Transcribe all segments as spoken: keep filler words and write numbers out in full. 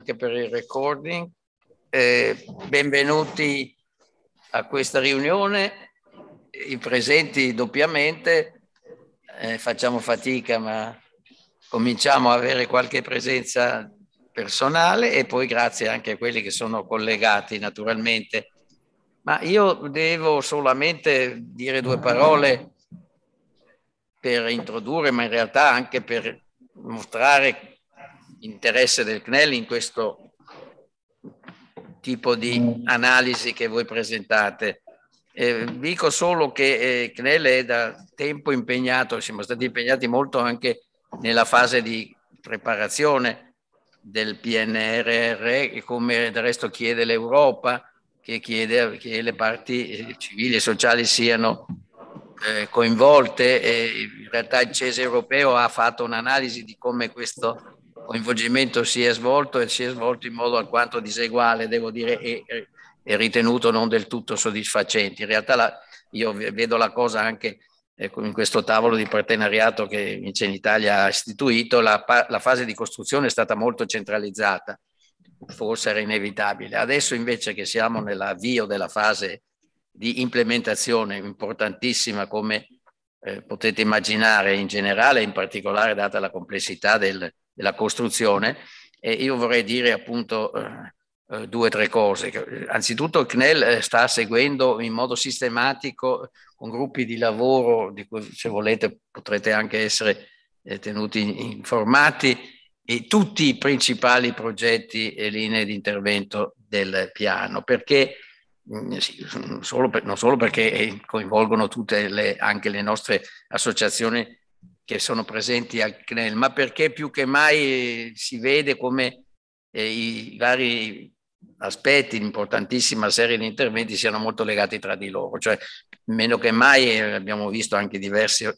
anche per il recording. Eh, benvenuti a questa riunione, i presenti doppiamente, eh, facciamo fatica ma cominciamo a avere qualche presenza personale e poi grazie anche a quelli che sono collegati naturalmente. Ma io devo solamente dire due parole per introdurre, ma in realtà anche per mostrare interesse del C N E L in questo tipo di analisi che voi presentate. Eh, dico solo che eh, C N E L è da tempo impegnato, siamo stati impegnati molto anche nella fase di preparazione del P N R R, che come del resto chiede l'Europa, che chiede che le parti civili e sociali siano eh, coinvolte. E in realtà il C E S europeo ha fatto un'analisi di come questo coinvolgimento si è svolto e si è svolto in modo alquanto diseguale, devo dire, e, e ritenuto non del tutto soddisfacente. In realtà la, io vedo la cosa anche eh, in questo tavolo di partenariato che invece in Italia ha istituito, la, la fase di costruzione è stata molto centralizzata, forse era inevitabile. Adesso invece che siamo nell'avvio della fase di implementazione importantissima, come eh, potete immaginare in generale, in particolare data la complessità del, della costruzione, e io vorrei dire appunto eh, eh, due o tre cose. Anzitutto il C N E L sta seguendo in modo sistematico con gruppi di lavoro, di cui se volete potrete anche essere eh, tenuti informati, e tutti i principali progetti e linee di intervento del piano, perché sì, solo per, non solo perché coinvolgono tutte le, anche le nostre associazioni che sono presenti al C N E L, ma perché più che mai si vede come eh, i vari aspetti, l'importantissima serie di interventi siano molto legati tra di loro, cioè meno che mai eh, abbiamo visto anche diversi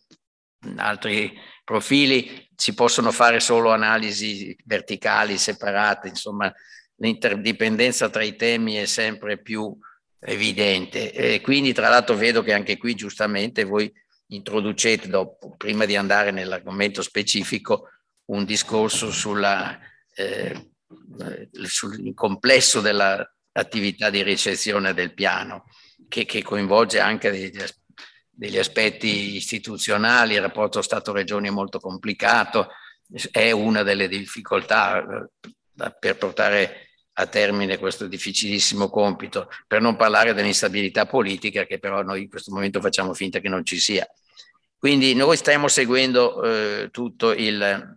altri profili, si possono fare solo analisi verticali separate, insomma l'interdipendenza tra i temi è sempre più evidente. E quindi tra l'altro vedo che anche qui giustamente voi introducete, dopo, prima di andare nell'argomento specifico, un discorso sulla, eh, sul complesso dell'attività di ricezione del piano, che, che coinvolge anche degli aspetti degli aspetti istituzionali. Il rapporto Stato-Regioni è molto complicato, è una delle difficoltà eh, per portare a termine questo difficilissimo compito, per non parlare dell'instabilità politica che però noi in questo momento facciamo finta che non ci sia. Quindi noi stiamo seguendo eh, tutto il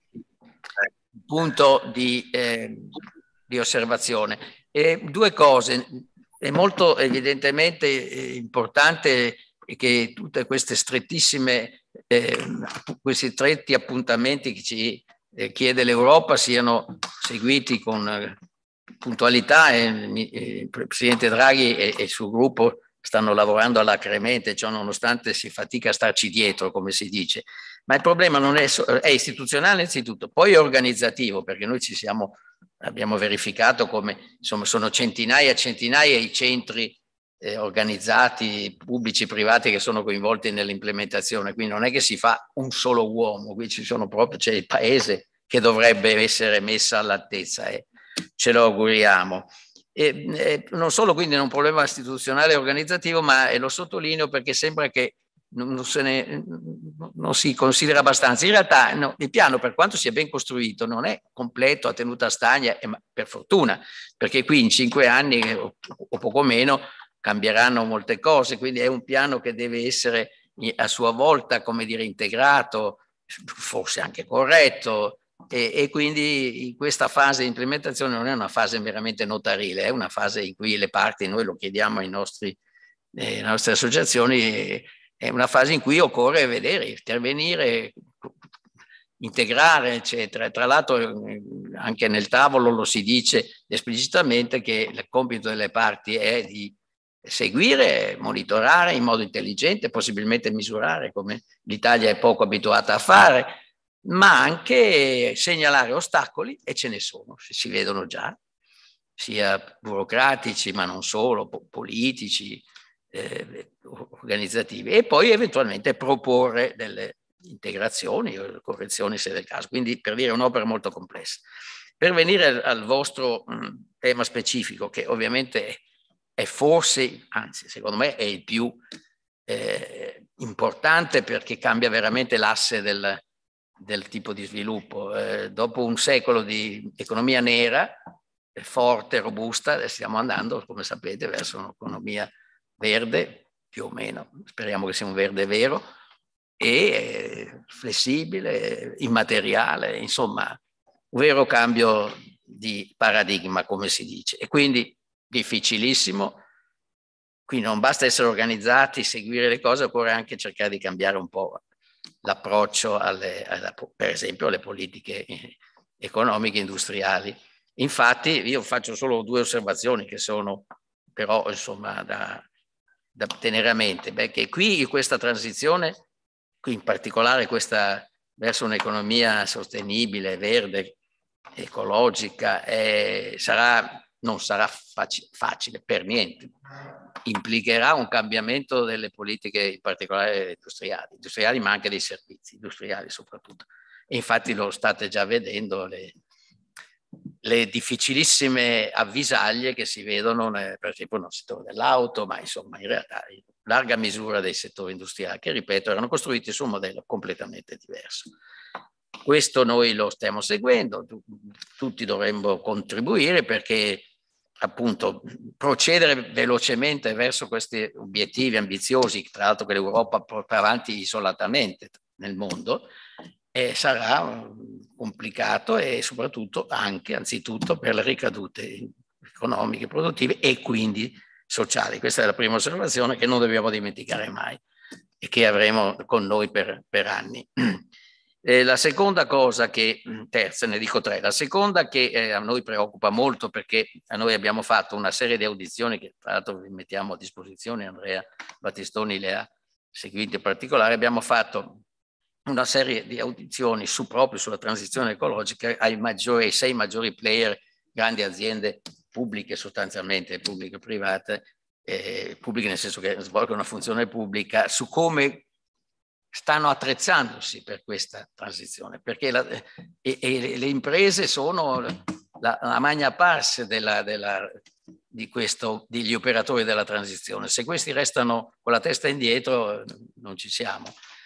punto di, eh, di osservazione. E due cose, è molto evidentemente importante che tutte queste strettissime, eh, questi stretti appuntamenti che ci eh, chiede l'Europa siano seguiti con eh, puntualità, e il Presidente Draghi e, e il suo gruppo stanno lavorando alacremente, ciò nonostante si fatica a starci dietro, come si dice. Ma il problema non è, è istituzionale innanzitutto, poi è organizzativo, perché noi ci siamo, abbiamo verificato come insomma sono centinaia e centinaia i centri eh, organizzati, pubblici, privati, che sono coinvolti nell'implementazione, quindi non è che si fa un solo uomo, qui ci sono proprio, c'è il paese che dovrebbe essere messa all'altezza e ce lo auguriamo. E, e non solo quindi è un problema istituzionale e organizzativo, ma e lo sottolineo perché sembra che non, se ne, non si considera abbastanza. In realtà no, il piano, per quanto sia ben costruito, non è completo, a tenuta stagna, e, per fortuna, perché qui in cinque anni o, o poco meno cambieranno molte cose, quindi è un piano che deve essere a sua volta, come dire, integrato, forse anche corretto, e, e quindi in questa fase di implementazione non è una fase meramente notarile, è una fase in cui le parti, noi lo chiediamo ai nostri, eh, alle nostre associazioni, è una fase in cui occorre vedere, intervenire, integrare, eccetera. Tra l'altro anche nel tavolo lo si dice esplicitamente che il compito delle parti è di seguire, monitorare in modo intelligente, possibilmente misurare, come l'Italia è poco abituata a fare, ma anche segnalare ostacoli, e ce ne sono, si vedono già, sia burocratici ma non solo, politici, eh, organizzativi, e poi eventualmente proporre delle integrazioni o correzioni se del caso, quindi per dire un'opera molto complessa. Per venire al vostro mh, tema specifico, che ovviamente è, è forse, anzi secondo me è il più eh, importante, perché cambia veramente l'asse del, del tipo di sviluppo. Eh, dopo un secolo di economia nera, forte, robusta, stiamo andando, come sapete, verso un'economia verde, più o meno, speriamo che sia un verde vero, e flessibile, immateriale, insomma, un vero cambio di paradigma, come si dice, e quindi difficilissimo. Quindi non basta essere organizzati, seguire le cose, occorre anche cercare di cambiare un po' l'approccio, alle, alla, per esempio, alle politiche economiche industriali. Infatti io faccio solo due osservazioni che sono però insomma da, da tenere a mente, perché qui questa transizione, qui in particolare questa verso un'economia sostenibile, verde, ecologica, eh, sarà, non sarà facile, facile per niente, implicherà un cambiamento delle politiche in particolare industriali, industriali ma anche dei servizi, industriali soprattutto. E infatti lo state già vedendo, le, le difficilissime avvisaglie che si vedono nel, per esempio nel settore dell'auto, ma insomma in realtà in larga misura dei settori industriali che, ripeto, erano costruiti su un modello completamente diverso. Questo noi lo stiamo seguendo, tutti dovremmo contribuire perché appunto procedere velocemente verso questi obiettivi ambiziosi, tra l'altro che l'Europa porta avanti isolatamente nel mondo, eh, sarà complicato e soprattutto anche, anzitutto, per le ricadute economiche, produttive e quindi sociali. Questa è la prima osservazione che non dobbiamo dimenticare mai e che avremo con noi per, per anni. Eh, la seconda cosa che, terza, ne dico tre, la seconda che eh, a noi preoccupa molto, perché a noi abbiamo fatto una serie di audizioni che tra l'altro vi mettiamo a disposizione, Andrea Battistoni le ha seguite in particolare, abbiamo fatto una serie di audizioni su, proprio sulla transizione ecologica ai maggiori, ai sei maggiori player, grandi aziende pubbliche sostanzialmente, pubbliche e private, eh, pubbliche nel senso che svolgono una funzione pubblica, su come stanno attrezzandosi per questa transizione, perché la, e, e le imprese sono la, la magna pars della, della, di questo, degli operatori della transizione. Se questi restano con la testa indietro non ci siamo.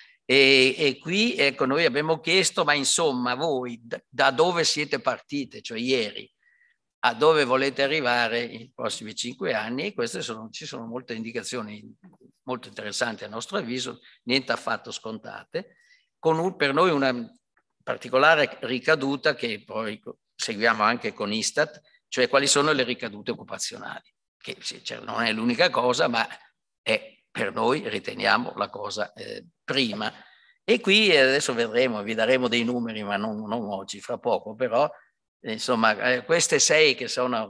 E, e qui ecco, noi abbiamo chiesto, ma insomma voi da, da dove siete partite, cioè ieri, a dove volete arrivare nei prossimi cinque anni, e queste sono, ci sono molte indicazioni molto interessanti a nostro avviso, niente affatto scontate, con un, per noi una particolare ricaduta che poi seguiamo anche con Istat, cioè quali sono le ricadute occupazionali, che cioè, non è l'unica cosa, ma è per noi, riteniamo, la cosa eh, prima. E qui adesso vedremo, vi daremo dei numeri, ma non, non oggi, fra poco, però insomma, eh, queste sei che sono,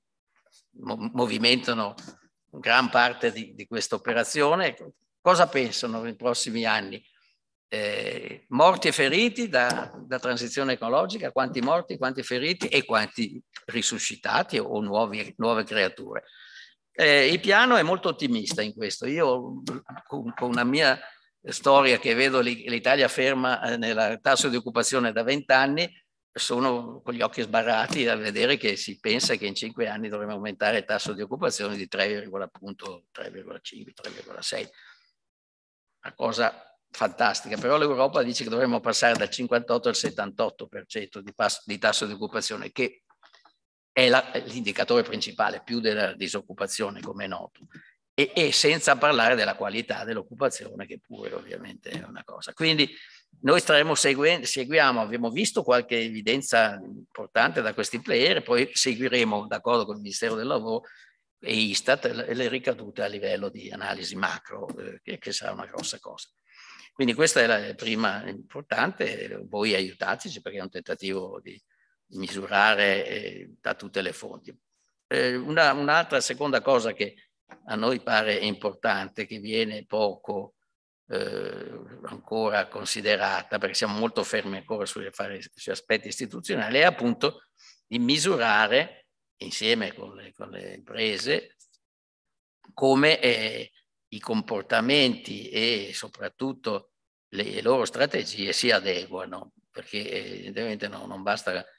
movimentano gran parte di, di questa operazione, cosa pensano nei prossimi anni? Eh, morti e feriti da, da transizione ecologica, quanti morti, quanti feriti e quanti risuscitati o nuovi, nuove creature. Eh, il piano è molto ottimista in questo. Io con, con una mia storia che vedo l'Italia ferma nel tasso di occupazione da vent'anni, sono con gli occhi sbarrati a vedere che si pensa che in cinque anni dovremo aumentare il tasso di occupazione di tre virgola cinque, tre virgola sei. Una cosa fantastica, però l'Europa dice che dovremmo passare dal cinquantotto al settantotto per cento di, di tasso di occupazione, che è l'indicatore principale, più della disoccupazione, come è noto. E, e senza parlare della qualità dell'occupazione, che pure ovviamente è una cosa. Quindi noi staremo seguendo, seguiamo, abbiamo visto qualche evidenza importante da questi player, poi seguiremo, d'accordo con il Ministero del Lavoro e Istat, le, le ricadute a livello di analisi macro, eh, che, che sarà una grossa cosa. Quindi questa è la prima importante, voi aiutateci perché è un tentativo di misurare eh, da tutte le fonti. Eh, una, un'altra seconda cosa che a noi pare importante, che viene poco eh, ancora considerata, perché siamo molto fermi ancora sugli, affari, sugli aspetti istituzionali, è appunto di misurare insieme con le, con le imprese come eh, i comportamenti e soprattutto le loro strategie si adeguano, perché evidentemente no, non basta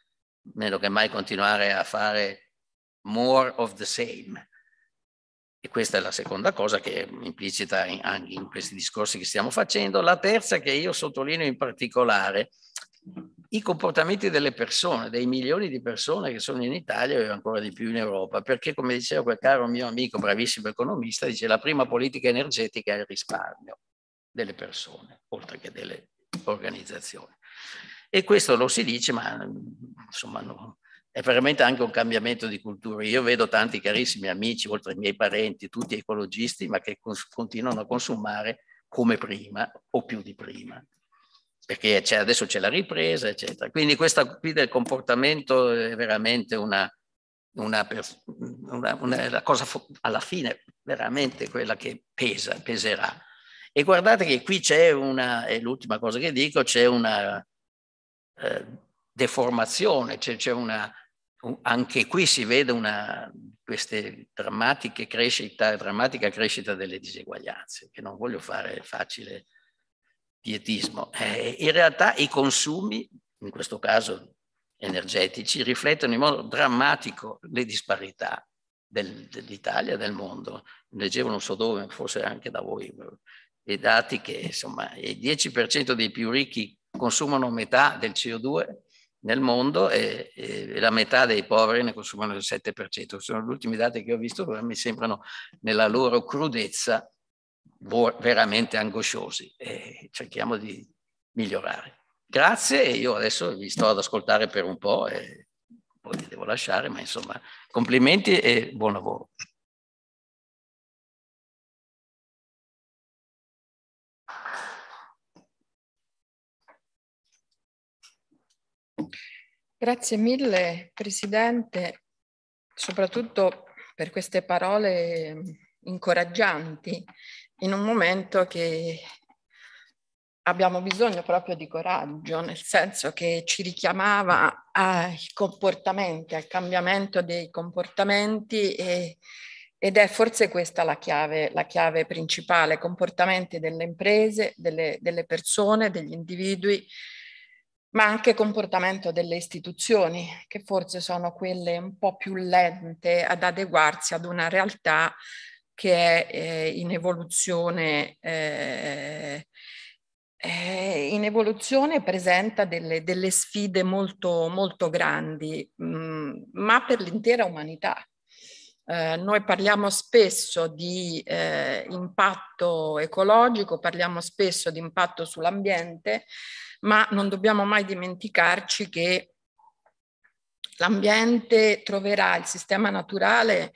meno che mai continuare a fare more of the same. E questa è la seconda cosa che è implicita in, anche in questi discorsi che stiamo facendo. La terza, che io sottolineo in particolare, i comportamenti delle persone, dei milioni di persone che sono in Italia e ancora di più in Europa, perché come diceva quel caro mio amico, bravissimo economista, dice la prima politica energetica è il risparmio delle persone, oltre che delle organizzazioni. E questo lo si dice, ma insomma no, è veramente anche un cambiamento di cultura. Io vedo tanti carissimi amici, oltre ai miei parenti, tutti ecologisti, ma che continuano a consumare come prima o più di prima, perché c'è, adesso c'è la ripresa, eccetera. Quindi questa qui del comportamento è veramente una, una, una, una la cosa alla fine veramente quella che pesa, peserà. E guardate che qui c'è una, è l'ultima cosa che dico, c'è una eh, deformazione, c'è una, un, anche qui si vede una, queste drammatiche crescita, drammatica crescita delle diseguaglianze, che non voglio fare facile pietismo. Eh, in realtà i consumi, in questo caso energetici, riflettono in modo drammatico le disparità del, dell'Italia, del mondo. Leggevo non so dove, forse anche da voi, i dati che insomma il dieci per cento dei più ricchi consumano metà del C O due nel mondo e, e la metà dei poveri ne consumano il sette per cento. Sono gli ultimi dati che ho visto, però mi sembrano nella loro crudezza veramente angosciosi e cerchiamo di migliorare. Grazie, e io adesso vi sto ad ascoltare per un po' e poi vi devo lasciare, ma insomma complimenti e buon lavoro. Grazie mille Presidente, soprattutto per queste parole incoraggianti in un momento che abbiamo bisogno proprio di coraggio, nel senso che ci richiamava ai comportamenti, al cambiamento dei comportamenti e, ed è forse questa la chiave, la chiave principale, comportamenti delle imprese, delle, delle persone, degli individui, ma anche comportamento delle istituzioni, che forse sono quelle un po' più lente ad adeguarsi ad una realtà che è eh, in evoluzione eh, in evoluzione presenta delle, delle sfide molto, molto grandi, mh, ma per l'intera umanità. Eh, noi parliamo spesso di eh, impatto ecologico, parliamo spesso di impatto sull'ambiente, ma non dobbiamo mai dimenticarci che l'ambiente troverà, il sistema naturale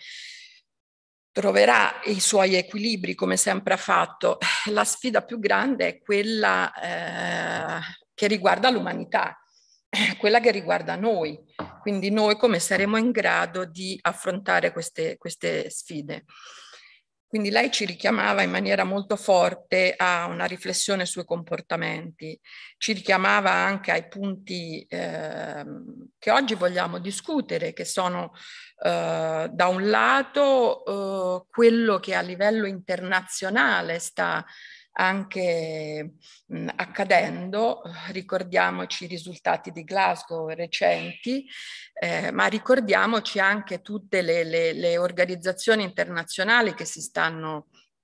troverà i suoi equilibri come sempre ha fatto. La sfida più grande è quella eh, che riguarda l'umanità, quella che riguarda noi, quindi noi come saremo in grado di affrontare queste, queste sfide. Quindi lei ci richiamava in maniera molto forte a una riflessione sui comportamenti, ci richiamava anche ai punti eh, che oggi vogliamo discutere, che sono eh, da un lato eh, quello che a livello internazionale sta anche mh, accadendo, ricordiamoci i risultati di Glasgow recenti, eh, ma ricordiamoci anche tutte le, le, le organizzazioni internazionali che si stanno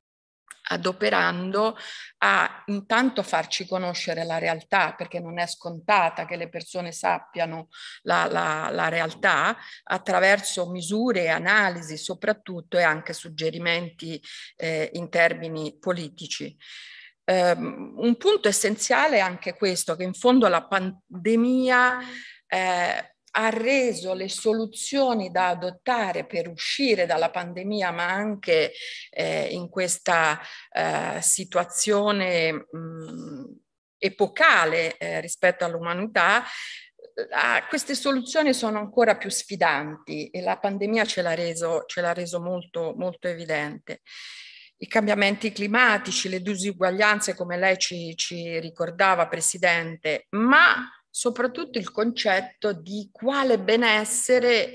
adoperando a intanto farci conoscere la realtà, perché non è scontata che le persone sappiano la, la, la realtà, attraverso misure e analisi soprattutto e anche suggerimenti eh, in termini politici. Um, un punto essenziale è anche questo, che in fondo la pandemia eh, ha reso le soluzioni da adottare per uscire dalla pandemia, ma anche eh, in questa eh, situazione mh, epocale eh, rispetto all'umanità, eh, queste soluzioni sono ancora più sfidanti e la pandemia ce l'ha reso, ce l'ha reso molto, molto evidente. I cambiamenti climatici, le disuguaglianze, come lei ci, ci ricordava, Presidente, ma soprattutto il concetto di quale benessere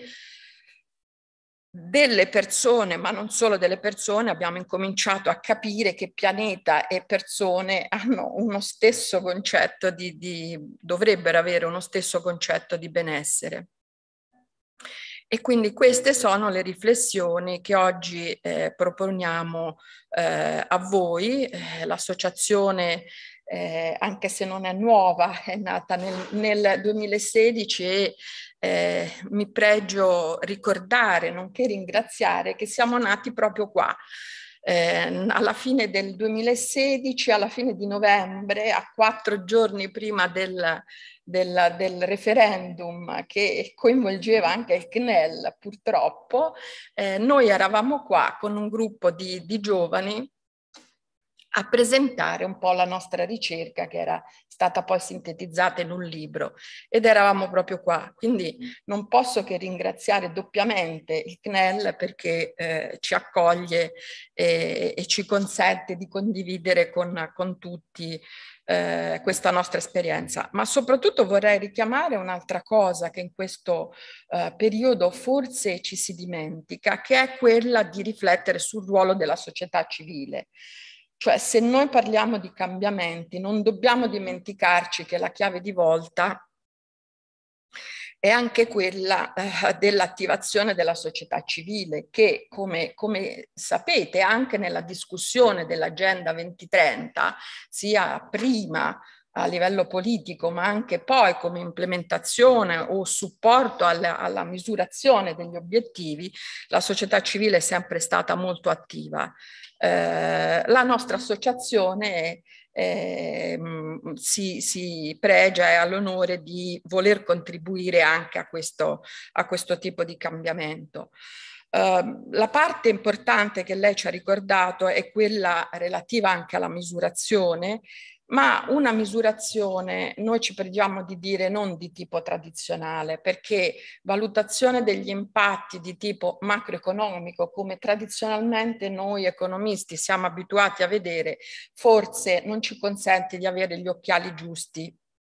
delle persone, ma non solo delle persone, abbiamo incominciato a capire che pianeta e persone hanno uno stesso concetto di, di dovrebbero avere uno stesso concetto di benessere. E quindi queste sono le riflessioni che oggi eh, proponiamo eh, a voi. Eh, l'associazione, eh, anche se non è nuova, è nata nel, nel duemilasedici e eh, mi pregio ricordare, nonché ringraziare, che siamo nati proprio qua. Eh, alla fine del duemilasedici, alla fine di novembre, a quattro giorni prima del, del, del referendum che coinvolgeva anche il C N E L, purtroppo, eh, noi eravamo qua con un gruppo di, di giovani a presentare un po' la nostra ricerca, che era stata poi sintetizzata in un libro, ed eravamo proprio qua. Quindi non posso che ringraziare doppiamente il C N E L, perché eh, ci accoglie e, e ci consente di condividere con, con tutti eh, questa nostra esperienza. Ma soprattutto vorrei richiamare un'altra cosa che in questo eh, periodo forse ci si dimentica, che è quella di riflettere sul ruolo della società civile. Cioè, se noi parliamo di cambiamenti, non dobbiamo dimenticarci che la chiave di volta è anche quella eh, dell'attivazione della società civile, che come, come sapete anche nella discussione dell'Agenda duemilatrenta, sia prima a livello politico, ma anche poi come implementazione o supporto alla, alla misurazione degli obiettivi, la società civile è sempre stata molto attiva. Eh, la nostra associazione eh, si, si pregia e ha l'onore di voler contribuire anche a questo, a questo tipo di cambiamento. Uh, la parte importante che lei ci ha ricordato è quella relativa anche alla misurazione, ma una misurazione, noi ci preghiamo di dire, non di tipo tradizionale, perché valutazione degli impatti di tipo macroeconomico, come tradizionalmente noi economisti siamo abituati a vedere, forse non ci consente di avere gli occhiali giusti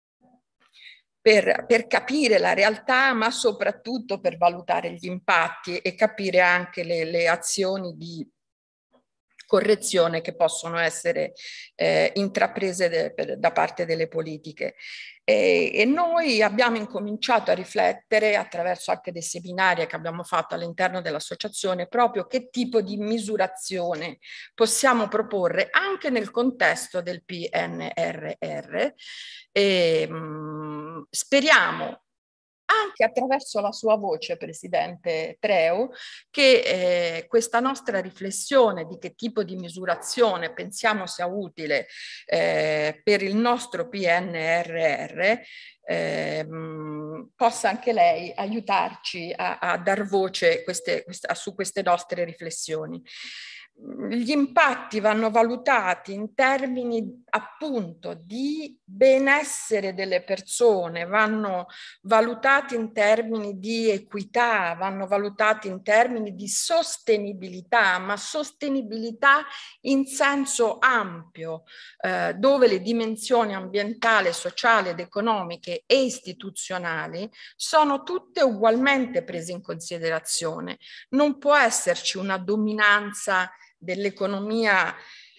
Per, per capire la realtà, ma soprattutto per valutare gli impatti e capire anche le, le azioni di correzione che possono essere eh, intraprese de, per, da parte delle politiche. E, e noi abbiamo incominciato a riflettere attraverso anche dei seminari che abbiamo fatto all'interno dell'associazione proprio che tipo di misurazione possiamo proporre anche nel contesto del P N R R. E, mh, speriamo anche attraverso la sua voce, Presidente Treu, che eh, questa nostra riflessione di che tipo di misurazione pensiamo sia utile eh, per il nostro P N R R eh, possa anche lei aiutarci a, a dar voce queste, queste, su queste nostre riflessioni. Gli impatti vanno valutati in termini appunto di benessere delle persone, vanno valutati in termini di equità, vanno valutati in termini di sostenibilità, ma sostenibilità in senso ampio, eh, dove le dimensioni ambientale, sociale ed economiche e istituzionali sono tutte ugualmente prese in considerazione. Non può esserci una dominanza dell'economia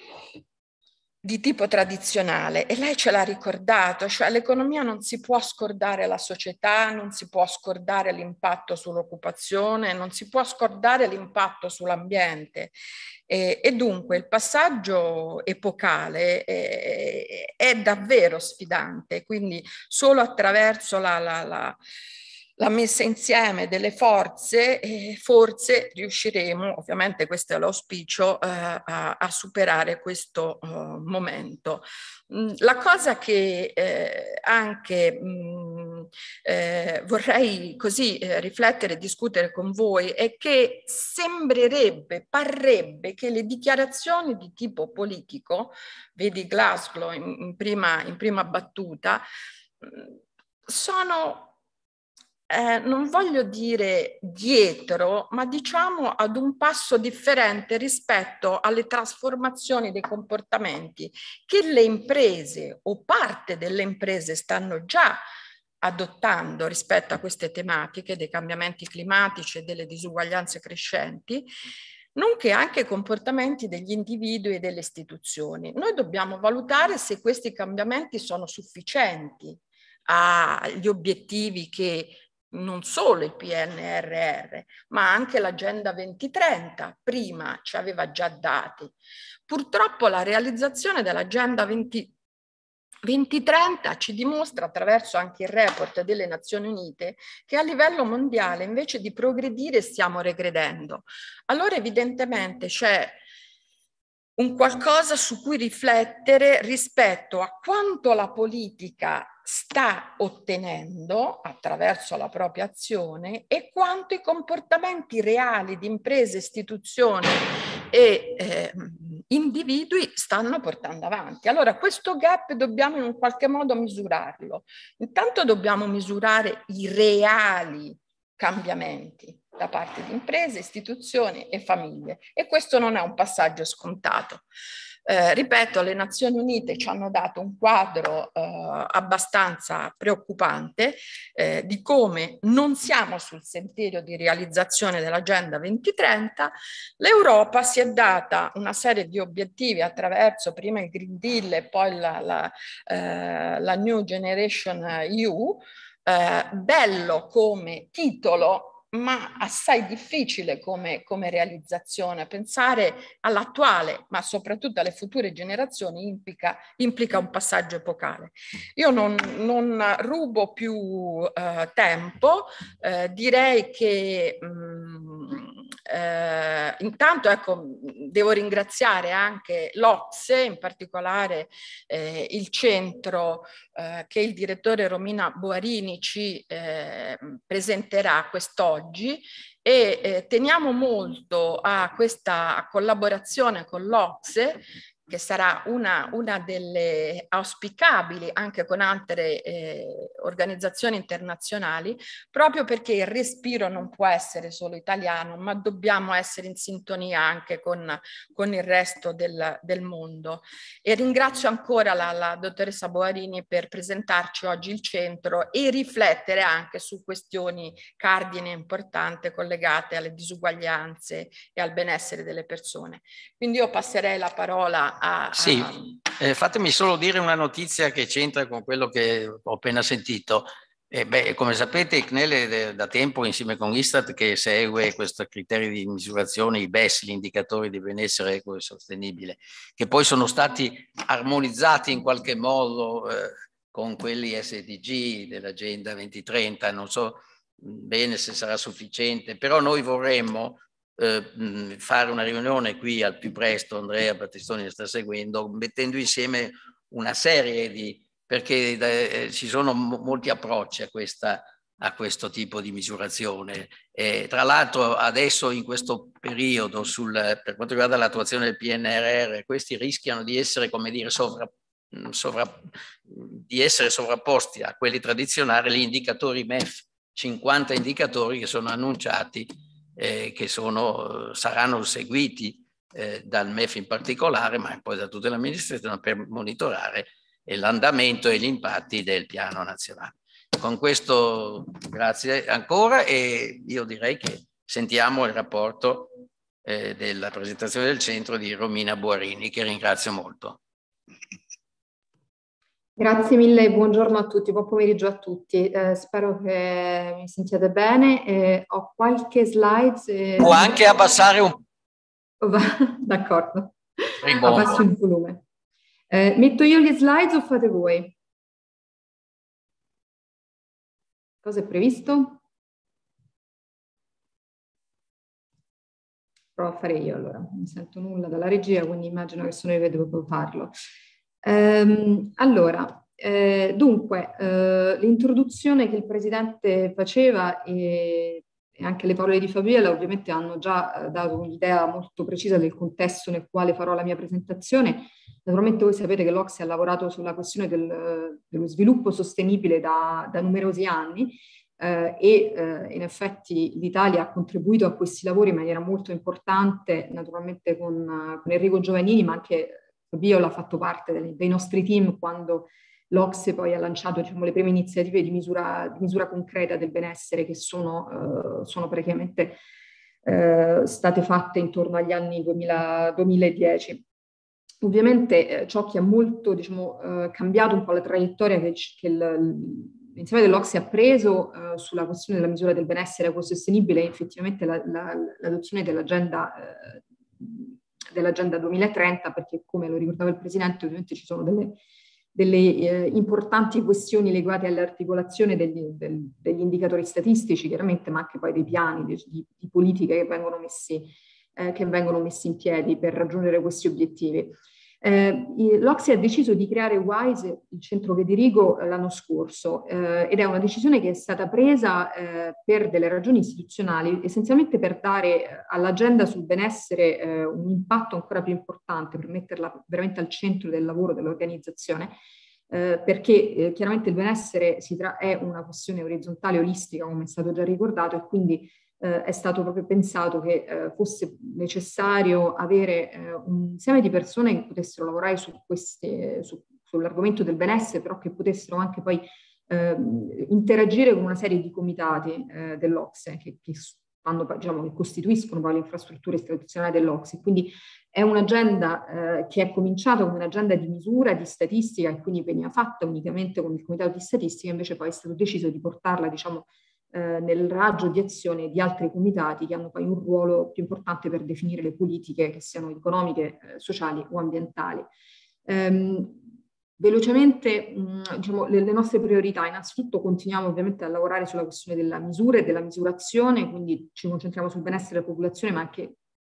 di tipo tradizionale, e lei ce l'ha ricordato, cioè l'economia non si può scordare la società, non si può scordare l'impatto sull'occupazione, non si può scordare l'impatto sull'ambiente e, e dunque il passaggio epocale è, è davvero sfidante, quindi solo attraverso la, la, la la messa insieme delle forze e forse riusciremo, ovviamente questo è l'auspicio, eh, a, a superare questo uh, momento. La cosa che eh, anche mh, eh, vorrei così eh, riflettere e discutere con voi è che sembrerebbe, parrebbe che le dichiarazioni di tipo politico, vedi Glasgow in, in, prima, in prima battuta, sono Eh, non voglio dire dietro, ma diciamo ad un passo differente rispetto alle trasformazioni dei comportamenti che le imprese o parte delle imprese stanno già adottando rispetto a queste tematiche dei cambiamenti climatici e delle disuguaglianze crescenti, nonché anche comportamenti degli individui e delle istituzioni. Noi dobbiamo valutare se questi cambiamenti sono sufficienti agli obiettivi che non solo il P N R R, ma anche l'Agenda duemilatrenta, prima ci aveva già dati. Purtroppo la realizzazione dell'Agenda duemilatrenta ci dimostra, attraverso anche il report delle Nazioni Unite, che a livello mondiale invece di progredire stiamo regredendo. Allora evidentemente c'è un qualcosa su cui riflettere rispetto a quanto la politica sta ottenendo attraverso la propria azione e quanto i comportamenti reali di imprese, istituzioni e eh, individui stanno portando avanti. Allora questo gap dobbiamo in un qualche modo misurarlo. Intanto dobbiamo misurare i reali cambiamenti da parte di imprese, istituzioni e famiglie, e questo non è un passaggio scontato. Eh, ripeto, le Nazioni Unite ci hanno dato un quadro eh, abbastanza preoccupante eh, di come non siamo sul sentiero di realizzazione dell'Agenda duemilatrenta. L'Europa si è data una serie di obiettivi attraverso prima il Green Deal e poi la, la, eh, la New Generation E U, eh, bello come titolo, ma assai difficile come, come realizzazione. Pensare all'attuale, ma soprattutto alle future generazioni, implica, implica un passaggio epocale. Io non, non rubo più eh, tempo, eh, direi che mh, eh, intanto ecco, devo ringraziare anche l'O C S E, in particolare eh, il centro eh, che il direttore Romina Boarini ci eh, presenterà quest'oggi. E eh, teniamo molto a questa collaborazione con l'O C S E, che sarà una, una delle auspicabili anche con altre eh, organizzazioni internazionali, proprio perché il respiro non può essere solo italiano, ma dobbiamo essere in sintonia anche con, con il resto del, del mondo. E ringrazio ancora la, la dottoressa Boarini per presentarci oggi il centro e riflettere anche su questioni cardine importanti collegate alle disuguaglianze e al benessere delle persone. Quindi io passerei la parola a... a... Sì, eh, fatemi solo dire una notizia che c'entra con quello che ho appena sentito. Eh, beh, come sapete, il C N E L è da tempo insieme con l'Istat che segue questi criteri di misurazione, i B E S, gli indicatori di benessere equo e sostenibile, che poi sono stati armonizzati in qualche modo eh, con quelli S D G dell'Agenda duemilatrenta. Non so bene se sarà sufficiente, però noi vorremmo eh, fare una riunione qui al più presto, Andrea Battistoni sta seguendo, mettendo insieme una serie di... perché eh, ci sono molti approcci a, questa, a questo tipo di misurazione. E, tra l'altro adesso in questo periodo sul, per quanto riguarda l'attuazione del P N R R, questi rischiano di essere, come dire, sovra, sovra, di essere sovrapposti a quelli tradizionali, gli indicatori M E F, cinquanta indicatori che sono annunciati, eh, che sono, saranno seguiti eh, dal M E F in particolare, ma poi da tutta l'amministrazione per monitorare l'andamento e gli impatti del piano nazionale. Con questo grazie ancora e io direi che sentiamo il rapporto eh, della presentazione del centro di Romina Boarini, che ringrazio molto. Grazie mille e buongiorno a tutti, buon pomeriggio a tutti. Eh, spero che mi sentiate bene. Eh, ho qualche slide. E... Può anche abbassare un po'. D'accordo, abbasso il volume. Eh, metto io gli slide o fate voi? Cosa è previsto? Provo a fare io allora, non sento nulla dalla regia, quindi immagino che sono io che devo farlo. Ehm, allora, eh, dunque, eh, l'introduzione che il Presidente faceva e, e anche le parole di Fabiola ovviamente hanno già eh, dato un'idea molto precisa del contesto nel quale farò la mia presentazione. Naturalmente voi sapete che l'O C S E ha lavorato sulla questione del, dello sviluppo sostenibile da, da numerosi anni eh, e eh, in effetti l'Italia ha contribuito a questi lavori in maniera molto importante, naturalmente con, con Enrico Giovannini, ma anche Fabiola ha fatto parte dei, dei nostri team quando l'O C S E poi ha lanciato, diciamo, le prime iniziative di misura, di misura concreta del benessere che sono, eh, sono praticamente eh, state fatte intorno agli anni duemila, duemiladieci. Ovviamente eh, ciò che ha molto, diciamo, eh, cambiato un po' la traiettoria che, che il, l'insieme dell'Ocse ha preso uh, sulla questione della misura del benessere ecosostenibile effettivamente la, la, l'adozione dell'agenda, uh, dell'agenda duemilatrenta, perché come lo ricordava il Presidente ovviamente ci sono delle, delle eh, importanti questioni legate all'articolazione degli, del, degli indicatori statistici chiaramente, ma anche poi dei piani di, di, di politiche che vengono messi, eh, che vengono messi in piedi per raggiungere questi obiettivi. Eh, L'Ocse ha deciso di creare WISE, il centro che dirigo, l'anno scorso, eh, ed è una decisione che è stata presa eh, per delle ragioni istituzionali, essenzialmente per dare all'agenda sul benessere eh, un impatto ancora più importante, per metterla veramente al centro del lavoro dell'organizzazione, eh, perché eh, chiaramente il benessere si tra- è una questione orizzontale, olistica, come è stato già ricordato, e quindi Eh, è stato proprio pensato che eh, fosse necessario avere eh, un insieme di persone che potessero lavorare su queste, su, sull'argomento del benessere, però che potessero anche poi eh, interagire con una serie di comitati eh, dell'Ocse che, che, fanno, diciamo, che costituiscono poi le infrastrutture istituzionali dell'Ocse. Quindi è un'agenda eh, che è cominciata come un'agenda di misura, di statistica, e quindi veniva fatta unicamente con il comitato di statistica, invece poi è stato deciso di portarla, diciamo, nel raggio di azione di altri comitati che hanno poi un ruolo più importante per definire le politiche che siano economiche, eh, sociali o ambientali. Ehm, velocemente, mh, diciamo, le, le nostre priorità: innanzitutto continuiamo ovviamente a lavorare sulla questione della misura e della misurazione, quindi ci concentriamo sul benessere della popolazione, ma anche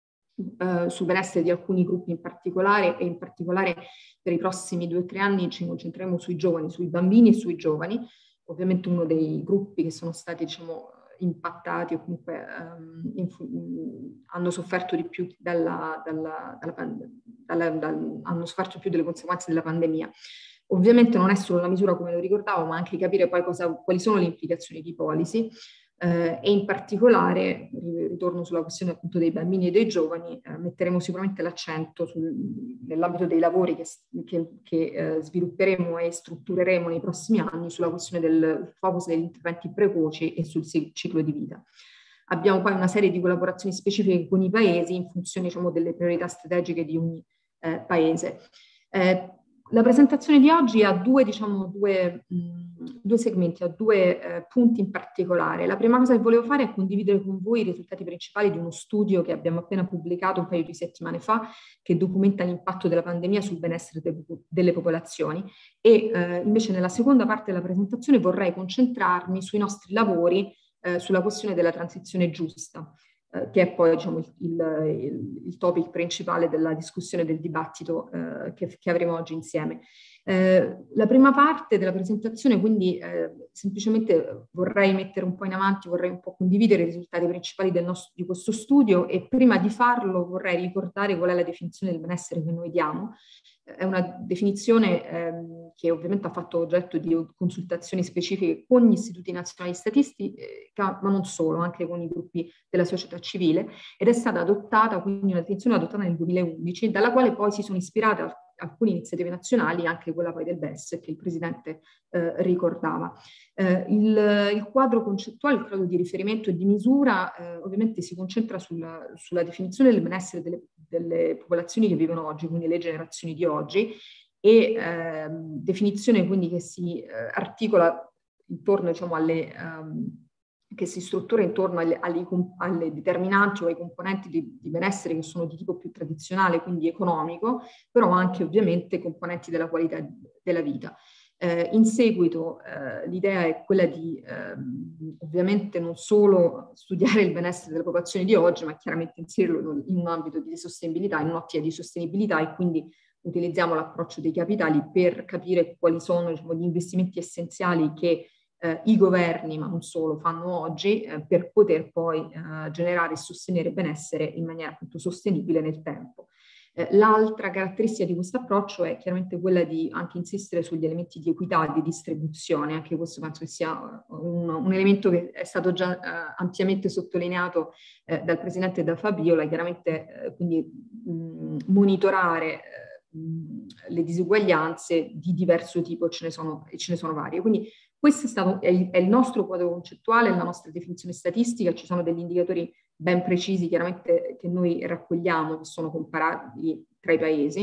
eh, sul benessere di alcuni gruppi in particolare, e in particolare per i prossimi due o tre anni ci concentreremo sui giovani, sui bambini e sui giovani. Ovviamente uno dei gruppi che sono stati, diciamo, impattati o comunque um, infu- hanno sofferto di più dalla, dalla, dalla, dalla, dalla, hanno sofferto più delle conseguenze della pandemia. Ovviamente non è solo la misura, come lo ricordavo, ma anche capire poi cosa, quali sono le implicazioni di policy, eh, e in particolare, ritorno sulla questione appunto dei bambini e dei giovani, eh, metteremo sicuramente l'accento sul, nell'ambito dei lavori che, che, che eh, svilupperemo e struttureremo nei prossimi anni, sulla questione del focus degli interventi precoci e sul ciclo di vita. Abbiamo poi una serie di collaborazioni specifiche con i paesi in funzione, diciamo, delle priorità strategiche di ogni eh, paese. Eh, La presentazione di oggi ha due, diciamo, due, mh, due segmenti, ha due eh, punti in particolare. La prima cosa che volevo fare è condividere con voi i risultati principali di uno studio che abbiamo appena pubblicato un paio di settimane fa, che documenta l'impatto della pandemia sul benessere de- delle popolazioni, e eh, invece nella seconda parte della presentazione vorrei concentrarmi sui nostri lavori eh, sulla questione della transizione giusta, che è poi, diciamo, il, il, il topic principale della discussione, del dibattito eh, che, che avremo oggi insieme. Eh, la prima parte della presentazione, quindi, eh, semplicemente vorrei mettere un po' in avanti, vorrei un po' condividere i risultati principali del nostro, di questo studio, e prima di farlo vorrei ricordare qual è la definizione del benessere che noi diamo. È una definizione ehm, che ovviamente ha fatto oggetto di consultazioni specifiche con gli istituti nazionali di statistica, ma non solo, anche con i gruppi della società civile, ed è stata adottata, quindi una definizione adottata nel duemilaundici, dalla quale poi si sono ispirate alcune iniziative nazionali, anche quella poi del B E S che il Presidente eh, ricordava. Eh, il, il quadro concettuale, il quadro di riferimento e di misura eh, ovviamente si concentra sulla, sulla definizione del benessere delle, delle popolazioni che vivono oggi, quindi le generazioni di oggi, e eh, definizione quindi che si eh, articola intorno, diciamo, alle... Um, che si struttura intorno alle, alle, alle determinanti o ai componenti di, di benessere che sono di tipo più tradizionale, quindi economico, però anche ovviamente componenti della qualità della vita. Eh, in seguito eh, l'idea è quella di ehm, ovviamente non solo studiare il benessere delle popolazioni di oggi, ma chiaramente inserirlo in un ambito di sostenibilità, in un'ottica di sostenibilità, e quindi utilizziamo l'approccio dei capitali per capire quali sono, diciamo, gli investimenti essenziali che Eh, i governi, ma non solo, fanno oggi eh, per poter poi eh, generare e sostenere benessere in maniera appunto sostenibile nel tempo. Eh, l'altra caratteristica di questo approccio è chiaramente quella di anche insistere sugli elementi di equità, di distribuzione. Anche questo penso che sia un, un elemento che è stato già eh, ampiamente sottolineato eh, dal Presidente e da Fabiola. Chiaramente eh, quindi mh, monitorare eh, mh, le disuguaglianze di diverso tipo, ce ne sono, e ce ne sono varie. Quindi questo è, stato, è, il, è il nostro quadro concettuale, la nostra definizione statistica. Ci sono degli indicatori ben precisi, chiaramente, che noi raccogliamo, che sono comparabili tra i paesi.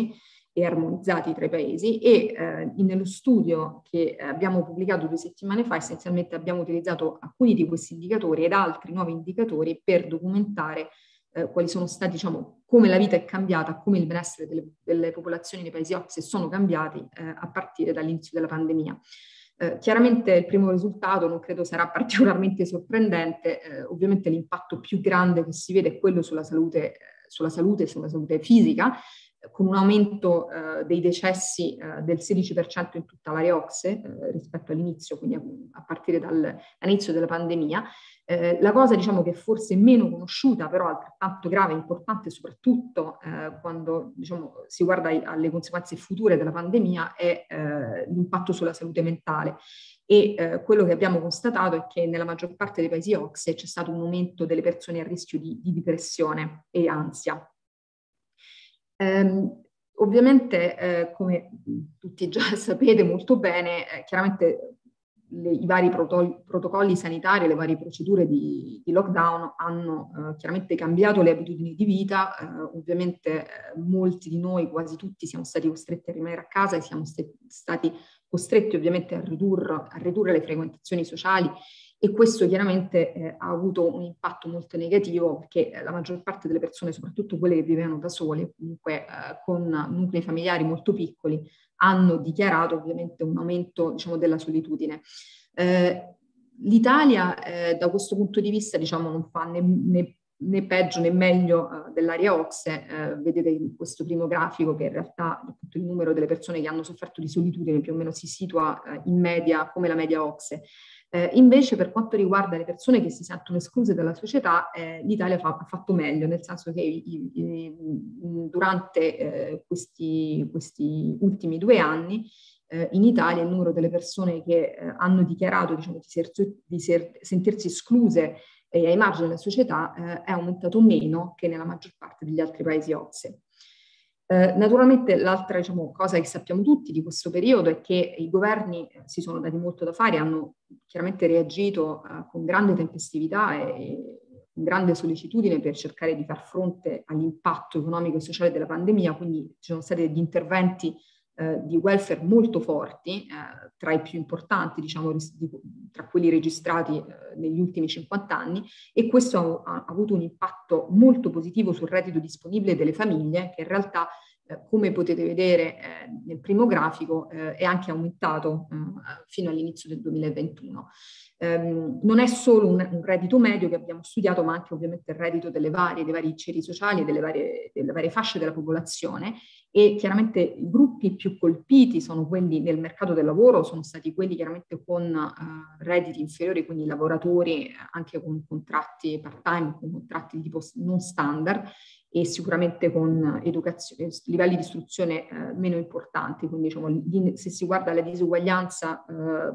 e armonizzati tra i paesi, e eh, nello studio che abbiamo pubblicato due settimane fa essenzialmente abbiamo utilizzato alcuni di questi indicatori ed altri nuovi indicatori per documentare eh, quali sono stati, diciamo, come la vita è cambiata, come il benessere delle, delle popolazioni nei paesi O C S E sono cambiati eh, a partire dall'inizio della pandemia. Eh, chiaramente il primo risultato non credo sarà particolarmente sorprendente, eh, ovviamente l'impatto più grande che si vede è quello sulla salute, eh, sulla salute, sulla salute fisica, con un aumento eh, dei decessi eh, del sedici per cento in tutta l'area O C S E eh, rispetto all'inizio, quindi a, a partire dal, dall'inizio della pandemia. Eh, la cosa, diciamo, che forse è meno conosciuta, però altrettanto grave e importante, soprattutto eh, quando, diciamo, si guarda ai, alle conseguenze future della pandemia, è eh, l'impatto sulla salute mentale. E eh, quello che abbiamo constatato è che nella maggior parte dei paesi O C S E c'è stato un aumento delle persone a rischio di, di depressione e ansia. Um, ovviamente, eh, come tutti già sapete molto bene, eh, chiaramente le, i vari proto- protocolli sanitari, le varie procedure di, di lockdown hanno eh, chiaramente cambiato le abitudini di vita. Eh, ovviamente eh, molti di noi, quasi tutti, siamo stati costretti a rimanere a casa e siamo st- stati costretti ovviamente a ridurre, a ridurre le frequentazioni sociali. E questo chiaramente eh, ha avuto un impatto molto negativo, perché eh, la maggior parte delle persone, soprattutto quelle che vivevano da sole, comunque eh, con nuclei familiari molto piccoli, hanno dichiarato ovviamente un aumento, diciamo, della solitudine. Eh, L'Italia eh, da questo punto di vista, diciamo, non fa né, né, né peggio né meglio eh, dell'area O C S E. Eh, vedete in questo primo grafico che in realtà appunto, il numero delle persone che hanno sofferto di solitudine più o meno si situa eh, in media come la media O C S E. Eh, invece per quanto riguarda le persone che si sentono escluse dalla società, eh, l'Italia fa, ha fatto meglio, nel senso che i, i, durante eh, questi, questi ultimi due anni eh, in Italia il numero delle persone che eh, hanno dichiarato, diciamo, di, ser, di ser, sentirsi escluse e ai margini della società eh, è aumentato meno che nella maggior parte degli altri paesi O C S E. Eh, naturalmente l'altra, diciamo, cosa che sappiamo tutti di questo periodo è che i governi eh, si sono dati molto da fare, hanno chiaramente reagito eh, con grande tempestività e, e con grande sollecitudine per cercare di far fronte all'impatto economico e sociale della pandemia, quindi ci sono stati degli interventi eh, di welfare molto forti, eh, tra i più importanti, diciamo, di, tra quelli registrati eh, negli ultimi cinquanta anni, e questo ha, ha avuto un impatto molto positivo sul reddito disponibile delle famiglie, che in realtà, eh, come potete vedere eh, nel primo grafico, eh, è anche aumentato eh, fino all'inizio del duemilaventuno. Um, non è solo un, un reddito medio che abbiamo studiato, ma anche ovviamente il reddito delle varie, dei vari ceti sociali e delle varie, delle varie fasce della popolazione, e chiaramente i gruppi più colpiti sono quelli nel mercato del lavoro, sono stati quelli chiaramente con uh, redditi inferiori, quindi lavoratori anche con contratti part-time, con contratti di tipo non standard, e sicuramente con educazione, livelli di istruzione eh, meno importanti. Quindi, diciamo, se si guarda la disuguaglianza eh,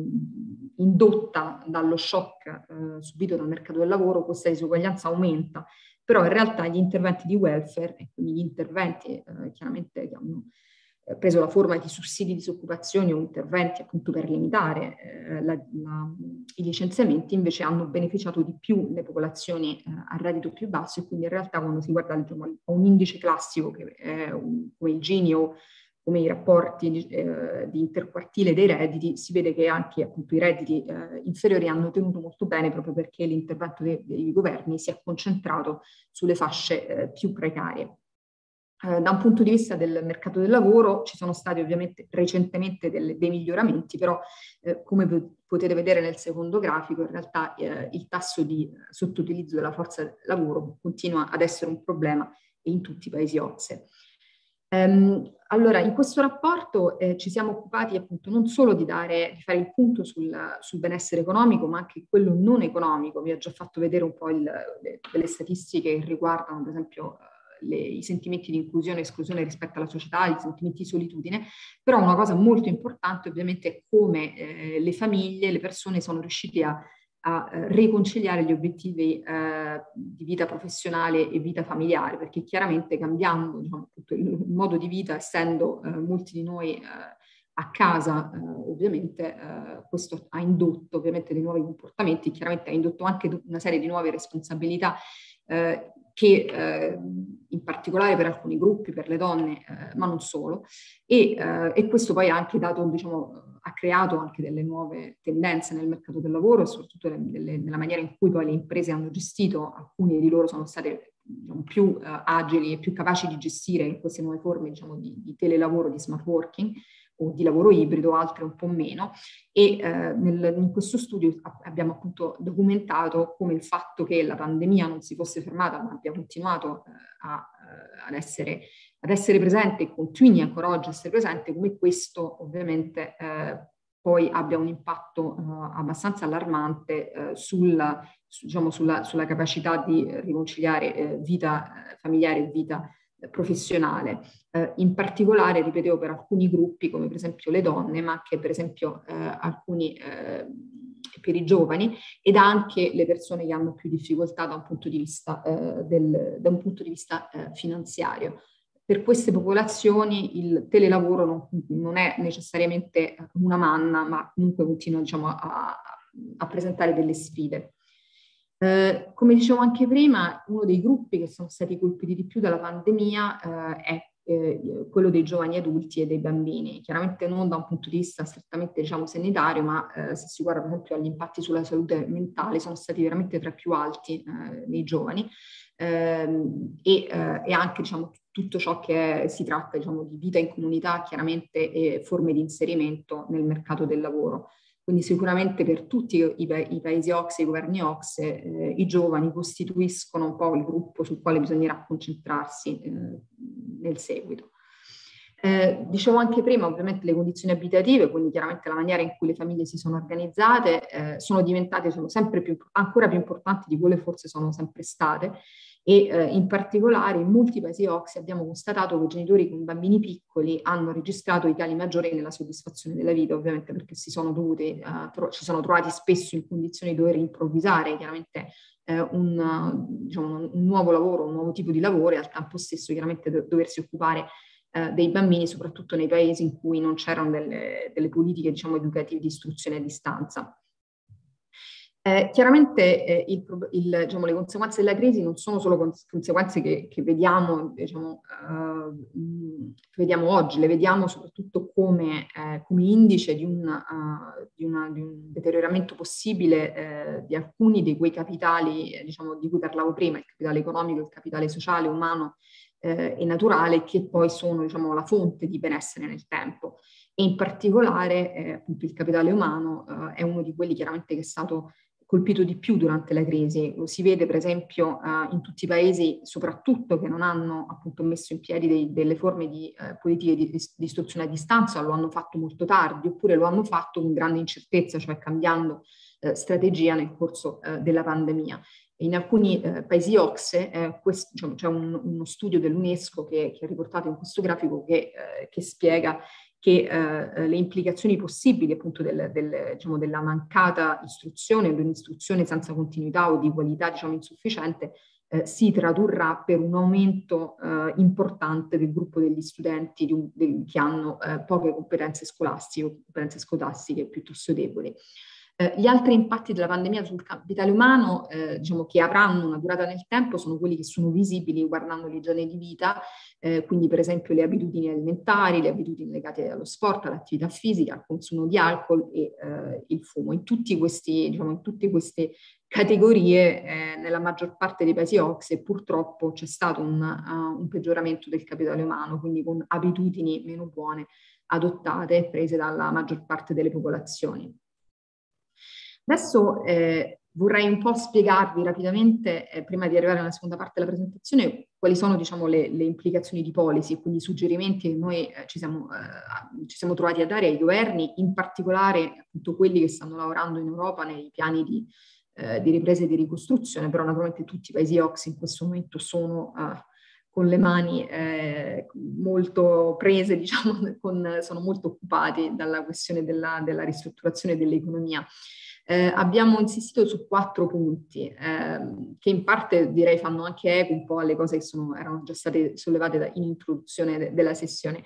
indotta dallo shock eh, subito dal mercato del lavoro, questa disuguaglianza aumenta, però in realtà gli interventi di welfare, e quindi gli interventi eh, chiaramente che hanno preso la forma di sussidi di disoccupazione o interventi appunto per limitare eh, la, la, i licenziamenti, invece hanno beneficiato di più le popolazioni eh, a reddito più basso, e quindi in realtà quando si guarda, diciamo, a un indice classico che è un, come il Gini o come i rapporti di, eh, di interquartile dei redditi, si vede che anche appunto i redditi eh, inferiori hanno tenuto molto bene, proprio perché l'intervento dei, dei governi si è concentrato sulle fasce eh, più precarie. Eh, da un punto di vista del mercato del lavoro ci sono stati ovviamente recentemente delle, dei miglioramenti, però eh, come potete vedere nel secondo grafico, in realtà eh, il tasso di sottoutilizzo della forza lavoro continua ad essere un problema in tutti i paesi O C S E. Um, allora, in questo rapporto eh, ci siamo occupati appunto non solo di, dare, di fare il punto sul, sul benessere economico, ma anche quello non economico. Vi ho già fatto vedere un po' il, le, delle statistiche che riguardano, ad esempio, Le, i sentimenti di inclusione e esclusione rispetto alla società, i sentimenti di solitudine, però una cosa molto importante ovviamente è come eh, le famiglie, le persone sono riusciti a, a riconciliare gli obiettivi eh, di vita professionale e vita familiare, perché chiaramente cambiando, diciamo, tutto il, il modo di vita, essendo eh, molti di noi eh, a casa, eh, ovviamente eh, questo ha indotto ovviamente dei nuovi comportamenti, chiaramente ha indotto anche una serie di nuove responsabilità. Eh, che eh, in particolare per alcuni gruppi, per le donne, eh, ma non solo, e, eh, e questo poi ha anche dato, diciamo, ha creato anche delle nuove tendenze nel mercato del lavoro e soprattutto nelle, nella maniera in cui poi le imprese hanno gestito. Alcuni di loro sono state, diciamo, più uh, agili e più capaci di gestire queste nuove forme, diciamo, di, di telelavoro, di smart working o di lavoro ibrido, altre un po' meno, e eh, nel, in questo studio abbiamo appunto documentato come il fatto che la pandemia non si fosse fermata ma abbia continuato eh, a, ad, essere, ad essere presente e continui ancora oggi a essere presente, come questo ovviamente eh, poi abbia un impatto eh, abbastanza allarmante eh, sul, su, diciamo, sulla, sulla capacità di riconciliare eh, vita eh, familiare e vita professionale, eh, in particolare, ripetevo, per alcuni gruppi come per esempio le donne, ma anche per esempio eh, alcuni eh, per i giovani, ed anche le persone che hanno più difficoltà da un punto di vista, eh, del, da un punto di vista eh, finanziario. Per queste popolazioni il telelavoro non, non è necessariamente una manna, ma comunque continua, diciamo, a, a presentare delle sfide. Eh, come dicevo anche prima, uno dei gruppi che sono stati colpiti di più dalla pandemia eh, è eh, quello dei giovani adulti e dei bambini, chiaramente non da un punto di vista strettamente, diciamo, sanitario, ma eh, se si guarda per esempio agli impatti sulla salute mentale, sono stati veramente tra i più alti eh, nei giovani, ehm, e, eh, e anche, diciamo, tutto ciò che è, si tratta, diciamo, di vita in comunità, chiaramente, e forme di inserimento nel mercato del lavoro. Quindi sicuramente per tutti i, pa- i paesi O C S E, i governi O C S E, eh, i giovani costituiscono un po' il gruppo sul quale bisognerà concentrarsi eh, nel seguito. Eh, dicevo anche prima, ovviamente le condizioni abitative, quindi chiaramente la maniera in cui le famiglie si sono organizzate, eh, sono diventate, sono sempre più, ancora più importanti di quelle forse sono sempre state, e eh, in particolare in molti paesi O C S E abbiamo constatato che i genitori con bambini piccoli hanno registrato i cali maggiori nella soddisfazione della vita, ovviamente perché si sono dovuti, uh, tro- ci sono trovati spesso in condizioni di dover improvvisare chiaramente eh, un, diciamo, un nuovo lavoro, un nuovo tipo di lavoro, e al tempo stesso chiaramente do- doversi occupare eh, dei bambini, soprattutto nei paesi in cui non c'erano delle, delle politiche, diciamo, educative di istruzione a distanza. Eh, chiaramente eh, il, il, diciamo, le conseguenze della crisi non sono solo cons- conseguenze che, che, vediamo, diciamo, uh, che vediamo oggi, le vediamo soprattutto come, eh, come indice di un, uh, di, una, di un deterioramento possibile eh, di alcuni di quei capitali, eh, diciamo, di cui parlavo prima, il capitale economico, il capitale sociale, umano eh, e naturale, che poi sono, diciamo, la fonte di benessere nel tempo. E in particolare eh, appunto il capitale umano eh, è uno di quelli chiaramente che è stato colpito di più durante la crisi. Lo si vede per esempio uh, in tutti i paesi, soprattutto che non hanno appunto messo in piedi dei, delle forme di uh, politiche di, di istruzione a distanza, lo hanno fatto molto tardi, oppure lo hanno fatto con grande incertezza, cioè cambiando uh, strategia nel corso uh, della pandemia. In alcuni uh, paesi O C S E eh, questo, diciamo, c'è un, uno studio dell'UNESCO che, che è riportato in questo grafico che, uh, che spiega che eh, le implicazioni possibili appunto del, del, diciamo, della mancata istruzione o dell'istruzione senza continuità o di qualità, diciamo, insufficiente eh, si tradurrà per un aumento eh, importante del gruppo degli studenti di un, del, che hanno eh, poche competenze scolastiche o competenze scolastiche piuttosto deboli. Eh, gli altri impatti della pandemia sul capitale umano, eh, diciamo, che avranno una durata nel tempo, sono quelli che sono visibili guardando l'igiene di vita, eh, quindi per esempio le abitudini alimentari, le abitudini legate allo sport, all'attività fisica, al consumo di alcol e eh, il fumo. In tutti questi, diciamo, in tutte queste categorie, eh, nella maggior parte dei paesi O C S E purtroppo c'è stato un, uh, un peggioramento del capitale umano, quindi con abitudini meno buone adottate e prese dalla maggior parte delle popolazioni. Adesso eh, vorrei un po' spiegarvi rapidamente, eh, prima di arrivare alla seconda parte della presentazione, quali sono, diciamo, le, le implicazioni di policy, quindi i suggerimenti che noi eh, ci, siamo, eh, ci siamo trovati a dare ai governi, in particolare appunto quelli che stanno lavorando in Europa nei piani di, eh, di ripresa e di ricostruzione, però naturalmente tutti i paesi O C S E in questo momento sono eh, con le mani eh, molto prese, diciamo, con, sono molto occupati dalla questione della, della ristrutturazione dell'economia. Eh, abbiamo insistito su quattro punti eh, che in parte direi fanno anche eco un po' alle cose che sono, erano già state sollevate da, in introduzione de, della sessione.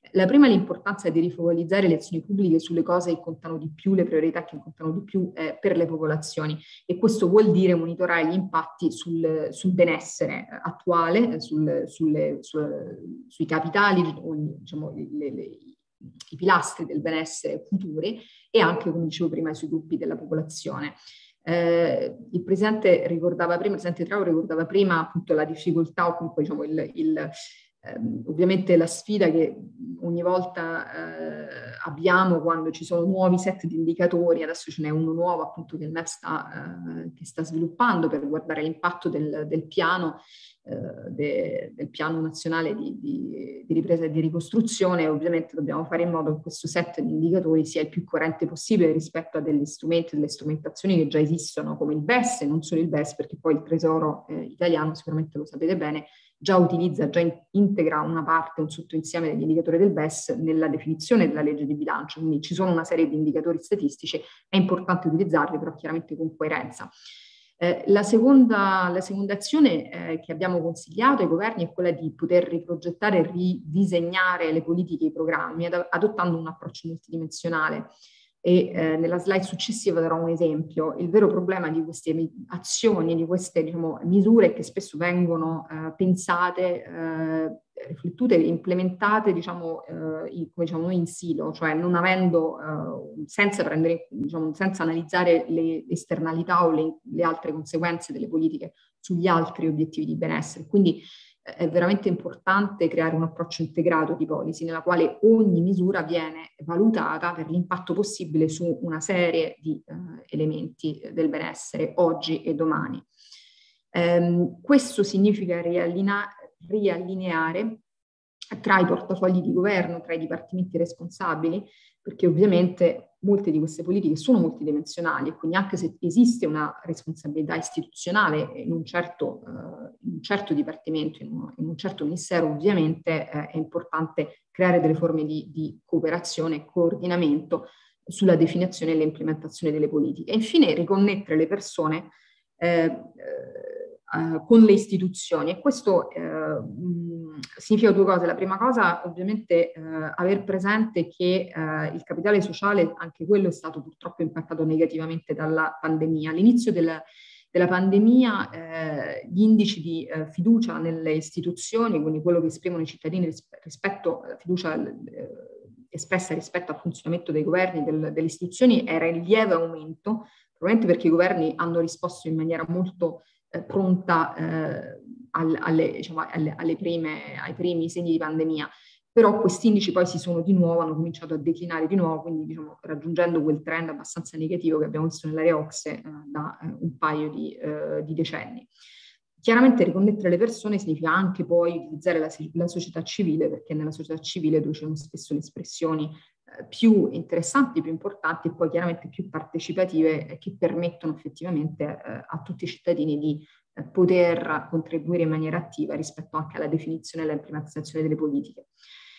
La prima è l'importanza di rifocalizzare le azioni pubbliche sulle cose che contano di più, le priorità che contano di più eh, per le popolazioni, e questo vuol dire monitorare gli impatti sul, sul benessere attuale, sul, sulle, su, sui capitali, diciamo, le, le, i pilastri del benessere futuri, e anche, come dicevo prima, sui gruppi della popolazione. Eh, il Presidente ricordava prima, il Presidente Trao ricordava prima appunto la difficoltà, o comunque diciamo il, il ehm, ovviamente la sfida che ogni volta eh, abbiamo quando ci sono nuovi set di indicatori. Adesso ce n'è uno nuovo appunto che il M E F sta, eh, che sta sviluppando per guardare l'impatto del, del piano eh, de, del piano nazionale di, di, di ripresa e di ricostruzione, e ovviamente dobbiamo fare in modo che questo set di indicatori sia il più coerente possibile rispetto a degli strumenti, delle strumentazioni che già esistono, come il B E S, e non solo il B E S, perché poi il Tesoro eh, italiano, sicuramente lo sapete bene, già utilizza, già in, integra una parte, un sottoinsieme degli indicatori del B E S nella definizione della legge di bilancio, quindi ci sono una serie di indicatori statistici, è importante utilizzarli, però chiaramente con coerenza. Eh, la, seconda, la seconda azione eh, che abbiamo consigliato ai governi è quella di poter riprogettare e ridisegnare le politiche e i programmi ad, adottando un approccio multidimensionale. E eh, nella slide successiva darò un esempio. Il vero problema di queste azioni, di queste diciamo, misure, è che spesso vengono eh, pensate, eh, riflettute, implementate diciamo, eh, in, come diciamo noi in silo, cioè non avendo, eh, senza, prendere, diciamo, senza analizzare le esternalità o le, le altre conseguenze delle politiche sugli altri obiettivi di benessere. Quindi è veramente importante creare un approccio integrato di policy nella quale ogni misura viene valutata per l'impatto possibile su una serie di eh, elementi del benessere oggi e domani. Ehm, questo significa riallineare tra i portafogli di governo, tra i dipartimenti responsabili, perché ovviamente molte di queste politiche sono multidimensionali, e quindi anche se esiste una responsabilità istituzionale in un certo, uh, in un certo dipartimento, in un, in un certo ministero, ovviamente eh, è importante creare delle forme di, di cooperazione e coordinamento sulla definizione e l'implementazione delle politiche. E infine riconnettere le persone eh, eh, Uh, con le istituzioni, e questo uh, mh, significa due cose. La prima cosa, ovviamente, uh, aver presente che uh, il capitale sociale, anche quello è stato purtroppo impattato negativamente dalla pandemia. All'inizio del, della pandemia eh, gli indici di eh, fiducia nelle istituzioni, quindi quello che esprimono i cittadini ris- rispetto alla fiducia eh, espressa rispetto al funzionamento dei governi, del, delle istituzioni, era in lieve aumento, probabilmente perché i governi hanno risposto in maniera molto Eh, pronta eh, al, alle, diciamo, alle, alle prime, ai primi segni di pandemia, però questi indici poi si sono di nuovo, hanno cominciato a declinare di nuovo, quindi diciamo, raggiungendo quel trend abbastanza negativo che abbiamo visto nell'area OCSE eh, da eh, un paio di, eh, di decenni. Chiaramente riconnettere le persone significa anche poi utilizzare la, la società civile, perché nella società civile dove c'è spesso le espressioni più interessanti, più importanti, e poi chiaramente più partecipative, eh, che permettono effettivamente eh, a tutti i cittadini di eh, poter contribuire in maniera attiva rispetto anche alla definizione e all'implementazione delle politiche.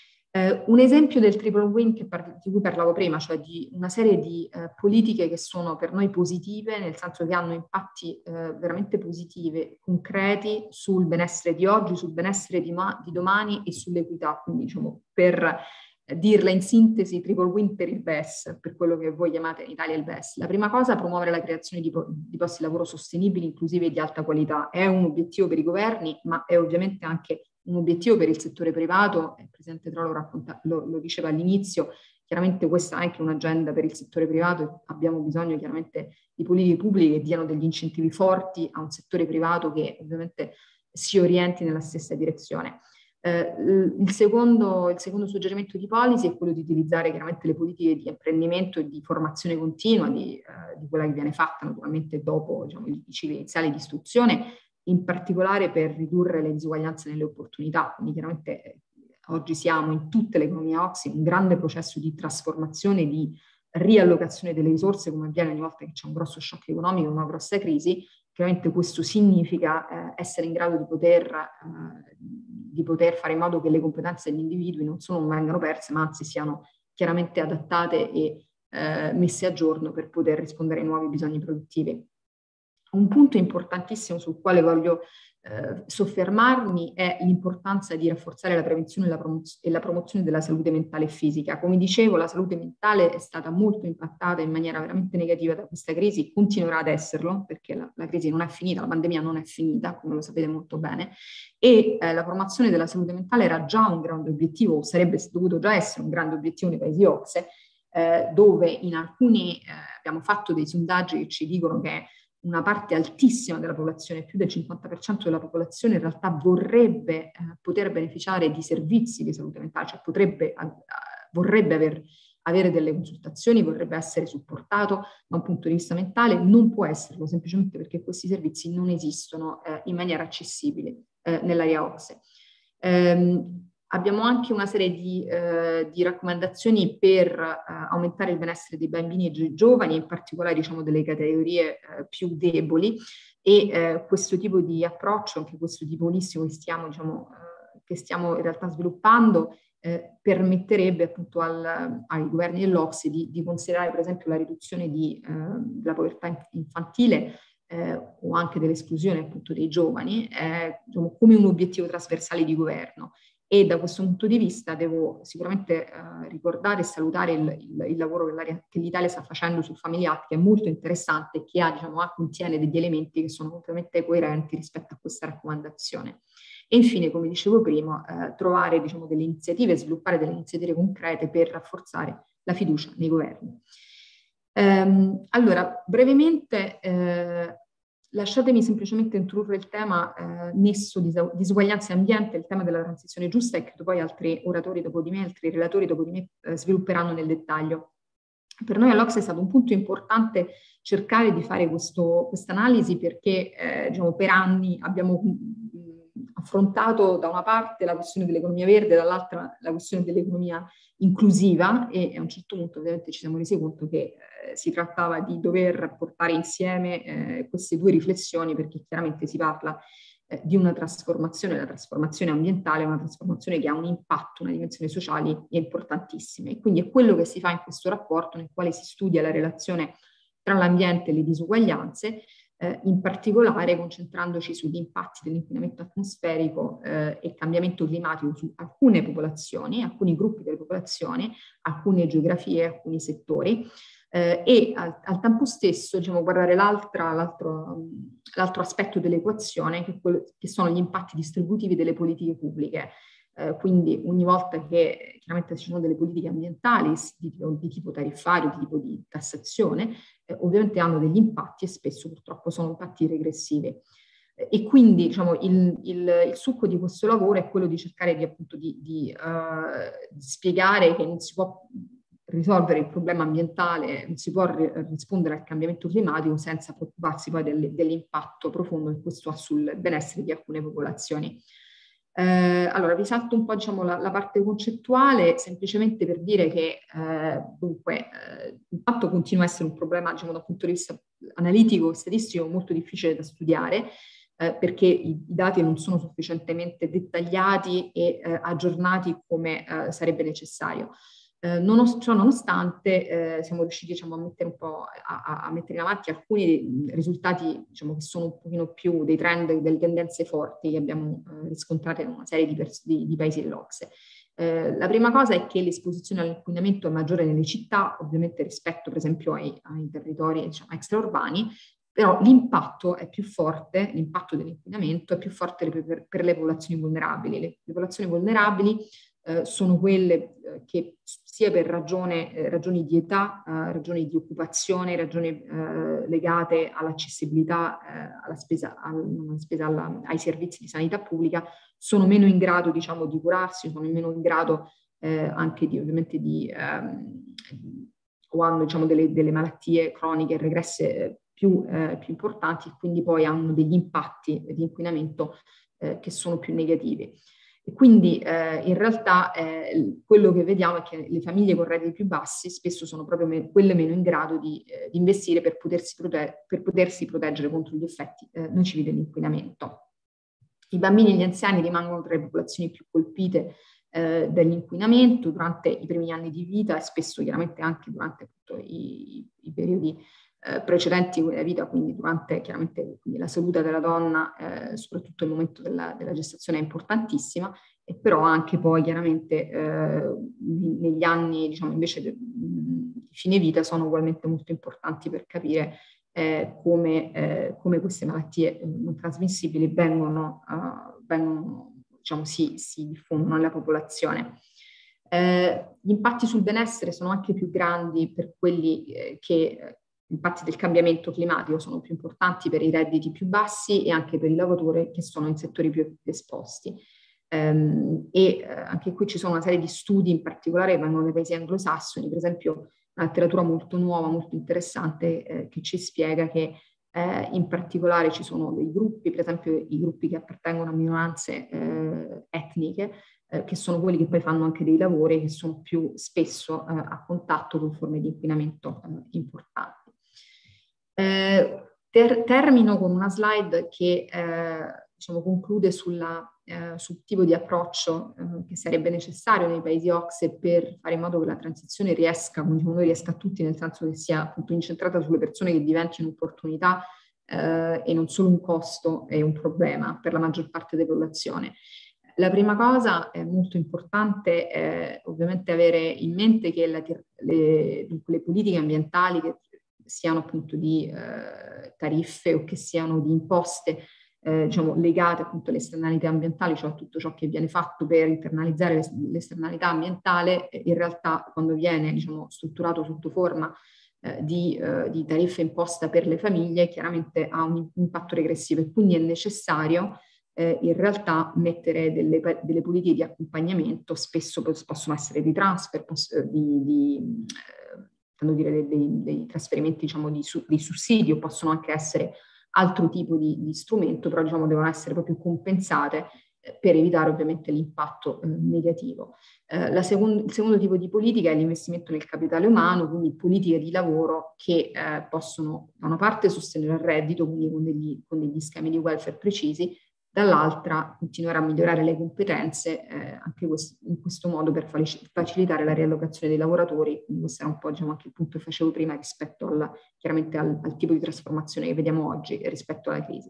Eh, un esempio del triple win che par- di cui parlavo prima, cioè di una serie di eh, politiche che sono per noi positive, nel senso che hanno impatti eh, veramente positivi, concreti sul benessere di oggi, sul benessere di, ma- di domani e sull'equità, quindi diciamo per dirla in sintesi, triple win per il B E S, per quello che voi chiamate in Italia il B E S. La prima cosa, promuovere la creazione di, po- di posti di lavoro sostenibili, inclusivi e di alta qualità. È un obiettivo per i governi, ma è ovviamente anche un obiettivo per il settore privato. Il Presidente Trollo racconta, lo, lo diceva all'inizio, chiaramente questa è anche un'agenda per il settore privato. Abbiamo bisogno chiaramente di politiche pubbliche che diano degli incentivi forti a un settore privato che ovviamente si orienti nella stessa direzione. Eh, il, secondo, il secondo suggerimento di policy è quello di utilizzare chiaramente le politiche di apprendimento e di formazione continua, di, eh, di quella che viene fatta naturalmente dopo diciamo, i cicli iniziali di istruzione, in particolare per ridurre le disuguaglianze nelle opportunità. Quindi chiaramente eh, oggi siamo in tutte le economie O C S I in un grande processo di trasformazione, di riallocazione delle risorse, come avviene ogni volta che c'è un grosso shock economico, una grossa crisi. Chiaramente questo significa eh, essere in grado di poter, eh, di poter fare in modo che le competenze degli individui non solo non vengano perse, ma anzi siano chiaramente adattate e eh, messe a giorno per poter rispondere ai nuovi bisogni produttivi. Un punto importantissimo sul quale voglio eh, soffermarmi è l'importanza di rafforzare la prevenzione e la, promoz- e la promozione della salute mentale e fisica. Come dicevo, la salute mentale è stata molto impattata in maniera veramente negativa da questa crisi, continuerà ad esserlo, perché la, la crisi non è finita, la pandemia non è finita, come lo sapete molto bene, e eh, la promozione della salute mentale era già un grande obiettivo, o sarebbe dovuto già essere un grande obiettivo nei paesi O C S E, eh, dove in alcuni, eh, abbiamo fatto dei sondaggi che ci dicono che una parte altissima della popolazione, più del cinquanta per cento della popolazione, in realtà vorrebbe eh, poter beneficiare di servizi di salute mentale, cioè potrebbe, eh, vorrebbe aver, avere delle consultazioni, vorrebbe essere supportato da un punto di vista mentale, non può esserlo semplicemente perché questi servizi non esistono eh, in maniera accessibile eh, nell'area O C S E. Ehm, Abbiamo anche una serie di, eh, di raccomandazioni per eh, aumentare il benessere dei bambini e dei giovani, in particolare diciamo delle categorie eh, più deboli, e eh, questo tipo di approccio, anche questo tipo olistico che stiamo, diciamo, eh, che stiamo in realtà sviluppando, eh, permetterebbe appunto al, ai governi dell'O C S E di, di considerare per esempio la riduzione di, eh, della povertà infantile eh, o anche dell'esclusione appunto dei giovani eh, diciamo, come un obiettivo trasversale di governo. E da questo punto di vista devo sicuramente eh, ricordare e salutare il, il, il lavoro che, che l'Italia sta facendo sul Family Act, che è molto interessante e che ha, diciamo, contiene degli elementi che sono completamente coerenti rispetto a questa raccomandazione. E infine, come dicevo prima, eh, trovare diciamo, delle iniziative, sviluppare delle iniziative concrete per rafforzare la fiducia nei governi. Ehm, allora, brevemente, eh, lasciatemi semplicemente introdurre il tema eh, nesso di disuguaglianza e ambiente, il tema della transizione giusta, e credo poi altri oratori dopo di me, altri relatori dopo di me eh, svilupperanno nel dettaglio. Per noi all'O C S E è stato un punto importante cercare di fare questa analisi perché eh, diciamo, per anni abbiamo mh, affrontato da una parte la questione dell'economia verde, dall'altra la questione dell'economia inclusiva, e a un certo punto ovviamente ci siamo resi conto che eh, si trattava di dover portare insieme eh, queste due riflessioni, perché chiaramente si parla eh, di una trasformazione, la trasformazione ambientale, una trasformazione che ha un impatto, una dimensione sociale importantissima, e quindi è quello che si fa in questo rapporto nel quale si studia la relazione tra l'ambiente e le disuguaglianze, eh, in particolare concentrandoci sugli impatti dell'inquinamento atmosferico eh, e cambiamento climatico su alcune popolazioni, alcuni gruppi delle popolazioni, alcune geografie, alcuni settori, eh, e al, al tempo stesso diciamo, guardare l'altro, l'altro aspetto dell'equazione, che, che sono gli impatti distributivi delle politiche pubbliche. Eh, quindi ogni volta che chiaramente ci sono delle politiche ambientali di, di tipo tariffario, di tipo di tassazione, eh, ovviamente hanno degli impatti e spesso purtroppo sono impatti regressivi. Eh, e quindi diciamo, il, il, il succo di questo lavoro è quello di cercare di, appunto, di, di, uh, di spiegare che non si può risolvere il problema ambientale, non si può rispondere al cambiamento climatico senza preoccuparsi poi del, dell'impatto profondo che questo ha sul benessere di alcune popolazioni. Eh, allora, vi salto un po' diciamo, la, la parte concettuale, semplicemente per dire che eh, dunque eh, l'impatto continua a essere un problema diciamo, dal punto di vista analitico e statistico molto difficile da studiare, eh, perché i, i dati non sono sufficientemente dettagliati e eh, aggiornati come eh, sarebbe necessario. Eh, non, ciò nonostante eh, siamo riusciti diciamo, a mettere un po' a, a mettere in avanti alcuni risultati diciamo, che sono un pochino più dei trend, delle tendenze forti che abbiamo eh, riscontrate in una serie di, di, di paesi dell'O C S E. Eh, la prima cosa è che l'esposizione all'inquinamento è maggiore nelle città, ovviamente rispetto per esempio ai, ai territori diciamo, extraurbani, però l'impatto è più forte, l'impatto dell'inquinamento è più forte per, per le popolazioni vulnerabili. Le, le popolazioni vulnerabili eh, sono quelle eh, che sia per ragione, eh, ragioni di età, eh, ragioni di occupazione, ragioni eh, legate all'accessibilità, eh, alla spesa, alla spesa alla, ai servizi di sanità pubblica, sono meno in grado diciamo, di curarsi, sono meno in grado eh, anche di, ovviamente di, ehm, o hanno diciamo, delle, delle malattie croniche regresse più, eh, più importanti, e quindi poi hanno degli impatti di inquinamento eh, che sono più negativi. E quindi eh, in realtà eh, quello che vediamo è che le famiglie con redditi più bassi spesso sono proprio me- quelle meno in grado di, eh, di investire per potersi, prote- per potersi proteggere contro gli effetti eh, nocivi dell'inquinamento. I bambini e gli anziani rimangono tra le popolazioni più colpite eh, dall'inquinamento durante i primi anni di vita e spesso chiaramente anche durante appunto, i, i periodi eh, precedenti nella vita, quindi durante chiaramente quindi la salute della donna, eh, soprattutto il momento della, della gestazione è importantissima, e però anche poi chiaramente eh, negli anni diciamo invece di fine vita sono ugualmente molto importanti per capire eh, come, eh, come queste malattie non trasmissibili vengono, uh, vengono diciamo, si, si diffondono nella popolazione. Eh, gli impatti sul benessere sono anche più grandi per quelli eh, che gli impatti del cambiamento climatico sono più importanti per i redditi più bassi e anche per i lavoratori che sono in settori più esposti. Um, e uh, anche qui ci sono una serie di studi, in particolare che vengono dai paesi anglosassoni, per esempio una letteratura molto nuova, molto interessante, eh, che ci spiega che eh, in particolare ci sono dei gruppi, per esempio i gruppi che appartengono a minoranze eh, etniche, eh, che sono quelli che poi fanno anche dei lavori che sono più spesso eh, a contatto con forme di inquinamento eh, importanti. Eh, ter- termino con una slide che eh, diciamo, conclude sulla, eh, sul tipo di approccio eh, che sarebbe necessario nei paesi O C S E per fare in modo che la transizione riesca, come diciamo noi, riesca a tutti, nel senso che sia appunto incentrata sulle persone, che diventi un'opportunità eh, e non solo un costo e un problema per la maggior parte della popolazione. La prima cosa è molto importante, eh, ovviamente avere in mente che la, le, le politiche ambientali, che siano appunto di eh, tariffe o che siano di imposte, eh, diciamo legate appunto alle esternalità ambientali, cioè a tutto ciò che viene fatto per internalizzare l'esternalità ambientale, in realtà quando viene diciamo strutturato sotto forma eh, di, eh, di tariffa imposta per le famiglie, chiaramente ha un impatto regressivo, e quindi è necessario eh, in realtà mettere delle, delle politiche di accompagnamento, spesso possono essere di transfer, di, di eh, dire dei, dei, dei trasferimenti diciamo di, di sussidio, possono anche essere altro tipo di, di strumento, però diciamo devono essere proprio compensate eh, per evitare ovviamente l'impatto eh, negativo. Eh, la secondo, il secondo tipo di politica è l'investimento nel capitale umano, quindi politiche di lavoro che eh, possono da una parte sostenere il reddito, quindi con degli, con degli schemi di welfare precisi, dall'altra continuare a migliorare le competenze, eh, anche questo, in questo modo per facilitare la riallocazione dei lavoratori. Quindi questo era un po' diciamo, anche il punto che facevo prima rispetto al, chiaramente al, al tipo di trasformazione che vediamo oggi rispetto alla crisi.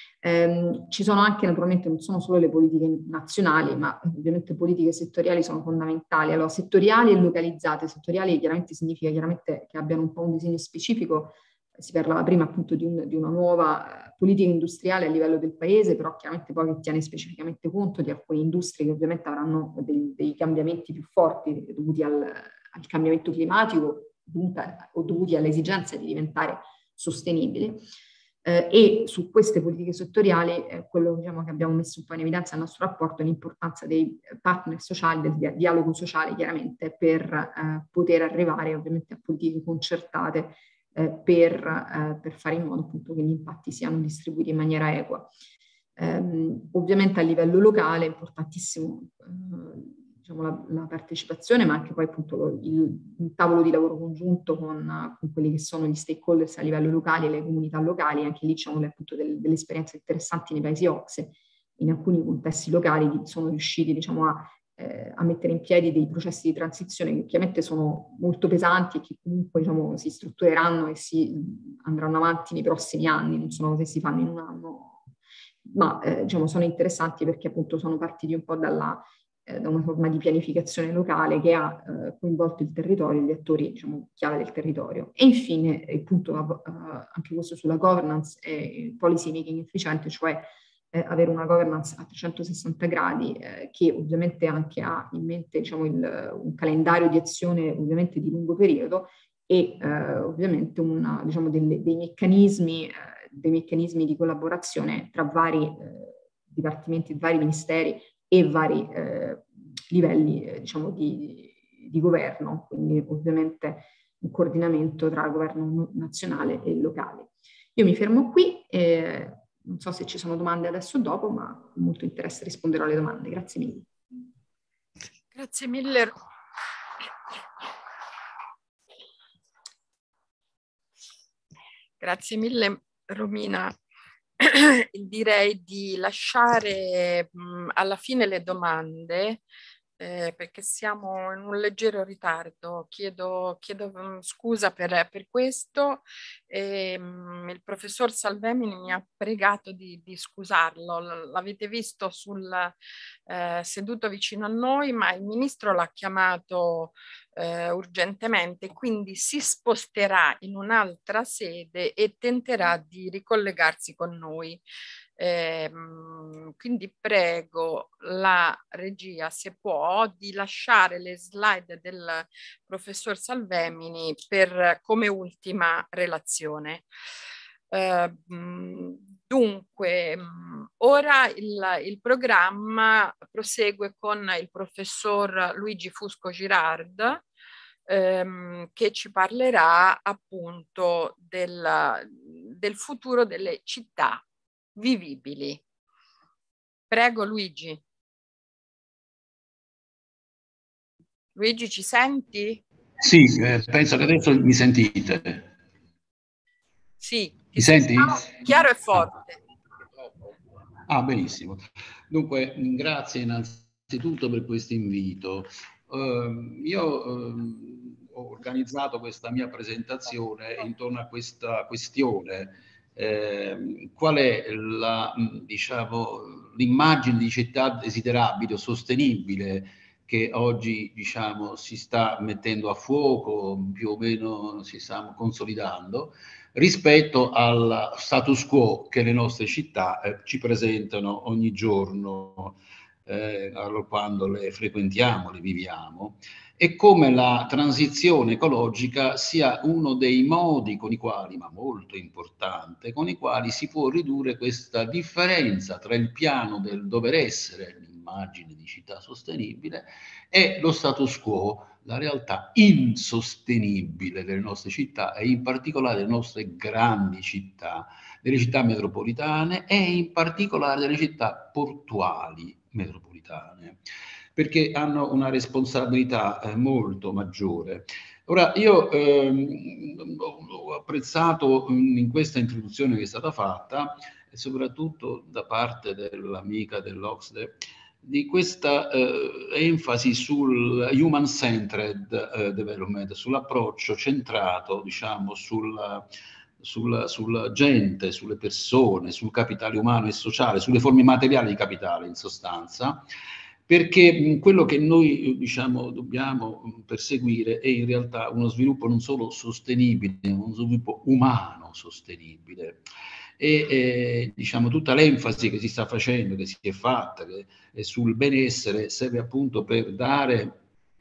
Eh, ci sono anche naturalmente non sono solo le politiche nazionali, ma ovviamente politiche settoriali sono fondamentali. Allora, settoriali e localizzate. Settoriali chiaramente significa chiaramente che abbiano un po' un disegno specifico. Si parlava prima appunto di, un, di una nuova politica industriale a livello del paese, però chiaramente poi che tiene specificamente conto di alcune industrie che ovviamente avranno dei, dei cambiamenti più forti dovuti al, al cambiamento climatico o dovuti all'esigenza di diventare sostenibili. Eh, e su queste politiche settoriali, eh, quello diciamo, che abbiamo messo un po' in evidenza nel nostro rapporto è l'importanza dei partner sociali, del di- dialogo sociale chiaramente, per eh, poter arrivare ovviamente a politiche concertate eh, per, eh, per fare in modo appunto che gli impatti siano distribuiti in maniera equa. Eh, ovviamente a livello locale è importantissimo eh, diciamo, la, la partecipazione, ma anche poi appunto lo, il, il tavolo di lavoro congiunto con, con quelli che sono gli stakeholders a livello locale e le comunità locali. Anche lì c'è appunto del, delle esperienze interessanti nei paesi O C S E. In alcuni contesti locali sono riusciti diciamo, a, eh, a mettere in piedi dei processi di transizione che ovviamente sono molto pesanti e che comunque diciamo, si struttureranno e si andranno avanti nei prossimi anni, non sono cose che si fanno in un anno, ma eh, diciamo, sono interessanti perché appunto sono partiti un po' dalla da una forma di pianificazione locale che ha eh, coinvolto il territorio, gli attori diciamo, chiave del territorio. E infine, il punto uh, anche questo sulla governance e il policy making efficiente, cioè eh, avere una governance a trecentosessanta gradi eh, che ovviamente anche ha in mente diciamo, il, un calendario di azione ovviamente di lungo periodo e eh, ovviamente una, diciamo, delle, dei, meccanismi, eh, dei meccanismi di collaborazione tra vari eh, dipartimenti, vari ministeri e vari eh, livelli eh, diciamo di, di governo, quindi ovviamente un coordinamento tra il governo nazionale e locale. Io mi fermo qui, e non so se ci sono domande adesso o dopo, ma con molto interesse risponderò alle domande. Grazie mille. Grazie mille. Grazie mille Romina. Direi di lasciare mh, alla fine le domande eh, perché siamo in un leggero ritardo. Chiedo, chiedo um, scusa per, per questo. E, um, il professor Salvemini mi ha pregato di, di scusarlo. L'avete visto sul eh, seduto vicino a noi, ma il ministro l'ha chiamato eh, urgentemente, quindi si sposterà in un'altra sede e tenterà di ricollegarsi con noi. Eh, quindi prego la regia, se può, di lasciare le slide del professor Salvemini per come ultima relazione. Eh, dunque, ora il, il programma prosegue con il professor Luigi Fusco Girard, ehm, che ci parlerà appunto del, del futuro delle città vivibili. Prego Luigi. Luigi, ci senti? Sì, eh, penso che adesso mi sentite. Sì, mi senti? Chiaro e forte. Ah, ah benissimo. Dunque, grazie innanzitutto per questo invito. Uh, io uh, ho organizzato questa mia presentazione intorno a questa questione. Eh, qual è la, diciamo, l'immagine di città desiderabile o sostenibile che oggi, diciamo, si sta mettendo a fuoco, più o meno si sta consolidando, rispetto al status quo che le nostre città eh, ci presentano ogni giorno eh, quando le frequentiamo, le viviamo, e come la transizione ecologica sia uno dei modi con i quali, ma molto importante, con i quali si può ridurre questa differenza tra il piano del dover essere, l'immagine di città sostenibile, e lo status quo, la realtà insostenibile delle nostre città e in particolare delle nostre grandi città, delle città metropolitane e in particolare delle città portuali metropolitane, perché hanno una responsabilità eh, molto maggiore. Ora, io ehm, ho apprezzato in questa introduzione che è stata fatta, e soprattutto da parte dell'amica dell'Ocse, di questa eh, enfasi sul human-centered eh, development, sull'approccio centrato, diciamo, sulla, sulla, sulla gente, sulle persone, sul capitale umano e sociale, sulle forme materiali di capitale, in sostanza, perché quello che noi, diciamo, dobbiamo perseguire è in realtà uno sviluppo non solo sostenibile, uno sviluppo umano sostenibile. E eh, diciamo tutta l'enfasi che si sta facendo, che si è fatta che, eh, sul benessere, serve appunto per dare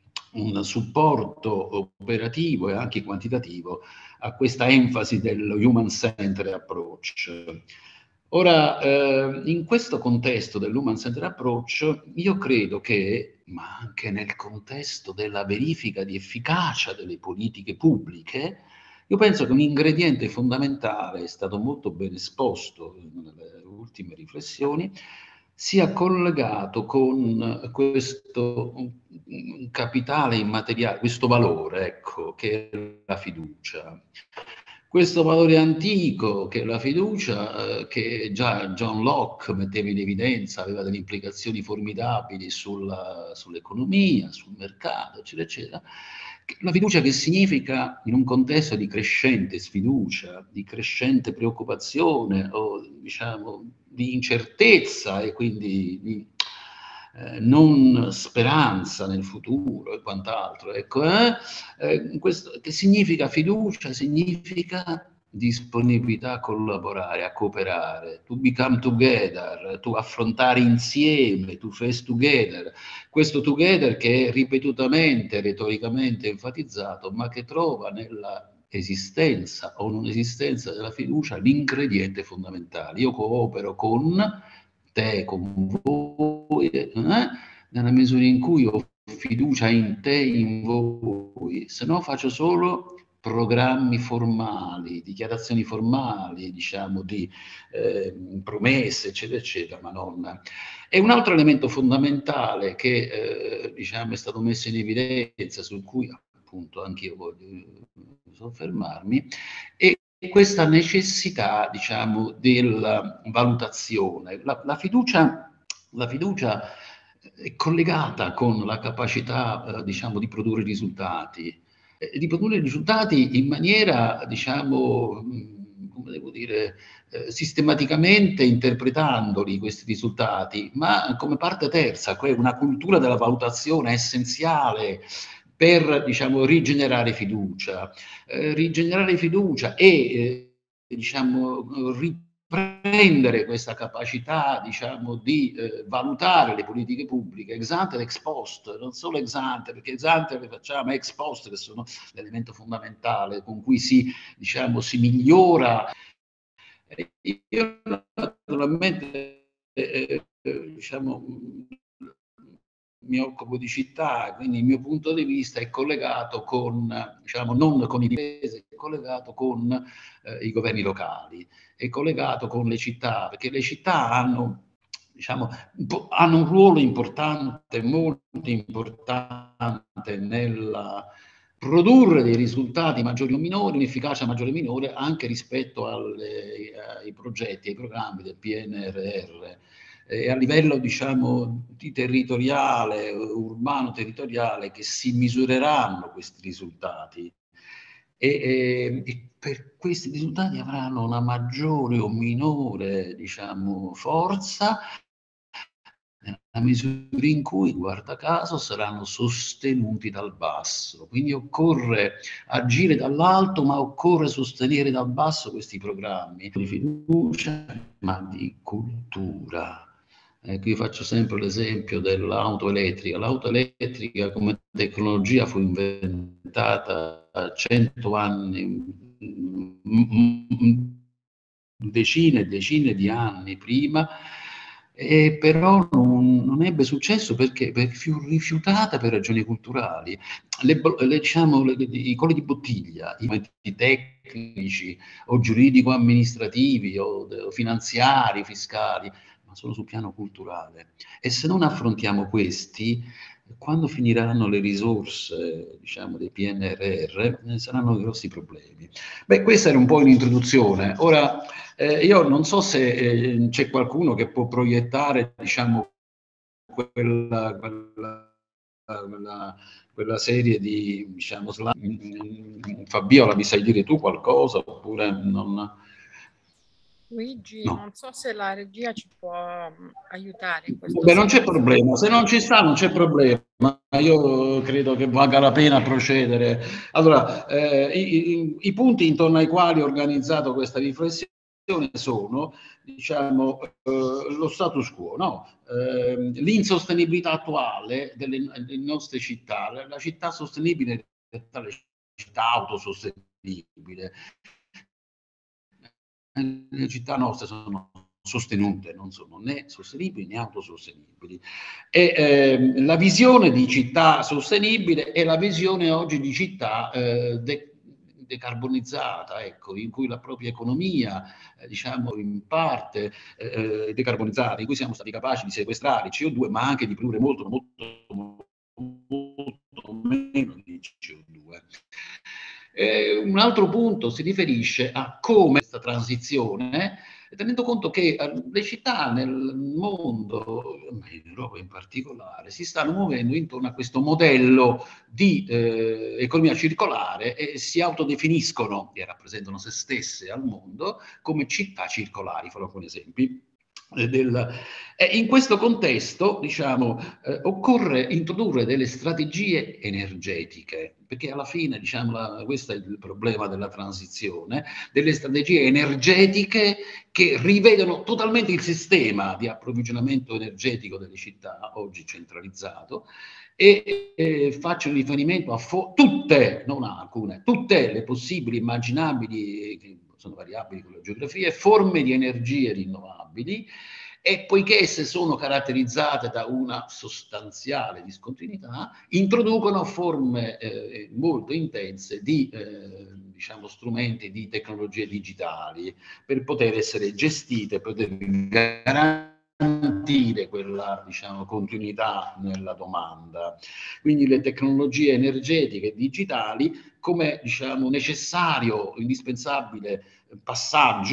un supporto operativo e anche quantitativo a questa enfasi del human-centered approach. Ora, eh, in questo contesto dell'human-centered approach, io credo che, ma anche nel contesto della verifica di efficacia delle politiche pubbliche, io penso che un ingrediente fondamentale, è stato molto ben esposto nelle ultime riflessioni, sia collegato con questo capitale immateriale, questo valore, ecco, che è la fiducia. Questo valore antico che è la fiducia, eh, che già John Locke metteva in evidenza, aveva delle implicazioni formidabili sulla, sull'economia, sul mercato, eccetera, eccetera. La fiducia che significa, in un contesto di crescente sfiducia, di crescente preoccupazione o diciamo di incertezza e quindi di eh, non speranza nel futuro e quant'altro, ecco, eh? Eh, questo, che significa fiducia? Significa disponibilità a collaborare, a cooperare, to become together, to affrontare insieme, to face together. Questo together che è ripetutamente, retoricamente enfatizzato, ma che trova nella esistenza o non esistenza della fiducia l'ingrediente fondamentale. Io coopero con te, con voi, eh? nella misura in cui ho fiducia in te, in voi, se no faccio solo programmi formali, dichiarazioni formali, diciamo di eh, promesse, eccetera, eccetera, ma non. E un altro elemento fondamentale che eh, diciamo è stato messo in evidenza, su cui appunto anche io voglio soffermarmi, è questa necessità, diciamo, della valutazione. La, la fiducia, la fiducia è collegata con la capacità, eh, diciamo, di produrre risultati, eh, di produrre risultati in maniera, diciamo, mh, come devo dire, eh, sistematicamente interpretandoli questi risultati, ma come parte terza, cioè una cultura della valutazione essenziale per, diciamo, rigenerare fiducia, eh, rigenerare fiducia e, eh, diciamo, riprendere questa capacità, diciamo, di eh, valutare le politiche pubbliche ex ante ed ex post, non solo ex ante, perché ex ante le facciamo, ex post che sono l'elemento fondamentale con cui si, diciamo, si migliora. Io naturalmente, eh, eh, diciamo, mi occupo di città, quindi il mio punto di vista è collegato con, diciamo, non con i paesi, è collegato con eh, i governi locali, è collegato con le città, perché le città hanno, diciamo, hanno un ruolo importante, molto importante nella produrre dei risultati maggiori o minori, un'efficacia maggiore o minore anche rispetto alle, ai progetti, ai programmi del P N R R. E a livello, diciamo, di territoriale, urbano territoriale, che si misureranno questi risultati e, e, e per questi risultati avranno una maggiore o minore, diciamo, forza nella misura in cui, guarda caso, saranno sostenuti dal basso. Quindi occorre agire dall'alto, ma occorre sostenere dal basso questi programmi di fiducia, ma di cultura. Ecco, io faccio sempre l'esempio dell'auto elettrica. L'auto elettrica come tecnologia fu inventata cento anni, decine e decine di anni prima, e però non, non ebbe successo perché, perché fu rifiutata per ragioni culturali. Le, le, diciamo, le, I colli di bottiglia, i momenti tecnici o giuridico-amministrativi o, o finanziari, fiscali, ma solo sul piano culturale. E se non affrontiamo questi, quando finiranno le risorse, diciamo, dei P N R R, saranno grossi problemi. Beh, questa era un po' un'introduzione. Ora, eh, io non so se eh, c'è qualcuno che può proiettare, diciamo, quella, quella, quella, quella serie di, diciamo, slide. Fabiola, mi sai dire tu qualcosa oppure non? Luigi, no. Non so se la regia ci può aiutare in questo Beh, non senso. c'è problema, se non ci sta non c'è problema, io credo che valga la pena procedere. Allora, eh, i, i, i punti intorno ai quali ho organizzato questa riflessione sono, diciamo, eh, lo status quo, no? eh, l'insostenibilità attuale delle, delle nostre città. La, la città sostenibile è tale città autosostenibile. Le città nostre sono sostenute, non sono né sostenibili né autosostenibili. E eh, la visione di città sostenibile è la visione oggi di città eh, de decarbonizzata, ecco, in cui la propria economia, eh, diciamo, in parte eh, decarbonizzata, in cui siamo stati capaci di sequestrare C O due, ma anche di produrre molto, molto, molto meno di C O due. Eh, un altro punto si riferisce a come questa transizione, tenendo conto che eh, le città nel mondo, in Europa in particolare, si stanno muovendo intorno a questo modello di eh, economia circolare e si autodefiniscono e rappresentano se stesse al mondo come città circolari. Farò alcuni esempi. Del, eh, in questo contesto, diciamo, eh, occorre introdurre delle strategie energetiche, perché alla fine, diciamo, la, questo è il problema della transizione, delle strategie energetiche che rivedono totalmente il sistema di approvvigionamento energetico delle città, oggi centralizzato, e eh, faccio riferimento a tutte, non a alcune, tutte le possibili, immaginabili, che sono variabili con la geografia, forme di energie rinnovabili, e poiché esse sono caratterizzate da una sostanziale discontinuità, introducono forme eh, molto intense di eh, diciamo, strumenti di tecnologie digitali per poter essere gestite, per poter garantire quella, diciamo, continuità nella domanda. Quindi le tecnologie energetiche digitali come, diciamo, necessario, indispensabile passaggio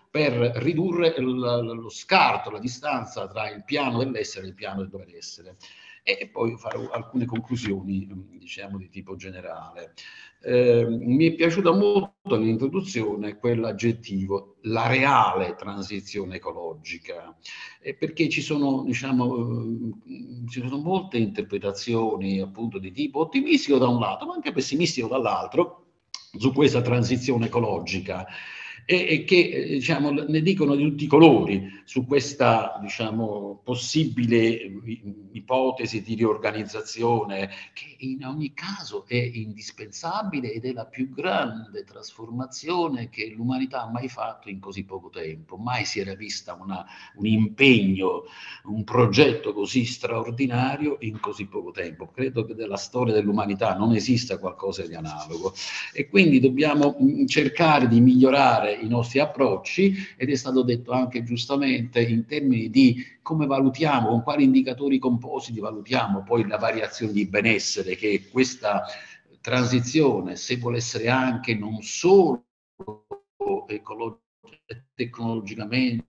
per ridurre lo scarto, la distanza tra il piano dell'essere e il piano del dover essere. E poi fare alcune conclusioni, diciamo, di tipo generale. Eh, mi è piaciuta molto l'introduzione quell'aggettivo, la reale transizione ecologica, eh, perché ci sono, diciamo, eh, ci sono molte interpretazioni appunto di tipo ottimistico da un lato, ma anche pessimistico dall'altro, su questa transizione ecologica. E, e che diciamo, ne dicono di tutti i colori su questa, diciamo, possibile ipotesi di riorganizzazione che in ogni caso è indispensabile ed è la più grande trasformazione che l'umanità ha mai fatto in così poco tempo. Mai si era vista una, un impegno, un progetto così straordinario in così poco tempo. Credo che nella storia dell'umanità non esista qualcosa di analogo e quindi dobbiamo cercare di migliorare i nostri approcci, ed è stato detto anche giustamente in termini di come valutiamo, con quali indicatori compositi valutiamo poi la variazione di benessere che questa transizione, se vuole essere anche non solo ecolo- tecnologicamente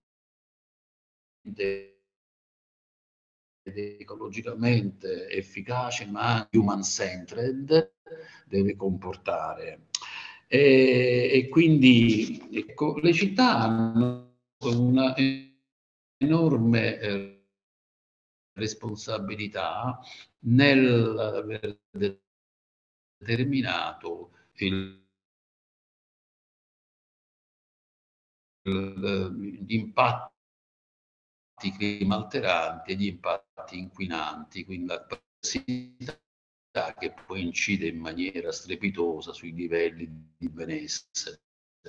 ed ecologicamente efficace, ma anche human-centered, deve comportare. E, e quindi ecco, le città hanno una enorme eh, responsabilità nel aver determinato il, il, gli impatti climalteranti e gli impatti inquinanti, quindi la complessità che poi incide in maniera strepitosa sui livelli di benessere.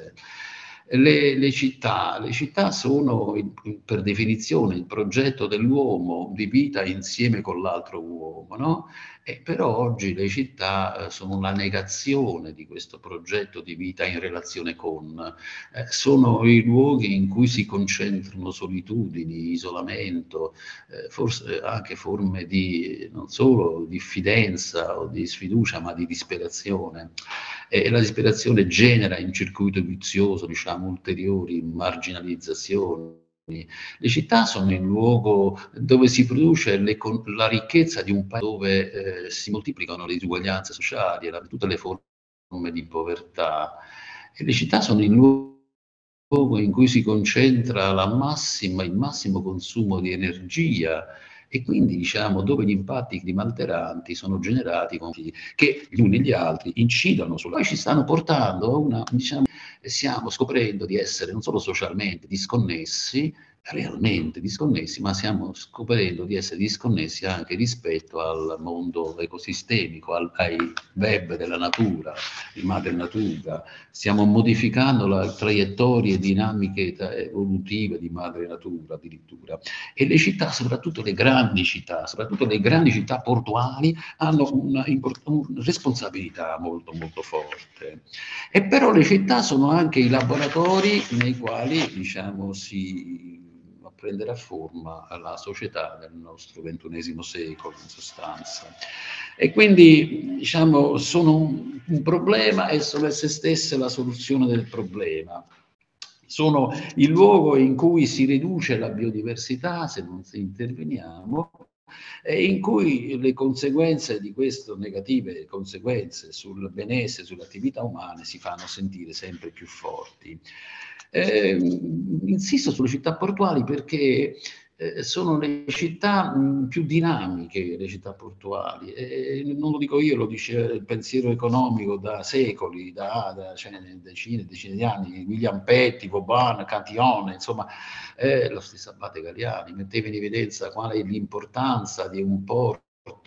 Le, le, città, le città sono per definizione il progetto dell'uomo di vita insieme con l'altro uomo, no? E però oggi le città sono la negazione di questo progetto di vita in relazione con, eh, sono i luoghi in cui si concentrano solitudini, isolamento, eh, forse anche forme di non solo diffidenza o di sfiducia, ma di disperazione. E la disperazione genera in circuito vizioso, diciamo, ulteriori marginalizzazioni. Le città sono il luogo dove si produce le, la ricchezza di un paese, dove eh, si moltiplicano le disuguaglianze sociali e la, tutte le forme di povertà. E le città sono il luogo in cui si concentra la massima, il massimo consumo di energia, e quindi diciamo dove gli impatti climalteranti sono generati che gli uni e gli altri incidono su. Poi ci stanno portando a una, diciamo, stiamo scoprendo di essere non solo socialmente disconnessi, realmente disconnessi, ma stiamo scoprendo di essere disconnessi anche rispetto al mondo ecosistemico, al, ai web della natura, di madre natura. Stiamo modificando le traiettorie dinamiche evolutive di madre natura addirittura. E le città, soprattutto le grandi città, soprattutto le grandi città portuali, hanno una, una responsabilità molto molto forte. E però le città sono anche i laboratori nei quali, diciamo, si prenderà forma la società del nostro ventunesimo secolo, in sostanza. E quindi, diciamo, sono un, un problema e sono esse stesse la soluzione del problema. Sono il luogo in cui si riduce la biodiversità, se non interveniamo, e in cui le conseguenze di queste negative conseguenze sul benessere, sulle attività umane si fanno sentire sempre più forti. Eh, insisto sulle città portuali perché eh, sono le città mh, più dinamiche, le città portuali. E non lo dico io, lo dice il pensiero economico da secoli, da, da cioè, decine e decine di anni, William Petty, Vauban, Cantillon, insomma, eh, lo stesso Abate Galiani metteva in evidenza qual è l'importanza di un porto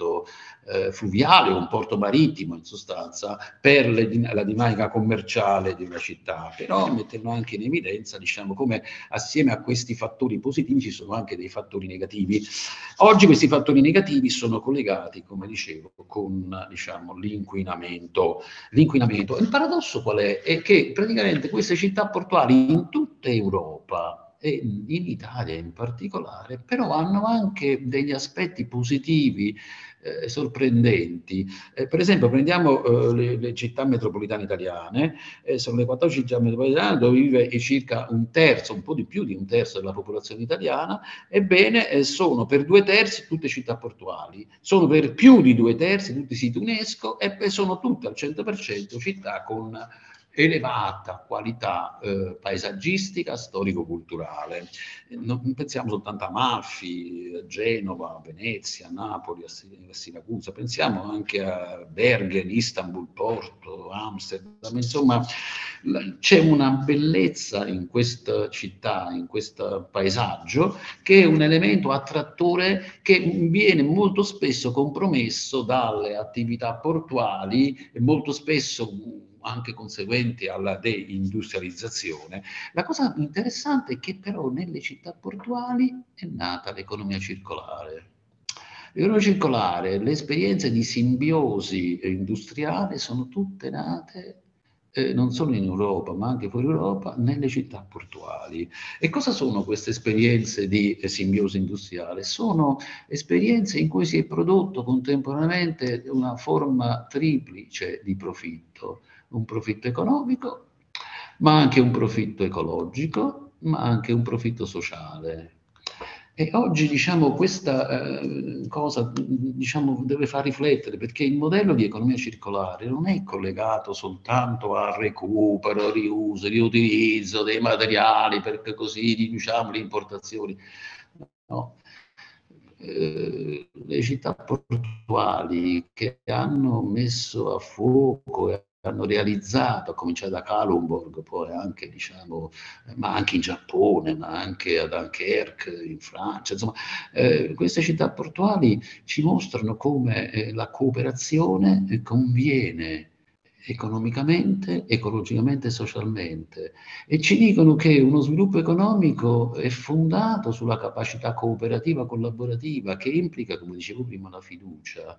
eh, fluviale, un porto marittimo in sostanza, per le, la dinamica commerciale di una città, però mettendo anche in evidenza, diciamo, come assieme a questi fattori positivi ci sono anche dei fattori negativi. Oggi questi fattori negativi sono collegati, come dicevo, con, diciamo, l'inquinamento. L'inquinamento. Il paradosso qual è? È che praticamente queste città portuali in tutta Europa e in Italia in particolare, però hanno anche degli aspetti positivi eh, sorprendenti. Eh, per esempio prendiamo eh, le, le città metropolitane italiane, eh, sono le quattordici città metropolitane dove vive circa un terzo, un po' di più di un terzo della popolazione italiana. Ebbene, eh, sono per due terzi tutte città portuali, sono per più di due terzi tutti i siti UNESCO e sono tutte al cento per cento città con elevata qualità eh, paesaggistica, storico-culturale. Non pensiamo soltanto a Amalfi, a Genova, a Venezia, a Napoli, a Siracusa, pensiamo anche a Bergen, Istanbul, Porto, Amsterdam, insomma c'è una bellezza in questa città, in questo paesaggio, che è un elemento attrattore che viene molto spesso compromesso dalle attività portuali e molto spesso anche conseguenti alla deindustrializzazione. La cosa interessante è che però nelle città portuali è nata l'economia circolare. L'economia circolare, le esperienze di simbiosi industriale sono tutte nate eh, non solo in Europa, ma anche fuori Europa, nelle città portuali. E cosa sono queste esperienze di eh, simbiosi industriale? Sono esperienze in cui si è prodotto contemporaneamente una forma triplice di profitto. Un profitto economico, ma anche un profitto ecologico, ma anche un profitto sociale. E oggi, diciamo, questa eh, cosa, diciamo, deve far riflettere, perché il modello di economia circolare non è collegato soltanto al recupero, riuso, riutilizzo dei materiali, perché così riduciamo le importazioni. No. Eh, le città portuali che hanno messo a fuoco e hanno realizzato, a cominciare da Kalundborg, poi anche, diciamo, ma anche in Giappone, ma anche ad Dunkerque in Francia, insomma, eh, queste città portuali ci mostrano come eh, la cooperazione conviene economicamente, ecologicamente e socialmente, e ci dicono che uno sviluppo economico è fondato sulla capacità cooperativa collaborativa, che implica, come dicevo prima, la fiducia.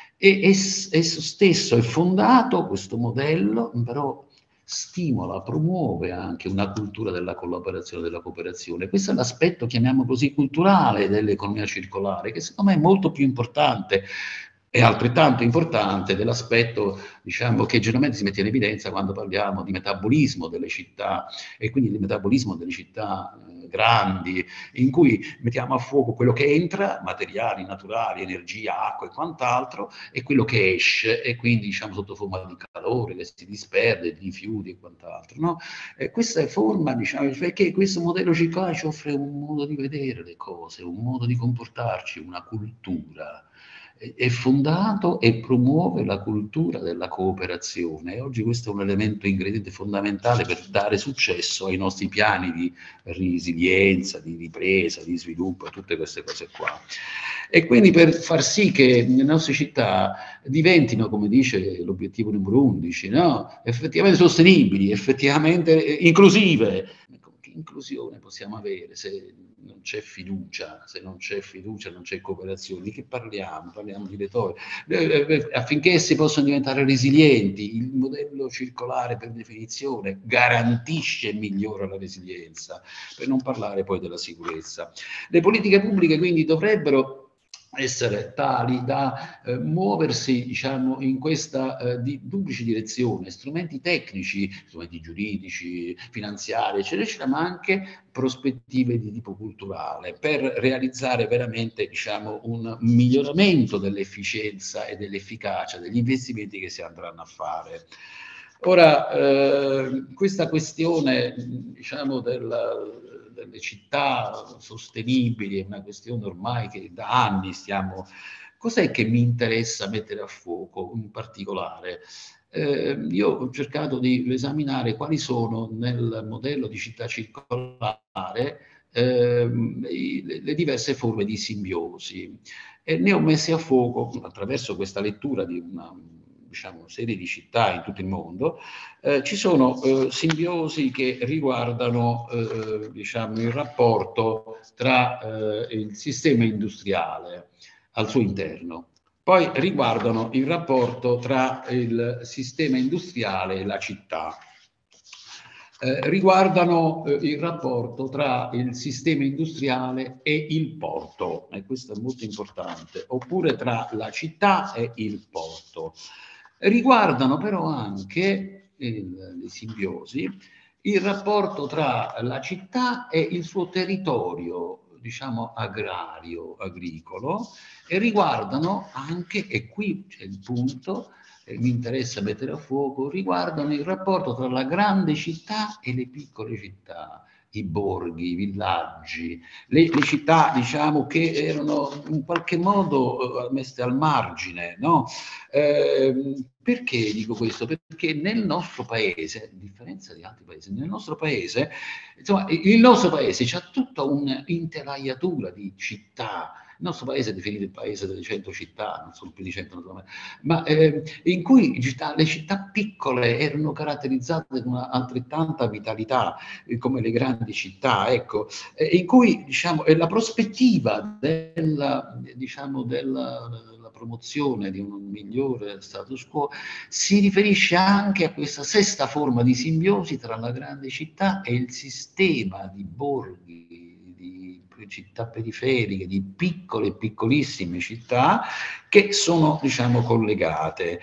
E esso stesso è fondato, questo modello, però stimola, promuove anche una cultura della collaborazione e della cooperazione. Questo è l'aspetto, chiamiamo così, culturale dell'economia circolare, che secondo me è molto più importante è altrettanto importante dell'aspetto, diciamo, che generalmente si mette in evidenza quando parliamo di metabolismo delle città, e quindi di metabolismo delle città eh, grandi, in cui mettiamo a fuoco quello che entra, materiali naturali, energia, acqua e quant'altro, e quello che esce, e quindi, diciamo, sotto forma di calore che si disperde, di rifiuti e quant'altro, no? Eh, questa forma, diciamo, perché questo modello circolare ci offre un modo di vedere le cose, un modo di comportarci, una cultura. È fondato e promuove la cultura della cooperazione, e oggi questo è un elemento ingrediente fondamentale per dare successo ai nostri piani di resilienza, di ripresa, di sviluppo, tutte queste cose qua. E quindi per far sì che le nostre città diventino, come dice l'obiettivo numero undici, no? Effettivamente sostenibili, effettivamente inclusive. Che inclusione possiamo avere se non c'è fiducia, se non c'è fiducia, non c'è cooperazione? Di che parliamo? Parliamo di retorica. Eh, affinché essi possano diventare resilienti, il modello circolare per definizione garantisce e migliora la resilienza, per non parlare poi della sicurezza. Le politiche pubbliche quindi dovrebbero essere tali da eh, muoversi, diciamo, in questa eh, di, duplice direzione, strumenti tecnici, strumenti giuridici, finanziari, eccetera, eccetera, ma anche prospettive di tipo culturale, per realizzare veramente, diciamo, un miglioramento dell'efficienza e dell'efficacia degli investimenti che si andranno a fare. Ora, eh, questa questione, diciamo, del delle città sostenibili è una questione ormai che da anni stiamo... Cos'è che mi interessa mettere a fuoco in particolare? Eh, io ho cercato di esaminare quali sono nel modello di città circolare eh, le, le diverse forme di simbiosi, e ne ho messe a fuoco attraverso questa lettura di una, diciamo, serie di città in tutto il mondo. Eh, ci sono eh, simbiosi che riguardano eh, diciamo, il rapporto tra eh, il sistema industriale al suo interno, poi riguardano il rapporto tra il sistema industriale e la città. eh, riguardano eh, il rapporto tra il sistema industriale e il porto, e questo è molto importante, oppure tra la città e il porto. Riguardano però anche il, le simbiosi, il rapporto tra la città e il suo territorio, diciamo, agrario, agricolo, e riguardano anche, e qui c'è il punto, e mi interessa mettere a fuoco, riguardano il rapporto tra la grande città e le piccole città, i borghi, i villaggi, le, le città, diciamo, che erano in qualche modo eh, messe al margine, no? Eh, perché dico questo? Perché nel nostro paese, a differenza di altri paesi, nel nostro paese, insomma, il nostro paese c'ha tutta un'intelaiatura di città. Il nostro paese è definito il paese delle cento città, non sono più di cento naturalmente, ma eh, in cui città, le città piccole erano caratterizzate da una altrettanta vitalità eh, come le grandi città, ecco, eh, in cui diciamo, la prospettiva della, diciamo, della, della promozione di un migliore status quo si riferisce anche a questa sesta forma di simbiosi tra la grande città e il sistema di borghi, di città periferiche, di piccole e piccolissime città che sono, diciamo, collegate.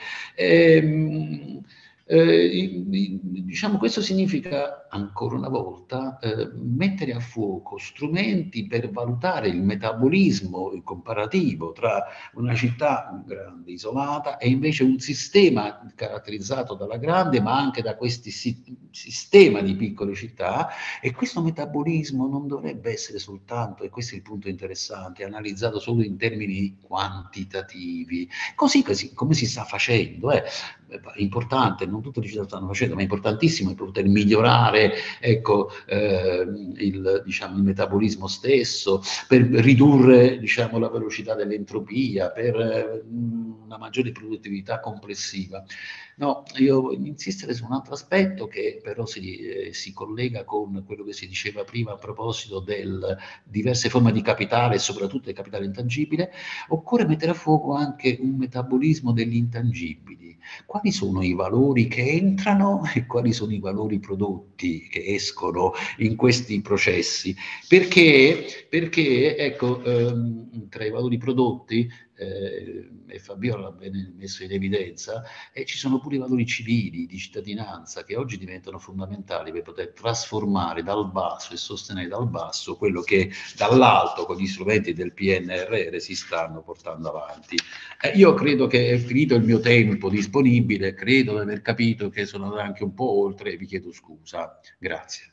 Ehm, eh, diciamo, questo significa, ancora una volta, eh, mettere a fuoco strumenti per valutare il metabolismo il comparativo tra una città grande, isolata, e invece un sistema caratterizzato dalla grande, ma anche da questi si- sistema di piccole città, e questo metabolismo non dovrebbe essere soltanto, e questo è il punto interessante, analizzato solo in termini quantitativi, così, così come si sta facendo. Eh. È importante, non tutte le città stanno facendo, ma è importantissimo per poter migliorare, ecco, eh, il, diciamo, il metabolismo stesso, per ridurre, diciamo, la velocità dell'entropia, per eh, una maggiore produttività complessiva. No, io voglio insistere su un altro aspetto che però si, eh, si collega con quello che si diceva prima a proposito delle diverse forme di capitale, e soprattutto del capitale intangibile. Occorre mettere a fuoco anche un metabolismo degli intangibili. Quali sono i valori che entrano e quali sono i valori prodotti che escono in questi processi? Perché, perché ecco, ehm, tra i valori prodotti, eh, e Fabiola l'ha bene messo in evidenza, e ci sono pure i valori civili, di cittadinanza, che oggi diventano fondamentali per poter trasformare dal basso e sostenere dal basso quello che dall'alto, con gli strumenti del P N R R, si stanno portando avanti. Eh, io credo che è finito il mio tempo disponibile, credo di aver capito che sono andato anche un po' oltre, e vi chiedo scusa. Grazie.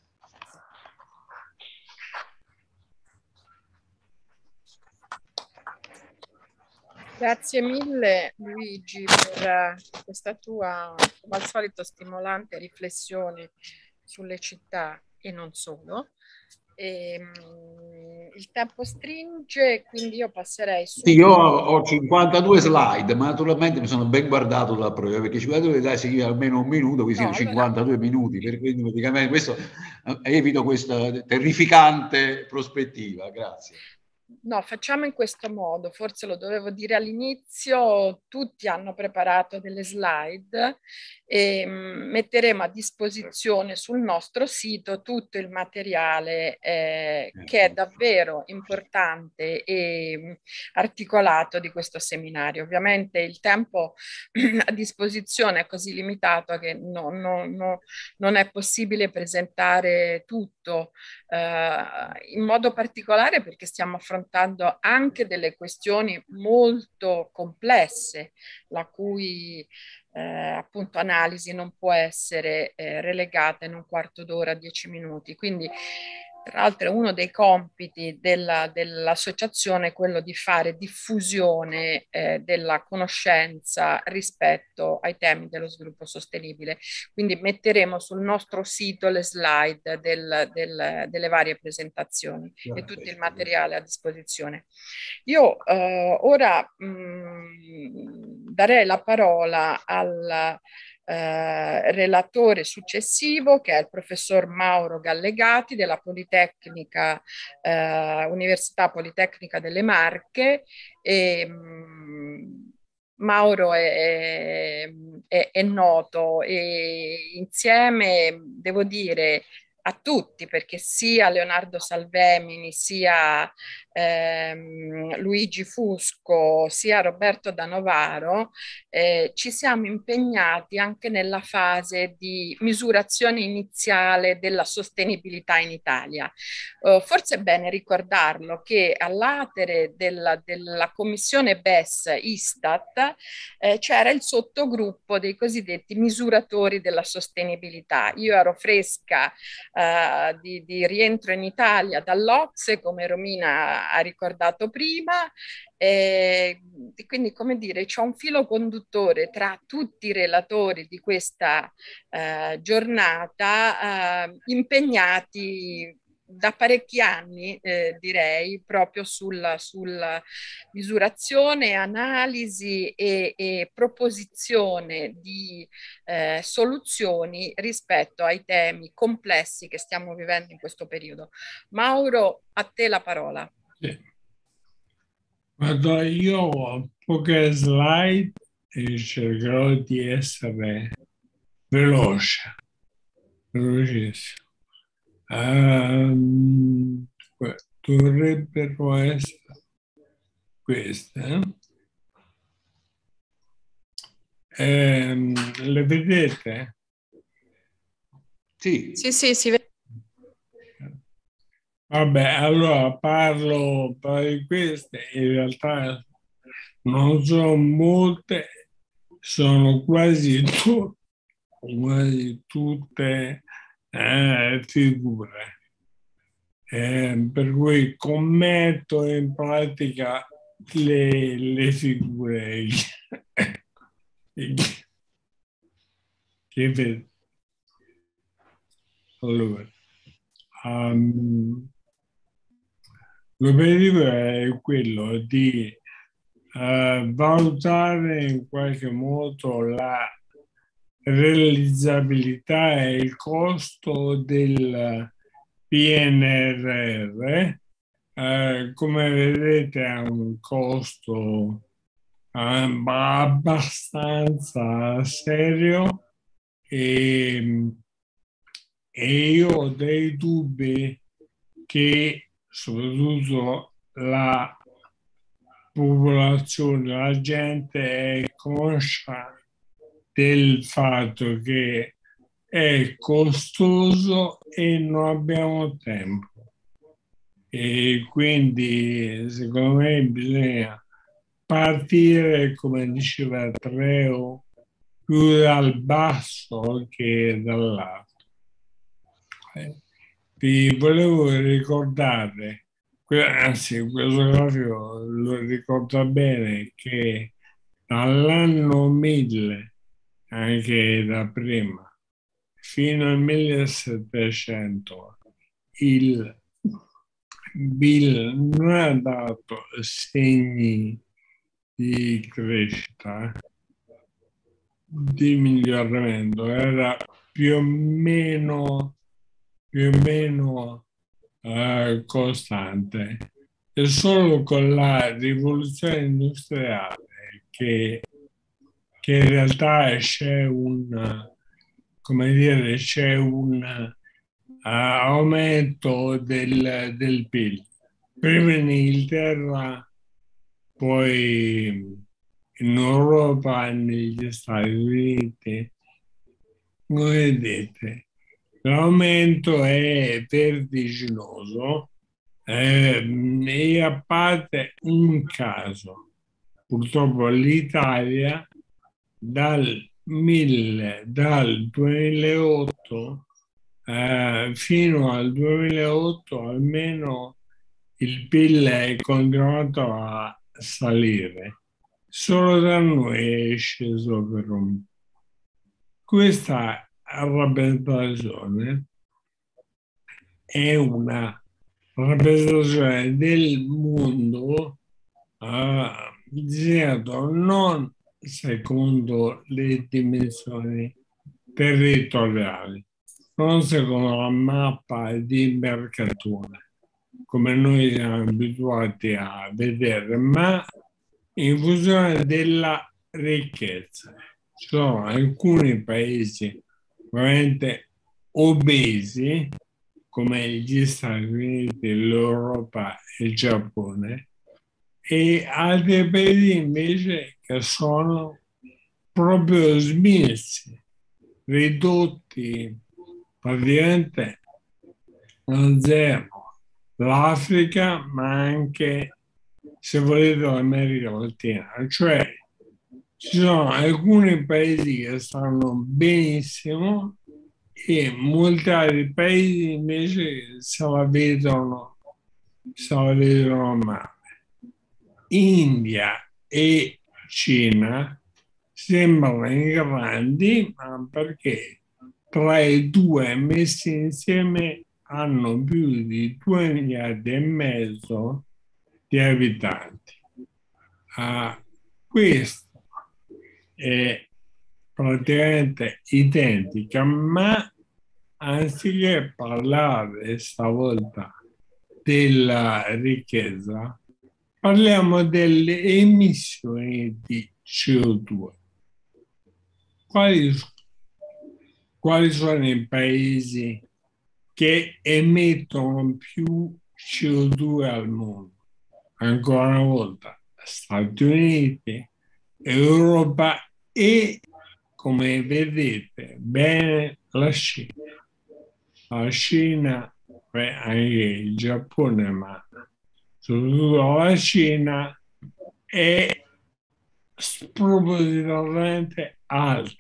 Grazie mille Luigi per questa tua, come al solito, stimolante riflessione sulle città e non solo. E, um, il tempo stringe, quindi io passerei su. Sì, io ho cinquantadue slide, ma naturalmente mi sono ben guardato dalla prova, perché cinquantadue slide significa almeno un minuto, quindi No, sono allora... cinquantadue minuti, per cui praticamente questo, evito questa terrificante prospettiva. Grazie. No, facciamo in questo modo, forse lo dovevo dire all'inizio, tutti hanno preparato delle slide e mh, metteremo a disposizione sul nostro sito tutto il materiale eh, che è davvero importante e mh, articolato di questo seminario. Ovviamente il tempo a disposizione è così limitato che no, no, no, non è possibile presentare tutto, eh, in modo particolare perché stiamo affrontando anche delle questioni molto complesse, la cui eh, appunto analisi non può essere eh, relegata in un quarto d'ora, dieci minuti. Quindi, tra l'altro, uno dei compiti della, dell'associazione è quello di fare diffusione eh, della conoscenza rispetto ai temi dello sviluppo sostenibile. Quindi metteremo sul nostro sito le slide del, del, delle varie presentazioni e tutto il materiale a disposizione. Io eh, ora mh, darei la parola al eh, relatore successivo, che è il professor Mauro Gallegati della Politecnica, eh, Università Politecnica delle Marche. E, mh, Mauro è, è, è noto, e insieme devo dire a tutti, perché sia Leonardo Salvemini, sia ehm, Luigi Fusco, sia Roberto Da Novaro, eh, ci siamo impegnati anche nella fase di misurazione iniziale della sostenibilità in Italia. Uh, forse è bene ricordarlo che all'atere della, della commissione B E S Istat eh, c'era il sottogruppo dei cosiddetti misuratori della sostenibilità. Io ero fresca Uh, di, di rientro in Italia dall'O C S E, come Romina ha ricordato prima, e quindi, come dire, c'è un filo conduttore tra tutti i relatori di questa uh, giornata uh, impegnati da parecchi anni, eh, direi, proprio sulla, sulla misurazione, analisi e, e proposizione di eh, soluzioni rispetto ai temi complessi che stiamo vivendo in questo periodo. Mauro, a te la parola. Sì. Guarda, io ho poche slide e cercherò di essere veloce, velocissimo. Um, dovrebbero essere queste. Eh, le vedete? Sì. Sì, sì, si vede. Vabbè, allora parlo, parlo di queste, in realtà non sono molte, sono quasi, tu, quasi tutte eh, figure. Eh, per cui commetto in pratica le, le figure che vedo. Allora, um, l'obiettivo è quello di uh, valutare in qualche modo la realizzabilità e il costo del P N R R. Uh, come vedete ha un costo uh, abbastanza serio e, e io ho dei dubbi che soprattutto la popolazione, la gente è conscia del fatto che è costoso e non abbiamo tempo. E quindi secondo me bisogna partire, come diceva Treo, più dal basso che dall'alto. Eh, vi volevo ricordare, anzi questo grafico lo ricorda bene, che dall'anno mille, anche da prima, fino al millesettecento, il B I L non ha dato segni di crescita, di miglioramento, era più o meno, più o meno uh, costante. È solo con la rivoluzione industriale che, che in realtà c'è un, come dire, c'è un Uh, aumento del, del P I L. Prima in Inghilterra, poi in Europa e negli Stati Uniti. Come vedete, l'aumento è vertiginoso eh, e a parte un caso. Purtroppo l'Italia dal, mille, dal duemilaotto Uh, fino al duemilaotto almeno il P I L è continuato a salire, solo da noi è sceso per un po'. Questa rappresentazione è una rappresentazione del mondo uh, disegnato non secondo le dimensioni territoriali, non secondo la mappa di Mercature, come noi siamo abituati a vedere, ma in funzione della ricchezza. ci sono alcuni paesi veramente obesi, come gli Stati Uniti, l'Europa e il Giappone, e altri paesi invece che sono proprio smessi, ridotti praticamente a zero. L'Africa, ma anche, se volete, l'America Latina. Cioè, ci sono alcuni paesi che stanno benissimo e molti altri paesi invece se la vedono, se la vedono male. India e Cina sembrano grandi, ma perché tra i due messi insieme hanno più di due miliardi e mezzo di abitanti. Uh, questo è praticamente identica, ma anziché parlare stavolta della ricchezza, parliamo delle emissioni di C O due. Quali, quali sono i paesi che emettono più C O due al mondo? Ancora una volta, Stati Uniti, Europa e, come vedete bene, la Cina. La Cina, beh, anche il Giappone, ma soprattutto la Cina è spropositamente alta.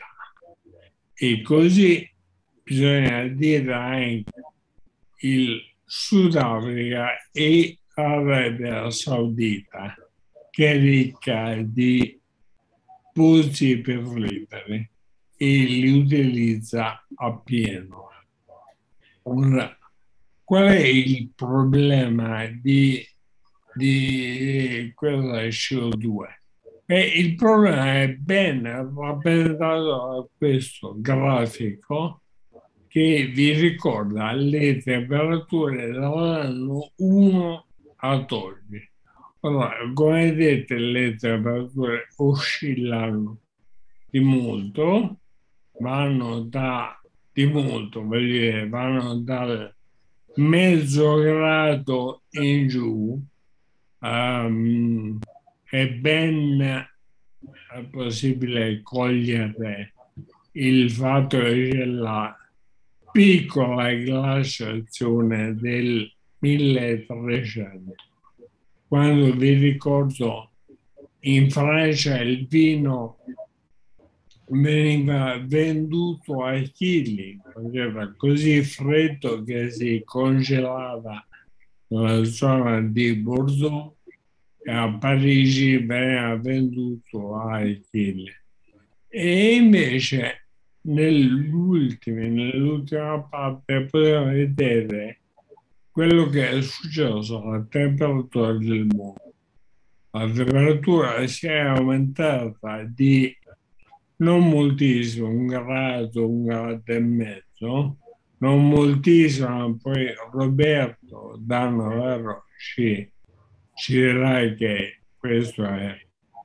E così bisogna dire anche il Sudafrica e l'Arabia Saudita, che è ricca di pozzi petroliferi e li utilizza appieno. Ora, qual è il problema di, di quella C O due? E il problema è ben rappresentato da questo grafico che vi ricorda le temperature dall'anno uno ad oggi. Allora, come vedete, le temperature oscillano di molto, vanno da di molto, voglio dire, vanno dal mezzo grado in giù. Um, è ben possibile cogliere il fatto che c'è la piccola glaciazione del milletrecento. Quando vi ricordo in Francia il vino veniva venduto a chili, perché era così freddo che si congelava nella zona di Bordeaux e a Parigi veniva venduto a chili. E invece nell'ultima, nell'ultima parte potevamo vedere quello che è successo alla temperatura del mondo. La temperatura si è aumentata di non moltissimo, un grado, un grado e mezzo, non moltissimo, poi Roberto Danno ci, ci dirà che questo è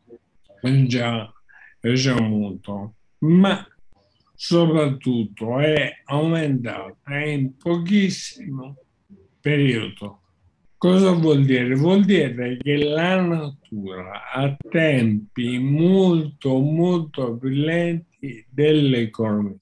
già, è già molto, ma soprattutto è aumentata in pochissimo periodo. Cosa vuol dire? Vuol dire che la natura ha tempi molto, molto più lenti dell'economia.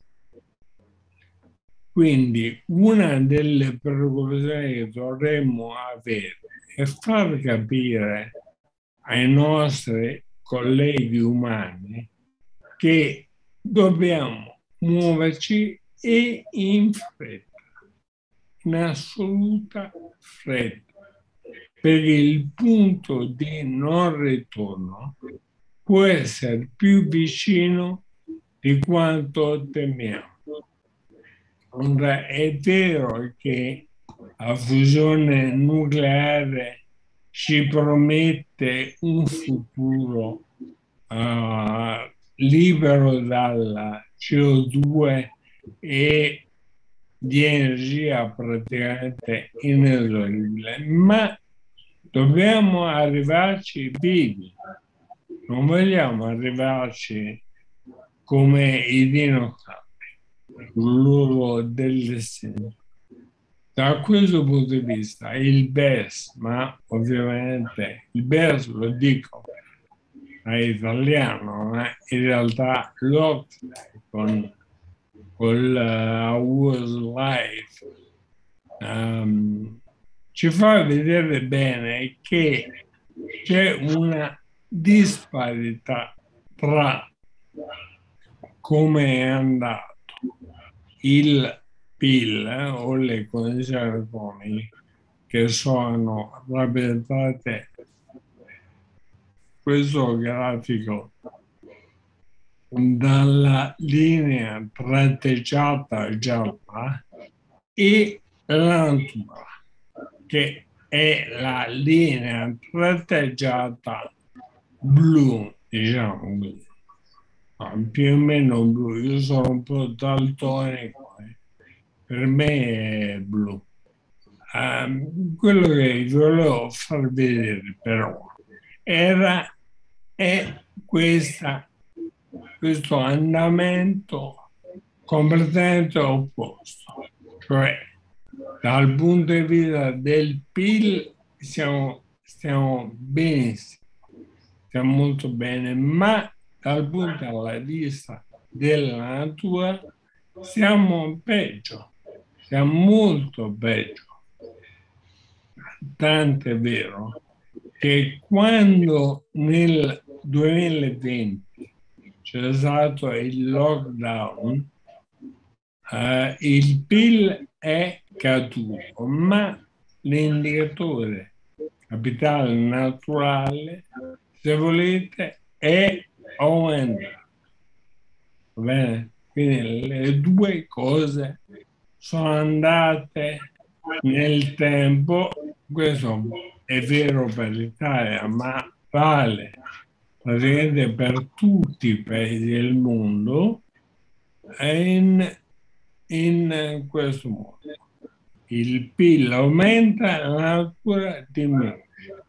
Quindi una delle preoccupazioni che dovremmo avere è far capire ai nostri colleghi umani che dobbiamo muoverci e in fretta, in assoluta fretta, perché il punto di non ritorno può essere più vicino di quanto temiamo. Ora, è vero che la fusione nucleare ci promette un futuro uh, libero dalla C O due e di energia praticamente inesorabile, ma dobbiamo arrivarci vivi, non vogliamo arrivarci come i dinosauri, loro dell'estinzione. Da questo punto di vista il B E S, ma ovviamente il B E S lo dico a italiano, eh, in realtà l'Oxfam con, con uh, Was Life um, ci fa vedere bene che c'è una disparità tra come è andato il P I L eh, o le condizioni economiche che sono rappresentate questo grafico dalla linea tratteggiata gialla e la natura, che è la linea tratteggiata blu, diciamo così. No, più o meno blu. Io sono un po' daltonico, eh. Per me è blu. Um, quello che vi volevo far vedere però era è questa, questo andamento completamente opposto, cioè dal punto di vista del P I L siamo, stiamo benissimo, stiamo molto bene, ma dal punto di vista della natura siamo peggio, siamo molto peggio. Tanto è vero che quando nel duemilaventi c'è stato il lockdown, eh, il P I L è caduto, ma l'indicatore capitale naturale, se volete, è aumentato. Va bene? Quindi le due cose sono andate nel tempo. Questo è vero per l'Italia, ma vale praticamente per tutti i paesi del mondo in, in questo modo. Il P I L aumenta, la natura diminuisce.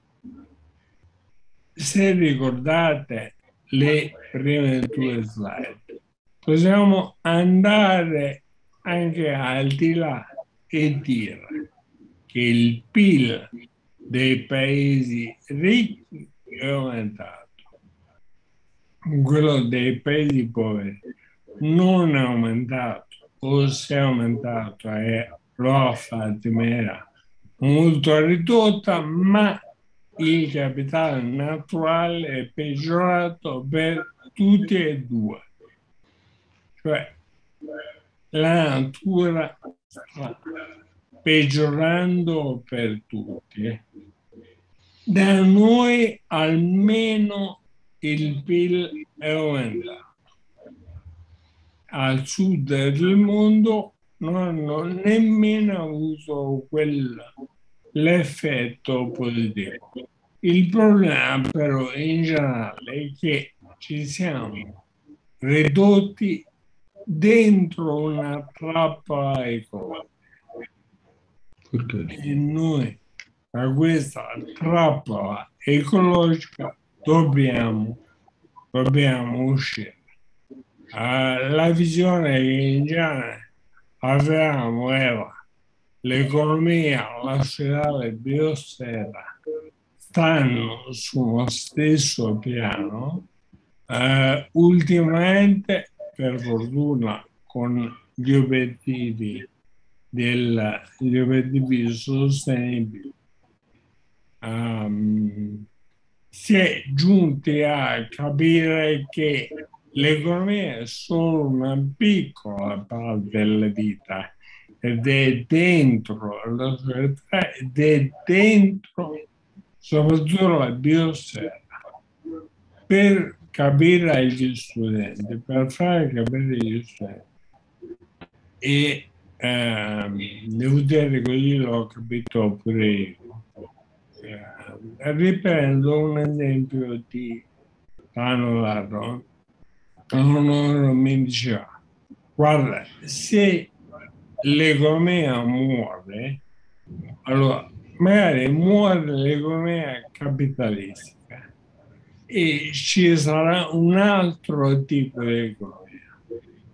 Se ricordate le prime due slide, possiamo andare anche al di là e dire che il P I L dei paesi ricchi è aumentato, quello dei paesi poveri non è aumentato, o se è aumentato e lo ha fatto in maniera molto ridotta, ma il capitale naturale è peggiorato per tutti e due. Cioè la natura sta peggiorando per tutti. Da noi almeno il P I L è aumentato. Al sud del mondo non hanno nemmeno avuto quell'effetto positivo. Il problema però in generale è che ci siamo ridotti dentro una trappola economica. E noi da questa trappola ecologica dobbiamo, dobbiamo uscire. Uh, la visione che in genere avevamo era l'economia, la società e la biosfera stanno sullo stesso piano. Uh, ultimamente, per fortuna, con gli obiettivi, del, gli obiettivi sostenibili, um, si è giunti a capire che l'economia è solo una piccola parte della vita ed è dentro la società ed è dentro soprattutto la biosfera. Per capire agli studenti, per fare capire agli studenti, e ehm, devo dire così l'ho capito pure io. Eh, riprendo un esempio di Tano Larro. Uno mi diceva, guarda, se l'economia muore, allora magari muore l'economia capitalistica e ci sarà un altro tipo di economia.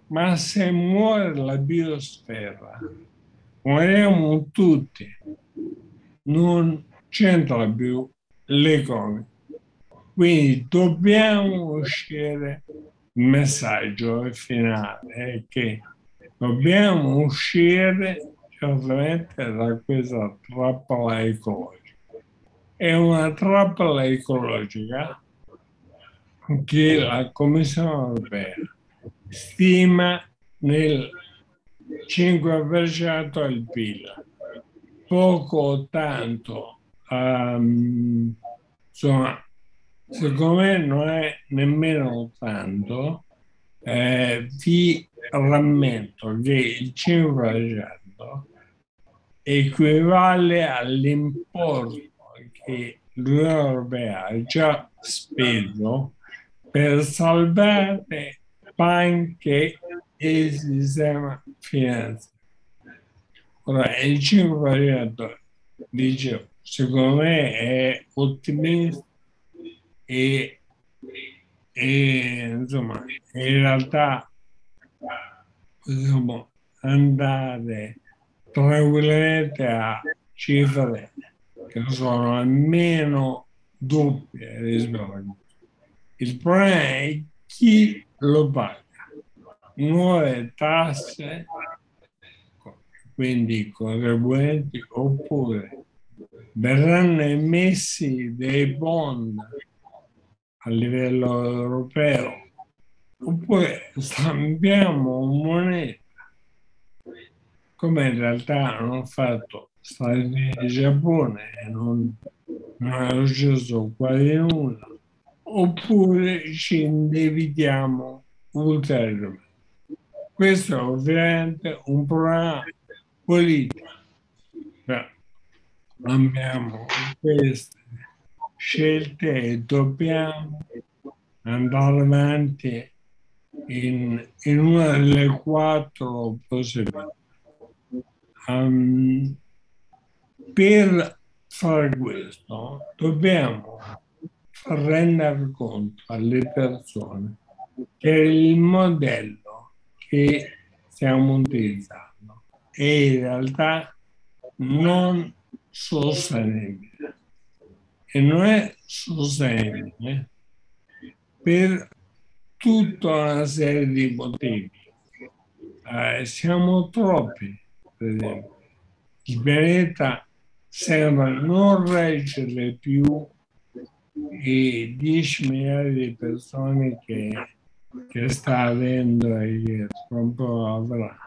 ma se muore la biosfera, muoriamo tutti, non c'entra più l'economia. Quindi dobbiamo uscire, il messaggio finale è che dobbiamo uscire certamente da questa trappola ecologica. È una trappola ecologica che la Commissione europea stima nel cinque per cento del P I L, poco o tanto, um, insomma, secondo me non è nemmeno tanto. Eh, vi rammento che il cinque per cento equivale all'importo che l'Unione Europea ha già speso per salvare banche e il sistema finanziario. Ora, il cinque per cento, dicevo, secondo me è ottimista e, e insomma, in realtà possiamo andare tranquillamente a cifre che sono almeno doppie rispetto a questo. Il problema è chi lo paga. Nuove tasse, quindi contribuenti, oppure verranno emessi dei bond a livello europeo, oppure stampiamo moneta, come in realtà hanno fatto Stati Uniti e Giappone e non, non è successo quasi nulla, oppure ci indebitiamo ulteriormente. Questo è ovviamente un problema politico. Beh, abbiamo queste scelte e dobbiamo andare avanti in, in una delle quattro possibilità. Um, per fare questo dobbiamo far rendere conto alle persone che il modello che stiamo utilizzando è in realtà non sostenibile e non è sostenibile per tutta una serie di motivi. Eh, siamo troppi, per esempio. Il pianeta sembra non reggere più i dieci miliardi di persone che, che sta avendo e che tra un po' avrà.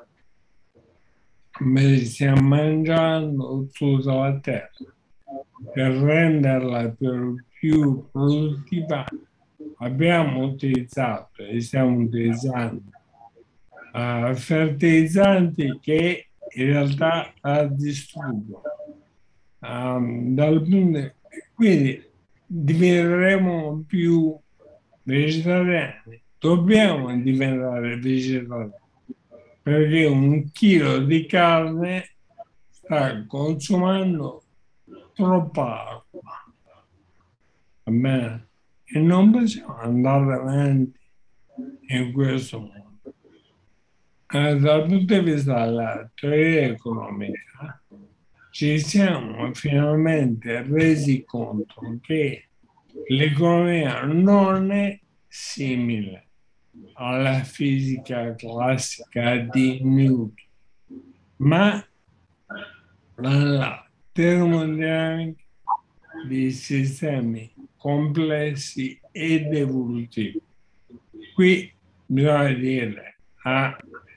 Ma stiamo mangiando tutta la terra. Per renderla più, più produttiva abbiamo utilizzato e stiamo utilizzando uh, fertilizzanti che in realtà la distruggono. Um, dal punto, quindi diventeremo più vegetariani, dobbiamo diventare vegetariani perché un chilo di carne sta consumando troppa acqua. Va bene? E non possiamo andare avanti in questo modo. Eh, dal punto di vista della teoria economica, ci siamo finalmente resi conto che l'economia non è simile alla fisica classica di Newton, ma alla termodinamica di sistemi complessi ed evolutivi. Qui bisogna dire a,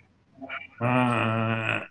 a,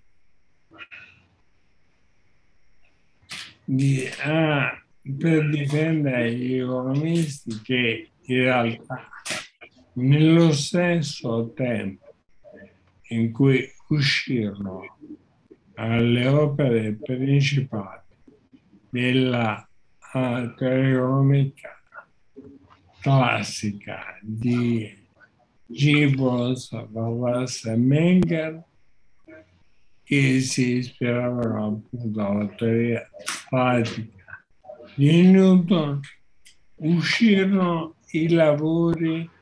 di, a, per difendere gli economisti che in realtà nello stesso tempo in cui uscirono alle opere principali della uh, teoria economica classica di Gibbons, Wallace e Menger, che si ispiravano appunto alla teoria pratica di Newton, uscirono i lavori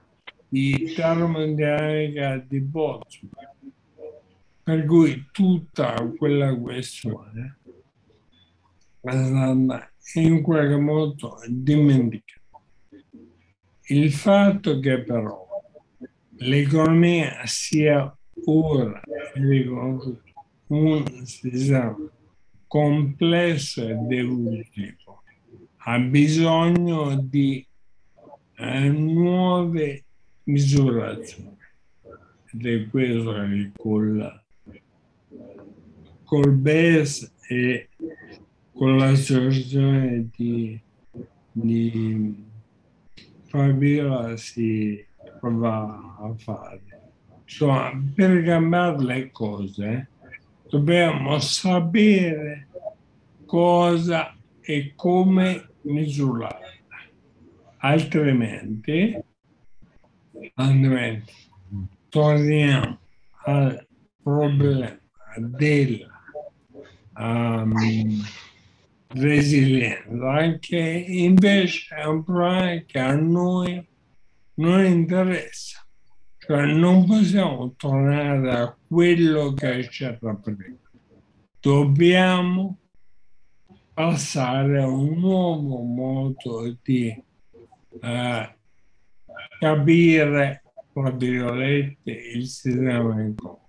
di termodinamica di Boltzmann, per cui tutta quella questione è stata in qualche modo dimenticata. Il fatto che però l'economia sia ora riconosciuta un sistema complesso ed evolutivo ha bisogno di eh, nuove misurazioni, ed è questo che col, col B E S e con l'associazione di, di Fabiola si prova a fare. Insomma, per cambiare le cose dobbiamo sapere cosa e come misurare, altrimenti, altrimenti torniamo al problema della um, resilienza, che invece è un problema che a noi non interessa. Cioè non possiamo tornare a quello che c'era prima. Dobbiamo passare a un nuovo modo di eh, capire, tra virgolette, il sistema economico.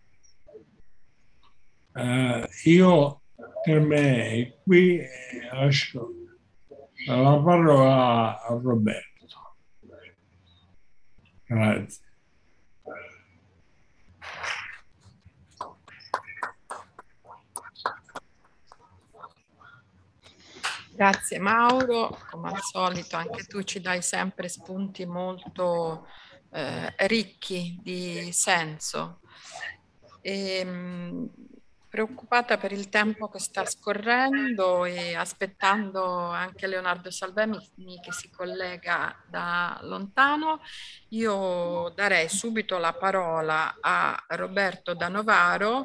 Eh, io terminerei qui e lascio la parola a Roberto. Grazie. Grazie Mauro, come al solito anche tu ci dai sempre spunti molto eh, ricchi di senso. E, mh, preoccupata per il tempo che sta scorrendo e aspettando anche Leonardo Salvemini che si collega da lontano, io darei subito la parola a Roberto Da Novaro,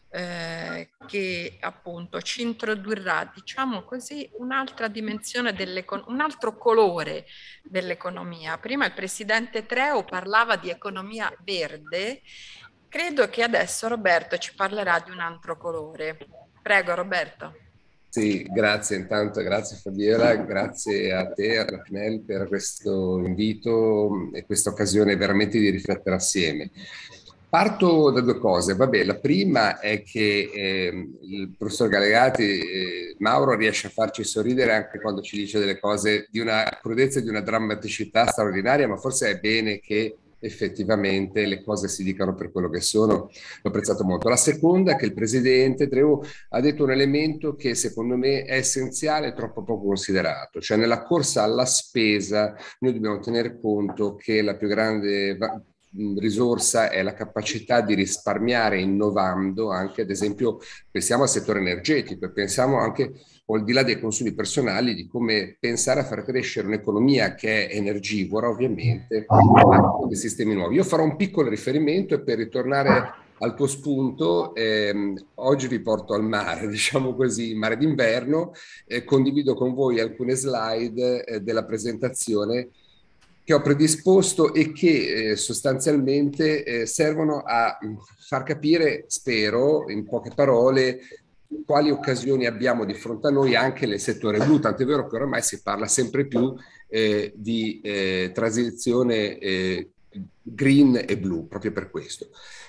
Eh, che appunto ci introdurrà, diciamo così, un'altra dimensione dell'economia, un altro colore dell'economia. Prima il presidente Treu parlava di economia verde, credo che adesso Roberto ci parlerà di un altro colore. Prego Roberto. Sì, grazie intanto, grazie Fabiola, grazie a te, a Rafnel, per questo invito e questa occasione veramente di riflettere assieme. Parto da due cose. Vabbè, la prima è che eh, il professor Gallegati, eh, Mauro, riesce a farci sorridere anche quando ci dice delle cose di una crudezza e di una drammaticità straordinaria, ma forse è bene che effettivamente le cose si dicano per quello che sono. L'ho apprezzato molto. La seconda è che il presidente Treu ha detto un elemento che secondo me è essenziale e troppo poco considerato, cioè nella corsa alla spesa noi dobbiamo tenere conto che la più grande risorsa è la capacità di risparmiare innovando anche, ad esempio, pensiamo al settore energetico e pensiamo anche, al di là dei consumi personali, di come pensare a far crescere un'economia che è energivora, ovviamente, con dei sistemi nuovi. Io farò un piccolo riferimento e per ritornare al tuo spunto, ehm, oggi vi porto al mare, diciamo così, mare d'inverno, eh, condivido con voi alcune slide eh, della presentazione che ho predisposto e che eh, sostanzialmente eh, servono a far capire, spero, in poche parole, quali occasioni abbiamo di fronte a noi anche nel settore blu, tant'è vero che oramai si parla sempre più eh, di eh, transizione eh, green e blu, proprio per questo.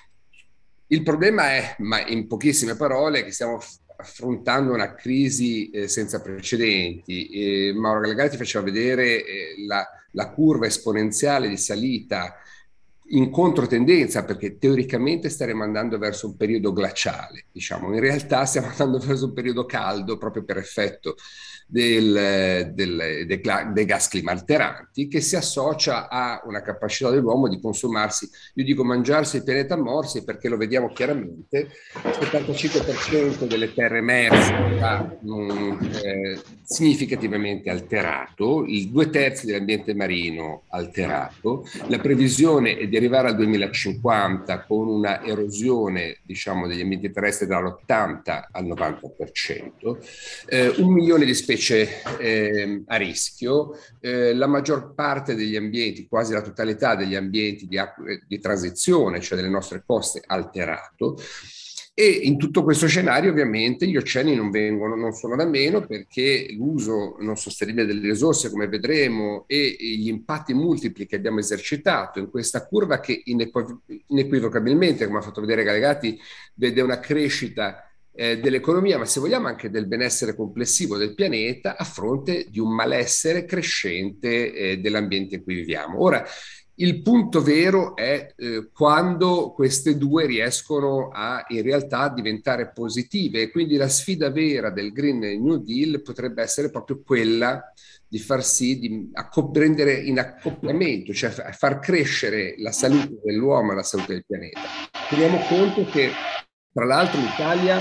Il problema è, ma in pochissime parole, che stiamo affrontando una crisi eh, senza precedenti. Eh, Mauro Gallegati faceva vedere eh, la, la curva esponenziale di salita in controtendenza, perché teoricamente staremo andando verso un periodo glaciale, diciamo. In realtà stiamo andando verso un periodo caldo proprio per effetto del, del, dei, dei gas climalteranti, che si associa a una capacità dell'uomo di consumarsi, io dico mangiarsi il pianeta a morsi, perché lo vediamo chiaramente, il settantacinque per cento delle terre emerse va um, eh, significativamente alterato, i due terzi dell'ambiente marino alterato, la previsione è di arrivare al duemilacinquanta con una erosione, diciamo, degli ambienti terrestri dall'ottanta al novanta per cento, eh, un milione di specie invece eh, a rischio, eh, la maggior parte degli ambienti, quasi la totalità degli ambienti di, di transizione, cioè delle nostre coste, alterato. E in tutto questo scenario ovviamente gli oceani non vengono, non sono da meno, perché l'uso non sostenibile delle risorse, come vedremo, e gli impatti multipli che abbiamo esercitato in questa curva che inequiv- inequivocabilmente, come ha fatto vedere Galegati, vede una crescita eh, dell'economia, ma se vogliamo anche del benessere complessivo del pianeta, a fronte di un malessere crescente eh, dell'ambiente in cui viviamo. Ora, il punto vero è eh, quando queste due riescono a in realtà diventare positive, e quindi la sfida vera del Green New Deal potrebbe essere proprio quella di far sì, di prendere in accoppiamento, cioè far crescere la salute dell'uomo e la salute del pianeta. Teniamo conto che, tra l'altro, l'Italia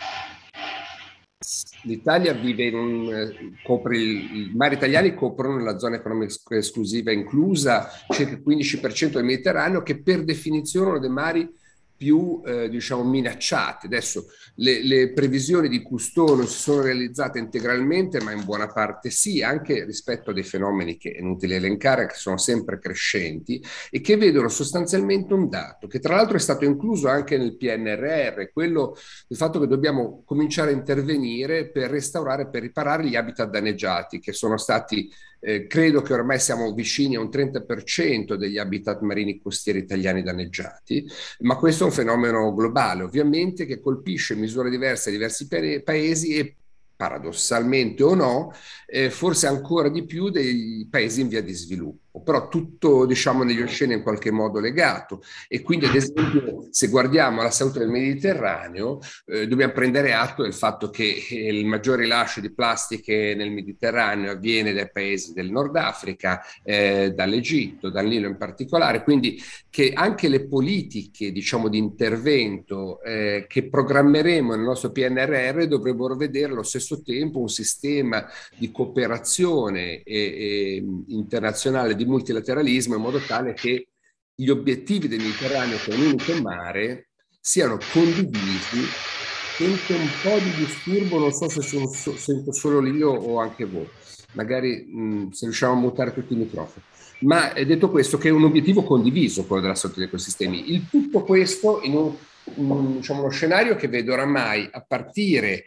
L'Italia vive in un, copre il, i mari italiani coprono la zona economica esclusiva inclusa circa il quindici per cento del Mediterraneo, che per definizione è uno dei mari più eh, diciamo minacciati. Adesso le, le previsioni di Cousteau non si sono realizzate integralmente, ma in buona parte sì, anche rispetto a dei fenomeni che è inutile elencare, che sono sempre crescenti e che vedono sostanzialmente un dato che tra l'altro è stato incluso anche nel P N R R, quello del fatto che dobbiamo cominciare a intervenire per restaurare, per riparare gli habitat danneggiati, che sono stati Eh, credo che ormai siamo vicini a un trenta per cento degli habitat marini costieri italiani danneggiati, ma questo è un fenomeno globale, ovviamente, che colpisce in misure diverse diversi paesi e, paradossalmente o no, eh, forse ancora di più dei paesi in via di sviluppo. Però tutto, diciamo, negli oceani è in qualche modo legato, e quindi, ad esempio, se guardiamo la salute del Mediterraneo, eh, dobbiamo prendere atto del fatto che eh, il maggior rilascio di plastiche nel Mediterraneo avviene dai paesi del Nord Africa, eh, dall'Egitto, dal Nilo in particolare, quindi che anche le politiche, diciamo, di intervento eh, che programmeremo nel nostro P N R R dovrebbero vedere allo stesso tempo un sistema di cooperazione e, e internazionale, di multilateralismo, in modo tale che gli obiettivi del Mediterraneo, che è un unico mare, siano condivisi senza un po' di disturbo. Non so se sono, so, sento solo io o anche voi, magari mh, se riusciamo a mutare tutti i microfoni. Ma eh, detto questo, che è un obiettivo condiviso, quello della salute degli ecosistemi. Il tutto questo in un Un, diciamo, uno scenario che vede oramai, a partire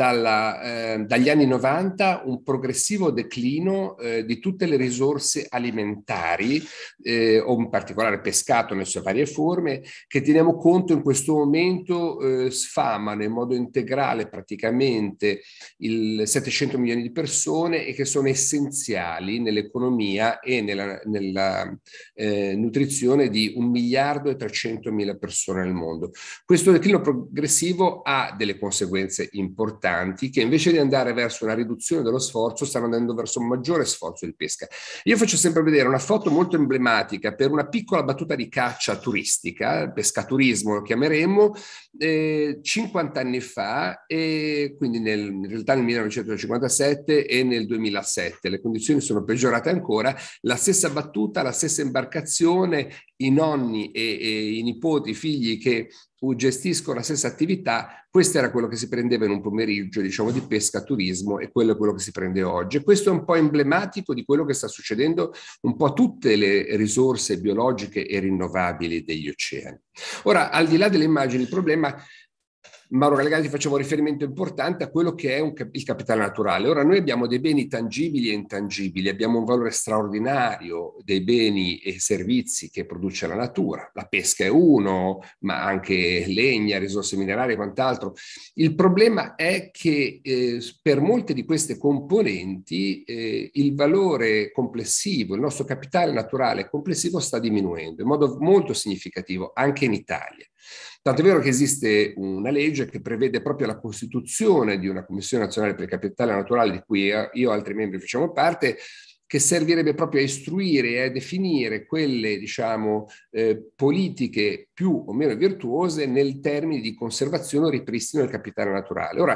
dalla, eh, dagli anni novanta, un progressivo declino eh, di tutte le risorse alimentari, eh, o in particolare pescato nelle sue varie forme, che teniamo conto in questo momento eh, sfamano in modo integrale praticamente il settecento milioni di persone, e che sono essenziali nell'economia e nella, nella eh, nutrizione di un miliardo e trecentomila persone nel mondo. Questo declino progressivo ha delle conseguenze importanti, che invece di andare verso una riduzione dello sforzo stanno andando verso un maggiore sforzo di pesca. Io faccio sempre vedere una foto molto emblematica per una piccola battuta di caccia turistica, pescaturismo lo chiameremmo, eh, cinquanta anni fa, e quindi nel, in realtà nel millenovecentocinquantasette e nel duemilasette. Le condizioni sono peggiorate ancora, la stessa battuta, la stessa imbarcazione, i nonni e, e i nipoti, i figli che gestiscono la stessa attività. Questo era quello che si prendeva in un pomeriggio, diciamo, di pesca turismo, e quello è quello che si prende oggi. E questo è un po' emblematico di quello che sta succedendo un po' a tutte le risorse biologiche e rinnovabili degli oceani. Ora, al di là delle immagini, il problema, Mauro Galegati, facciamo riferimento importante a quello che è un, il capitale naturale. Ora, noi abbiamo dei beni tangibili e intangibili, abbiamo un valore straordinario dei beni e servizi che produce la natura. La pesca è uno, ma anche legna, risorse minerarie e quant'altro. Il problema è che eh, per molte di queste componenti eh, il valore complessivo, il nostro capitale naturale complessivo sta diminuendo in modo molto significativo anche in Italia. Tanto è vero che esiste una legge che prevede proprio la costituzione di una Commissione Nazionale per il Capitale Naturale, di cui io e altri membri facciamo parte, che servirebbe proprio a istruire e a definire quelle, diciamo, eh, politiche più o meno virtuose nel termine di conservazione o ripristino del capitale naturale. Ora,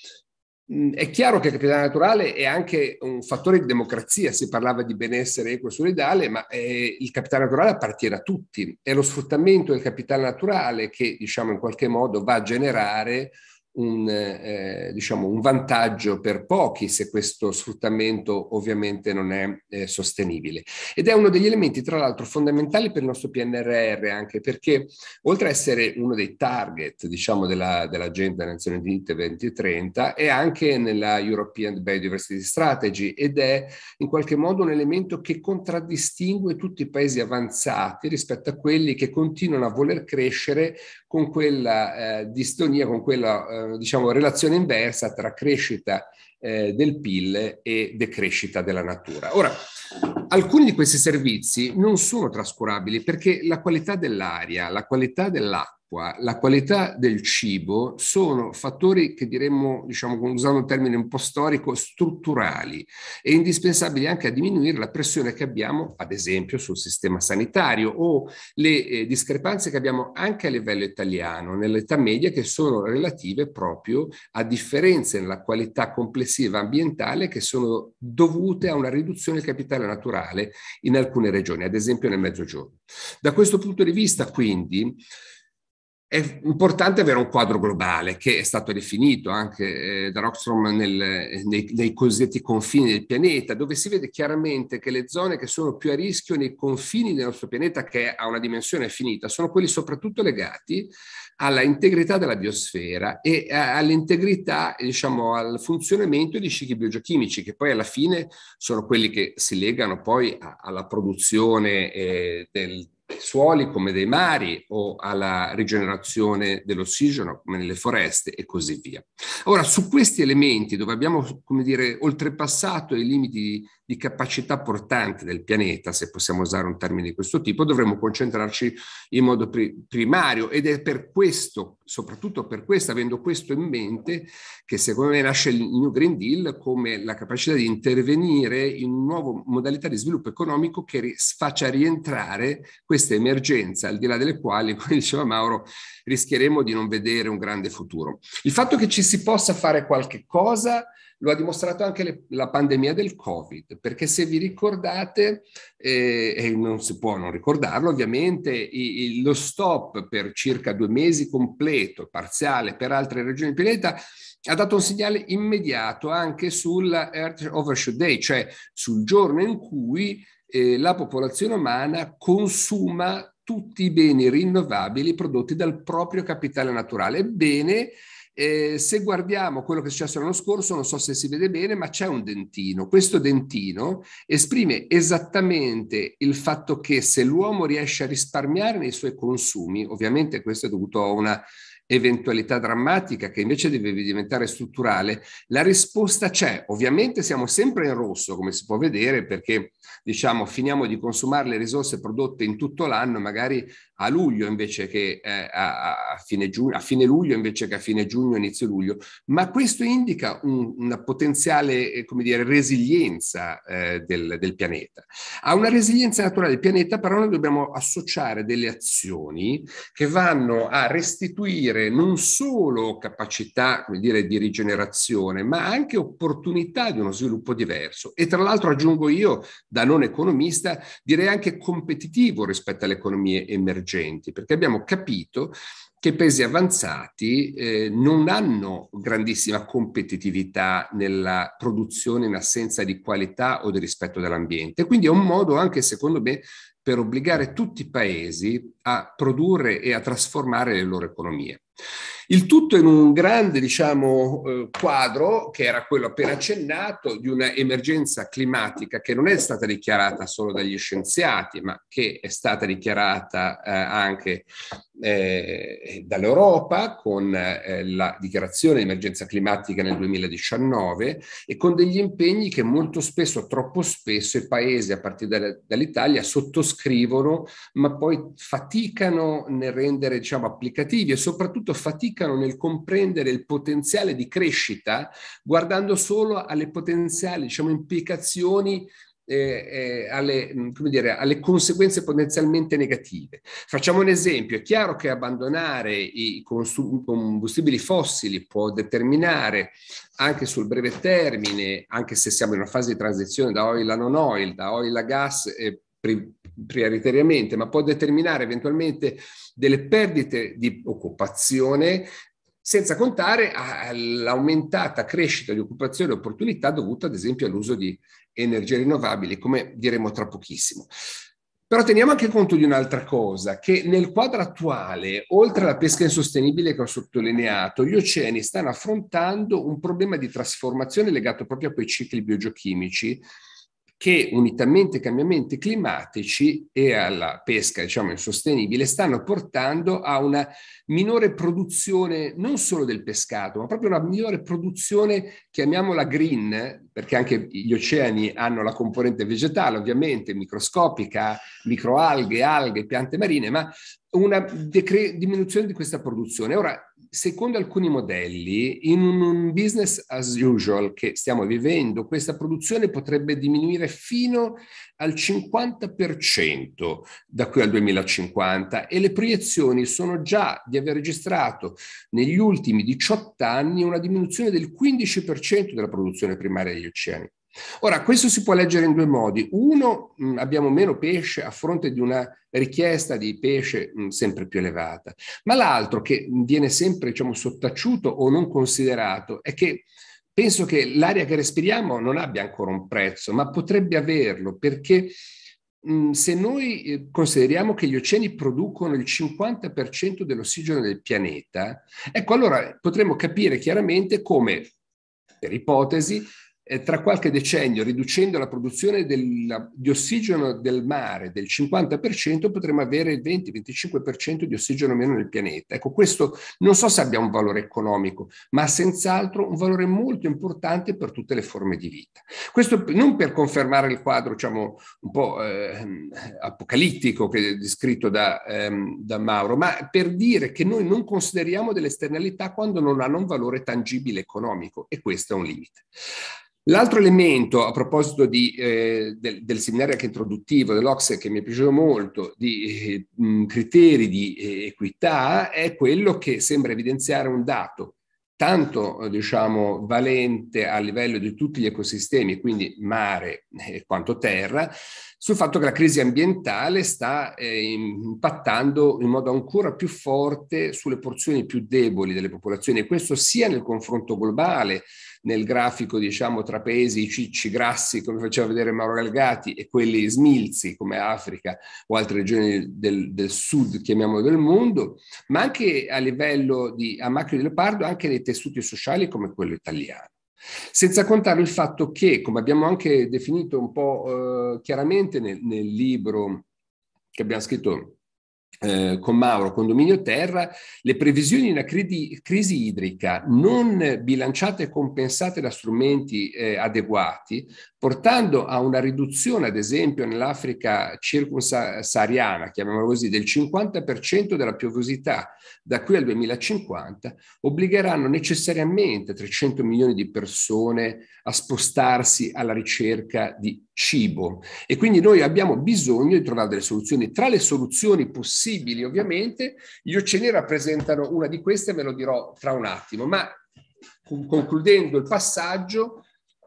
è chiaro che il capitale naturale è anche un fattore di democrazia, si parlava di benessere equo e solidale, ma eh, il capitale naturale appartiene a tutti. È lo sfruttamento del capitale naturale che, diciamo, in qualche modo va a generare un, eh, diciamo, un vantaggio per pochi se questo sfruttamento ovviamente non è eh, sostenibile. Ed è uno degli elementi, tra l'altro, fondamentali per il nostro P N R R, anche perché oltre a essere uno dei target, diciamo, della, dell'Agenda Nazioni Unite duemilatrenta, è anche nella European Biodiversity Strategy ed è in qualche modo un elemento che contraddistingue tutti i paesi avanzati rispetto a quelli che continuano a voler crescere con quella eh, distonia, con quella eh, diciamo relazione inversa tra crescita eh, del P I L e decrescita della natura. Ora, alcuni di questi servizi non sono trascurabili perché la qualità dell'aria, la qualità dell'acqua, la qualità del cibo sono fattori che diremmo, diciamo, usando un termine un po' storico, strutturali e indispensabili anche a diminuire la pressione che abbiamo, ad esempio, sul sistema sanitario o le eh, discrepanze che abbiamo anche a livello italiano, nell'età media, che sono relative proprio a differenze nella qualità complessiva ambientale che sono dovute a una riduzione del capitale naturale in alcune regioni, ad esempio nel Mezzogiorno. Da questo punto di vista, quindi, è importante avere un quadro globale che è stato definito anche eh, da Rockstrom nel, nei, nei cosiddetti confini del pianeta, dove si vede chiaramente che le zone che sono più a rischio nei confini del nostro pianeta, che ha una dimensione finita, sono quelli soprattutto legati alla integrità della biosfera e all'integrità, diciamo, al funzionamento di cicli biogeochimici, che poi alla fine sono quelli che si legano poi a, alla produzione eh, del suoli come dei mari o alla rigenerazione dell'ossigeno come nelle foreste e così via. Ora, su questi elementi dove abbiamo, come dire, oltrepassato i limiti di, di capacità portante del pianeta, se possiamo usare un termine di questo tipo, dovremmo concentrarci in modo pri- primario ed è per questo, soprattutto per questo, avendo questo in mente, che secondo me nasce il New Green Deal come la capacità di intervenire in una nuova modalità di sviluppo economico che ri- faccia rientrare queste emergenze, al di là delle quali, come diceva Mauro, rischieremo di non vedere un grande futuro. Il fatto che ci si possa fare qualche cosa lo ha dimostrato anche le, la pandemia del Covid, perché se vi ricordate, eh, e non si può non ricordarlo ovviamente, i, i, lo stop per circa due mesi completo, parziale per altre regioni del pianeta, ha dato un segnale immediato anche sulla Earth Overshoot Day, cioè sul giorno in cui eh, la popolazione umana consuma tutti i beni rinnovabili prodotti dal proprio capitale naturale. Ebbene, Eh, se guardiamo quello che è successo l'anno scorso, non so se si vede bene, ma c'è un dentino. Questo dentino esprime esattamente il fatto che se l'uomo riesce a risparmiare nei suoi consumi, ovviamente questo è dovuto a una eventualità drammatica che invece deve diventare strutturale, la risposta c'è. Ovviamente siamo sempre in rosso, come si può vedere, perché diciamo finiamo di consumare le risorse prodotte in tutto l'anno, magari a luglio invece che eh, a, a, fine giugno, a fine luglio invece che a fine giugno, inizio luglio, ma questo indica un, una potenziale, eh, come dire, resilienza eh, del, del pianeta. A una resilienza naturale del pianeta però noi dobbiamo associare delle azioni che vanno a restituire non solo capacità, come dire, di rigenerazione, ma anche opportunità di uno sviluppo diverso. E tra l'altro aggiungo io, da non economista, direi anche competitivo rispetto alle economie emergenti, perché abbiamo capito che i paesi avanzati eh, non hanno grandissima competitività nella produzione in assenza di qualità o di rispetto dell'ambiente. Quindi è un modo anche, secondo me, per obbligare tutti i paesi a produrre e a trasformare le loro economie. Il tutto in un grande, diciamo, eh, quadro che era quello appena accennato di una emergenza climatica che non è stata dichiarata solo dagli scienziati, ma che è stata dichiarata eh, anche eh, dall'Europa con eh, la dichiarazione di emergenza climatica nel duemiladiciannove e con degli impegni che molto spesso, troppo spesso, i paesi a partire da, dall'Italia sottoscrivono, ma poi faticano nel rendere, diciamo, applicativi e soprattutto faticano nel comprendere il potenziale di crescita guardando solo alle potenziali, diciamo, implicazioni eh, eh, alle, come dire, alle conseguenze potenzialmente negative. Facciamo un esempio: è chiaro che abbandonare i combustibili fossili può determinare anche sul breve termine, anche se siamo in una fase di transizione da oil a non oil, da oil a gas eh, prioritariamente, ma può determinare eventualmente delle perdite di occupazione senza contare all'aumentata crescita di occupazione e opportunità dovuta ad esempio all'uso di energie rinnovabili, come diremo tra pochissimo. Però teniamo anche conto di un'altra cosa, che nel quadro attuale, oltre alla pesca insostenibile che ho sottolineato, gli oceani stanno affrontando un problema di trasformazione legato proprio a quei cicli biogeochimici che, unitamente ai cambiamenti climatici e alla pesca, diciamo, insostenibile, stanno portando a una minore produzione non solo del pescato, ma proprio una minore produzione, chiamiamola green, perché anche gli oceani hanno la componente vegetale, ovviamente, microscopica, microalghe, alghe, piante marine, ma una diminuzione di questa produzione. Ora, secondo alcuni modelli, in un business as usual che stiamo vivendo, questa produzione potrebbe diminuire fino al cinquanta per cento da qui al duemilacinquanta, e le proiezioni sono già di aver registrato negli ultimi diciotto anni una diminuzione del quindici per cento della produzione primaria degli oceani. Ora, questo si può leggere in due modi. Uno, mh, abbiamo meno pesce a fronte di una richiesta di pesce mh, sempre più elevata, ma l'altro, che viene sempre, diciamo, sottaciuto o non considerato, è che penso che l'aria che respiriamo non abbia ancora un prezzo, ma potrebbe averlo, perché mh, se noi eh, consideriamo che gli oceani producono il cinquanta per cento dell'ossigeno del pianeta, ecco, allora potremmo capire chiaramente come, per ipotesi, Eh, tra qualche decennio, riducendo la produzione del, di ossigeno del mare del cinquanta per cento, potremo avere il venti venticinque per cento di ossigeno meno nel pianeta. Ecco, questo non so se abbia un valore economico, ma senz'altro un valore molto importante per tutte le forme di vita. Questo non per confermare il quadro, diciamo, un po' eh, apocalittico che è descritto da, ehm, da Mauro, ma per dire che noi non consideriamo delle esternalità quando non hanno un valore tangibile economico, e questo è un limite. L'altro elemento, a proposito di, eh, del, del seminario anche introduttivo dell'O C S E, che mi è piaciuto molto, di eh, mh, criteri di eh, equità, è quello che sembra evidenziare un dato tanto, diciamo, valente a livello di tutti gli ecosistemi, quindi mare eh, quanto terra, sul fatto che la crisi ambientale sta eh, impattando in modo ancora più forte sulle porzioni più deboli delle popolazioni, e questo sia nel confronto globale, nel grafico, diciamo, tra paesi cicci grassi, come faceva vedere Mauro Galgati, e quelli smilzi, come Africa o altre regioni del, del sud, chiamiamolo, del mondo, ma anche a livello di, a macchio di leopardo, anche nei tessuti sociali come quello italiano. Senza contare il fatto che, come abbiamo anche definito un po' eh, chiaramente nel, nel libro che abbiamo scritto Eh, con Mauro, Condominio Terra, le previsioni di una crisi, crisi idrica non bilanciate e compensate da strumenti eh, adeguati, portando a una riduzione, ad esempio, nell'Africa circumsahariana, chiamiamola così, del cinquanta per cento della piovosità da qui al duemilacinquanta, obbligheranno necessariamente trecento milioni di persone a spostarsi alla ricerca di cibo. E quindi noi abbiamo bisogno di trovare delle soluzioni. Tra le soluzioni possibili, ovviamente, gli oceani rappresentano una di queste, ve lo dirò tra un attimo, ma concludendo il passaggio,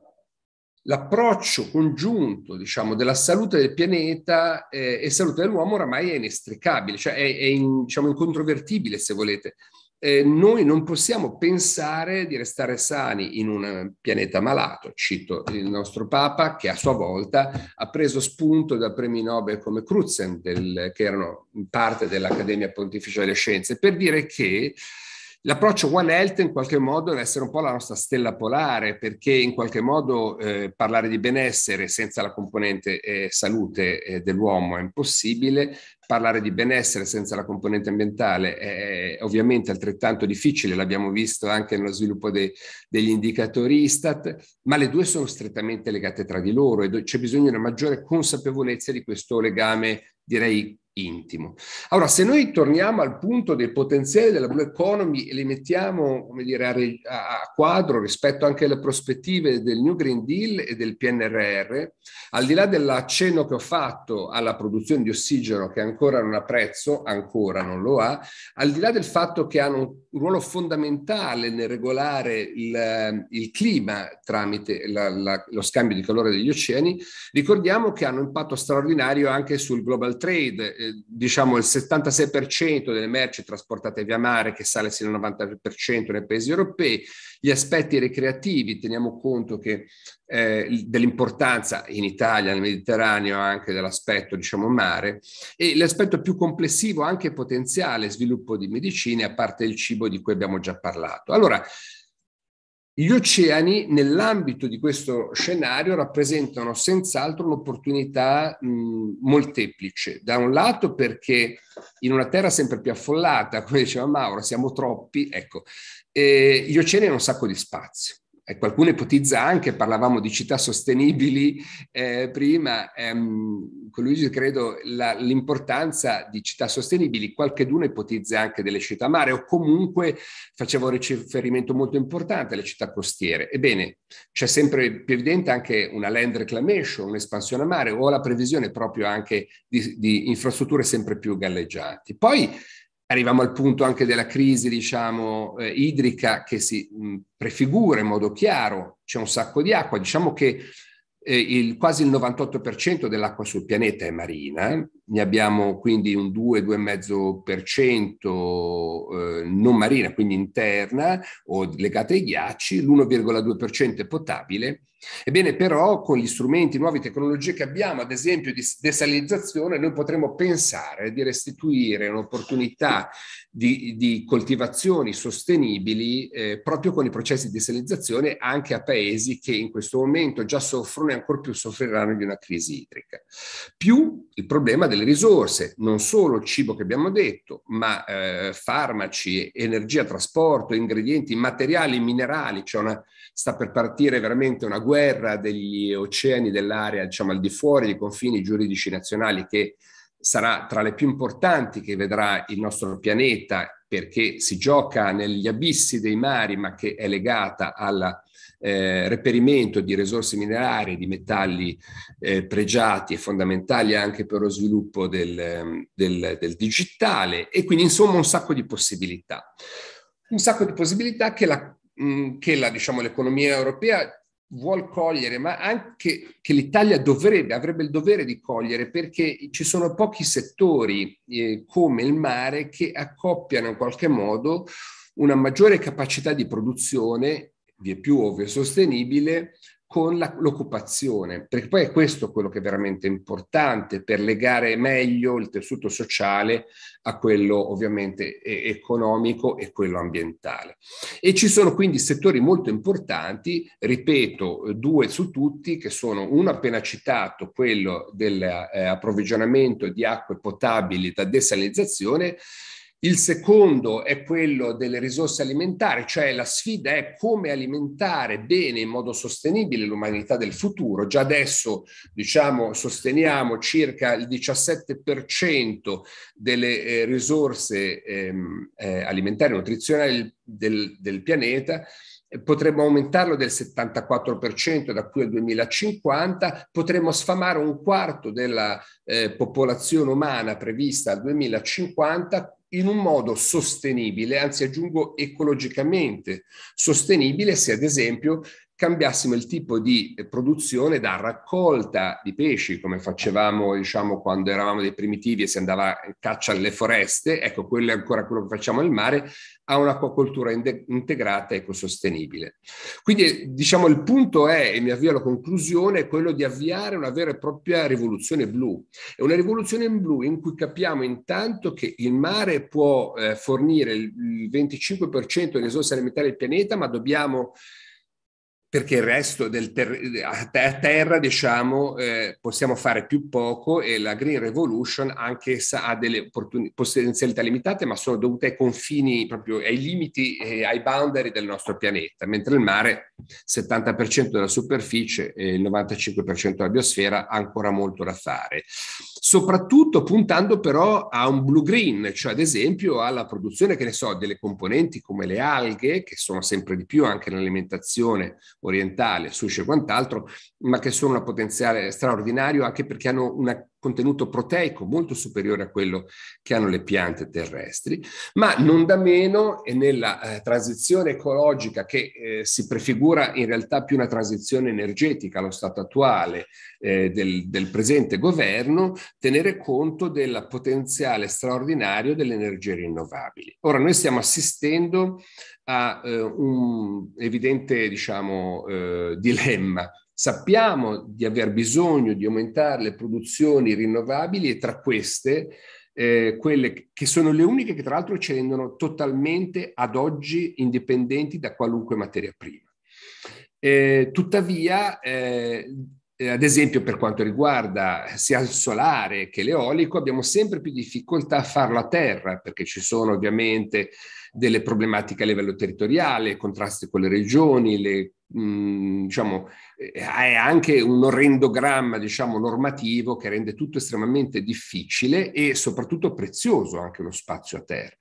l'approccio congiunto, diciamo, della salute del pianeta eh, e salute dell'uomo oramai è inestricabile, cioè è, è in, diciamo, incontrovertibile, se volete. Eh, noi non possiamo pensare di restare sani in un pianeta malato. Cito il nostro Papa, che a sua volta ha preso spunto da premi Nobel come Crutzen, del, che erano parte dell'Accademia Pontificia delle Scienze, per dire che l'approccio One Health in qualche modo deve essere un po' la nostra stella polare, perché in qualche modo eh, parlare di benessere senza la componente eh, salute eh, dell'uomo è impossibile, parlare di benessere senza la componente ambientale è ovviamente altrettanto difficile, l'abbiamo visto anche nello sviluppo dei, degli indicatori Istat, ma le due sono strettamente legate tra di loro e c'è bisogno di una maggiore consapevolezza di questo legame, direi, intimo. Allora, se noi torniamo al punto dei potenziali della Blue Economy e li mettiamo, come dire, a, a quadro rispetto anche alle prospettive del New Green Deal e del P N R R, al di là dell'accenno che ho fatto alla produzione di ossigeno, che ancora non ha prezzo, ancora non lo ha, al di là del fatto che hanno un ruolo fondamentale nel regolare il, il clima tramite la, la, lo scambio di calore degli oceani, ricordiamo che hanno un impatto straordinario anche sul global trade. eh, diciamo il settantasei per cento delle merci trasportate via mare, che sale sino al novanta per cento nei paesi europei. Gli aspetti ricreativi, teniamo conto che eh, dell'importanza in Italia, nel Mediterraneo, anche dell'aspetto diciamo mare, e l'aspetto più complessivo, anche potenziale sviluppo di medicine, a parte il cibo di cui abbiamo già parlato. Allora, gli oceani nell'ambito di questo scenario rappresentano senz'altro un'opportunità mh, molteplice. Da un lato perché in una terra sempre più affollata, come diceva Mauro, siamo troppi, ecco, eh, gli oceani hanno un sacco di spazio. E qualcuno ipotizza anche, parlavamo di città sostenibili eh, prima, ehm, con Luigi credo la, l'importanza di città sostenibili, qualcheduno ipotizza anche delle città mare, o comunque faceva un riferimento molto importante alle città costiere. Ebbene, c'è sempre più evidente anche una land reclamation, un'espansione a mare, o la previsione proprio anche di, di infrastrutture sempre più galleggianti. Poi arriviamo al punto anche della crisi, diciamo, eh, idrica, che si mh, prefigura in modo chiaro. C'è un sacco di acqua. Diciamo che eh, il, quasi il novantotto per cento dell'acqua sul pianeta è marina. Ne abbiamo quindi un due, due virgola cinque per cento eh, non marina, quindi interna o legata ai ghiacci. L'uno virgola due per cento è potabile. Ebbene, però, con gli strumenti, nuove tecnologie che abbiamo, ad esempio di desalinizzazione, noi potremmo pensare di restituire un'opportunità di, di coltivazioni sostenibili eh, proprio con i processi di desalinizzazione anche a paesi che in questo momento già soffrono e ancor più soffriranno di una crisi idrica. Più il problema delle risorse, non solo il cibo che abbiamo detto, ma eh, farmaci, energia, trasporto, ingredienti, materiali, minerali, cioè una, sta per partire veramente una guerra degli oceani dell'area, diciamo al di fuori dei confini giuridici nazionali, che sarà tra le più importanti che vedrà il nostro pianeta, perché si gioca negli abissi dei mari, ma che è legata al eh, reperimento di risorse minerarie, di metalli eh, pregiati e fondamentali anche per lo sviluppo del, del, del digitale, e quindi insomma un sacco di possibilità. Un sacco di possibilità che la che la, diciamo, l'economia europea vuol cogliere, ma anche che l'Italia dovrebbe, avrebbe il dovere di cogliere, perché ci sono pochi settori eh, come il mare che accoppiano in qualche modo una maggiore capacità di produzione, via più ovvio e sostenibile, con la, l'occupazione, perché poi è questo quello che è veramente importante per legare meglio il tessuto sociale a quello ovviamente economico e quello ambientale. E ci sono quindi settori molto importanti, ripeto, due su tutti, che sono uno appena citato, quello dell'approvvigionamento di acque potabili da desalinizzazione. Il secondo è quello delle risorse alimentari, cioè la sfida è come alimentare bene in modo sostenibile l'umanità del futuro. Già adesso, diciamo, sosteniamo circa il diciassette per cento delle eh, risorse ehm, eh, alimentari e nutrizionali del, del pianeta. Potremmo aumentarlo del settantaquattro per cento da qui al duemilacinquanta, potremmo sfamare un quarto della eh, popolazione umana prevista al duemilacinquanta in un modo sostenibile, anzi aggiungo ecologicamente sostenibile, se ad esempio cambiassimo il tipo di produzione da raccolta di pesci, come facevamo, diciamo, quando eravamo dei primitivi e si andava in caccia alle foreste, ecco, quello è ancora quello che facciamo nel mare, a un'acquacoltura integrata e ecosostenibile. Quindi, diciamo, il punto è, e mi avvio alla conclusione, quello di avviare una vera e propria rivoluzione blu. È una rivoluzione in blu in cui capiamo intanto che il mare può eh, fornire il, il venticinque per cento delle risorse alimentari del pianeta, ma dobbiamo, perché il resto del ter- a terra, diciamo, eh, possiamo fare più poco, e la Green Revolution anche essa ha delle potenzialità limitate, ma sono dovute ai confini, proprio ai limiti e ai boundary del nostro pianeta, mentre il mare, settanta per cento della superficie e il novantacinque per cento della biosfera, ha ancora molto da fare. Soprattutto puntando però a un blue-green, cioè ad esempio alla produzione, che ne so, delle componenti come le alghe, che sono sempre di più anche nell'alimentazione orientale, sushi e quant'altro, ma che sono un potenziale straordinario anche perché hanno una contenuto proteico molto superiore a quello che hanno le piante terrestri, ma non da meno è nella eh, transizione ecologica che eh, si prefigura in realtà più una transizione energetica allo stato attuale eh, del, del presente governo, tenere conto del potenziale straordinario delle energie rinnovabili. Ora noi stiamo assistendo a eh, un evidente, diciamo, eh, dilemma. Sappiamo di aver bisogno di aumentare le produzioni rinnovabili e tra queste eh, quelle che sono le uniche che tra l'altro ci rendono totalmente ad oggi indipendenti da qualunque materia prima. Eh, tuttavia, eh, ad esempio per quanto riguarda sia il solare che l'eolico, abbiamo sempre più difficoltà a farlo a terra perché ci sono ovviamente delle problematiche a livello territoriale, contrasti con le regioni, le, mh, diciamo, è anche un orrendogramma, diciamo, normativo che rende tutto estremamente difficile e soprattutto prezioso anche lo spazio a terra.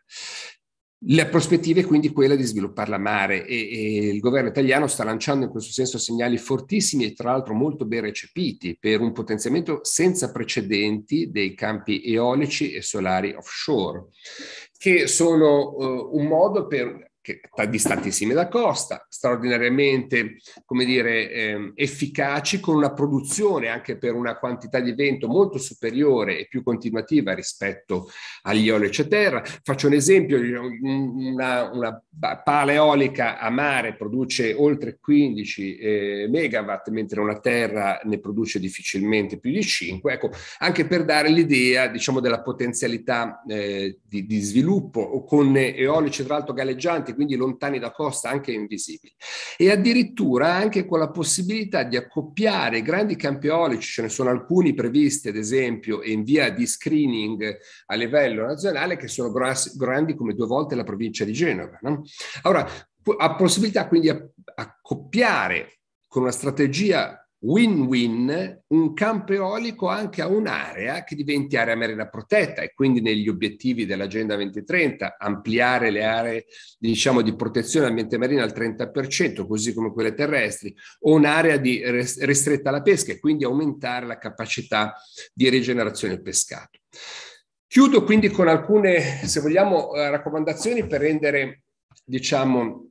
La prospettiva è quindi quella di svilupparla a mare e, e il governo italiano sta lanciando in questo senso segnali fortissimi e tra l'altro molto ben recepiti per un potenziamento senza precedenti dei campi eolici e solari offshore, che sono uh, un modo per che distantissime da costa, straordinariamente, come dire, eh, efficaci, con una produzione anche per una quantità di vento molto superiore e più continuativa rispetto agli eolici a terra. Faccio un esempio, una, una pala eolica a mare produce oltre quindici eh, megawatt, mentre una terra ne produce difficilmente più di cinque. Ecco, anche per dare l'idea, diciamo, della potenzialità eh, di, di sviluppo, con eolici tra l'altro galleggianti, quindi lontani da costa, anche invisibili. E addirittura anche con la possibilità di accoppiare grandi campi eolici, ce ne sono alcuni previsti ad esempio in via di screening a livello nazionale, che sono grandi come due volte la provincia di Genova, no? Allora, ha possibilità quindi di accoppiare con una strategia win-win un campo eolico anche a un'area che diventi area marina protetta e quindi negli obiettivi dell'Agenda duemilatrenta ampliare le aree, diciamo, di protezione dell'ambiente marino al trenta per cento, così come quelle terrestri, o un'area di ristretta alla pesca e quindi aumentare la capacità di rigenerazione del pescato. Chiudo quindi con alcune, se vogliamo, raccomandazioni per rendere, diciamo,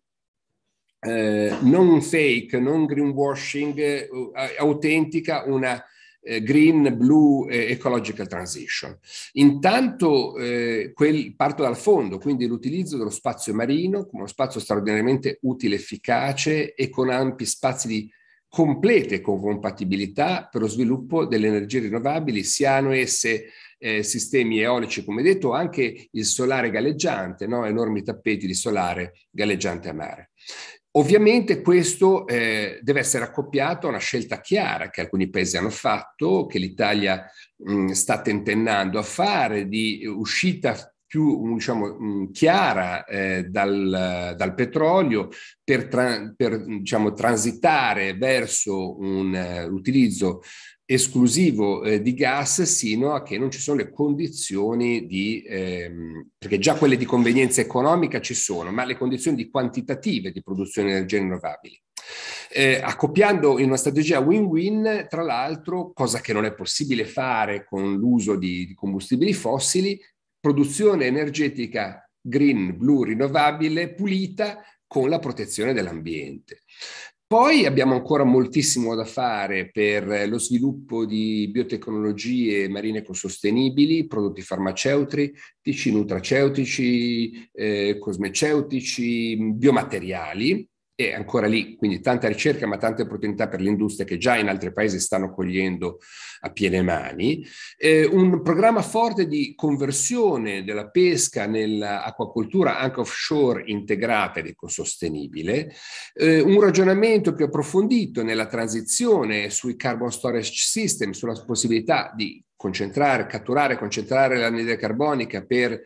Eh, non fake, non greenwashing, eh, autentica una eh, green, blue eh, ecological transition. Intanto eh, quel, parto dal fondo, quindi l'utilizzo dello spazio marino come uno spazio straordinariamente utile, efficace e con ampi spazi di complete compatibilità per lo sviluppo delle energie rinnovabili, siano esse eh, sistemi eolici, come detto, o anche il solare galleggiante, no? Enormi tappeti di solare galleggiante a mare. Ovviamente questo eh, deve essere accoppiato a una scelta chiara che alcuni paesi hanno fatto, che l'Italia mh, sta tentennando a fare, di uscita più, diciamo, mh, chiara eh, dal, dal petrolio per, tra, per diciamo, transitare verso un uh, utilizzo esclusivo eh, di gas, sino a che non ci sono le condizioni di, ehm, perché già quelle di convenienza economica ci sono, ma le condizioni di quantitative di produzione di energie rinnovabili. Eh, accoppiando in una strategia win-win, tra l'altro, cosa che non è possibile fare con l'uso di, di combustibili fossili, produzione energetica green, blu, rinnovabile, pulita, con la protezione dell'ambiente. Poi abbiamo ancora moltissimo da fare per lo sviluppo di biotecnologie marine ecosostenibili, prodotti farmaceutici, nutraceutici, eh, cosmeceutici, biomateriali. E ancora lì, quindi tanta ricerca ma tante opportunità per l'industria che già in altri paesi stanno cogliendo a piene mani. Eh, un programma forte di conversione della pesca nell'acquacoltura anche offshore integrata ed ecosostenibile. Eh, un ragionamento più approfondito nella transizione sui carbon storage system, sulla possibilità di concentrare, catturare, concentrare l'anidride carbonica per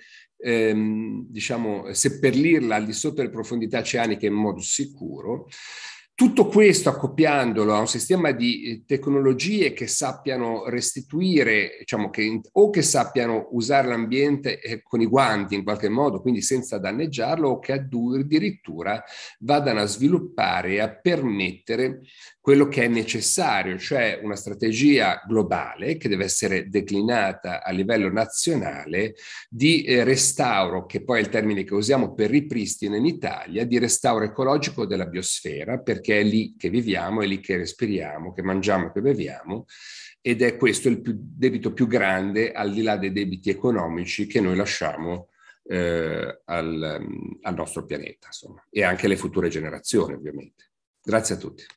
Ehm, diciamo seppellirla al di sotto delle profondità oceaniche in modo sicuro. Tutto questo accoppiandolo a un sistema di tecnologie che sappiano restituire, diciamo che o che sappiano usare l'ambiente con i guanti in qualche modo, quindi senza danneggiarlo, o che addirittura vadano a sviluppare e a permettere quello che è necessario, cioè una strategia globale che deve essere declinata a livello nazionale di eh, restauro, che poi è il termine che usiamo per ripristino in Italia, di restauro ecologico della biosfera, perché è lì che viviamo, è lì che respiriamo, che mangiamo e che beviamo, ed è questo il più, debito più grande, al di là dei debiti economici che noi lasciamo eh, al, al nostro pianeta, insomma, e anche alle future generazioni, ovviamente. Grazie a tutti.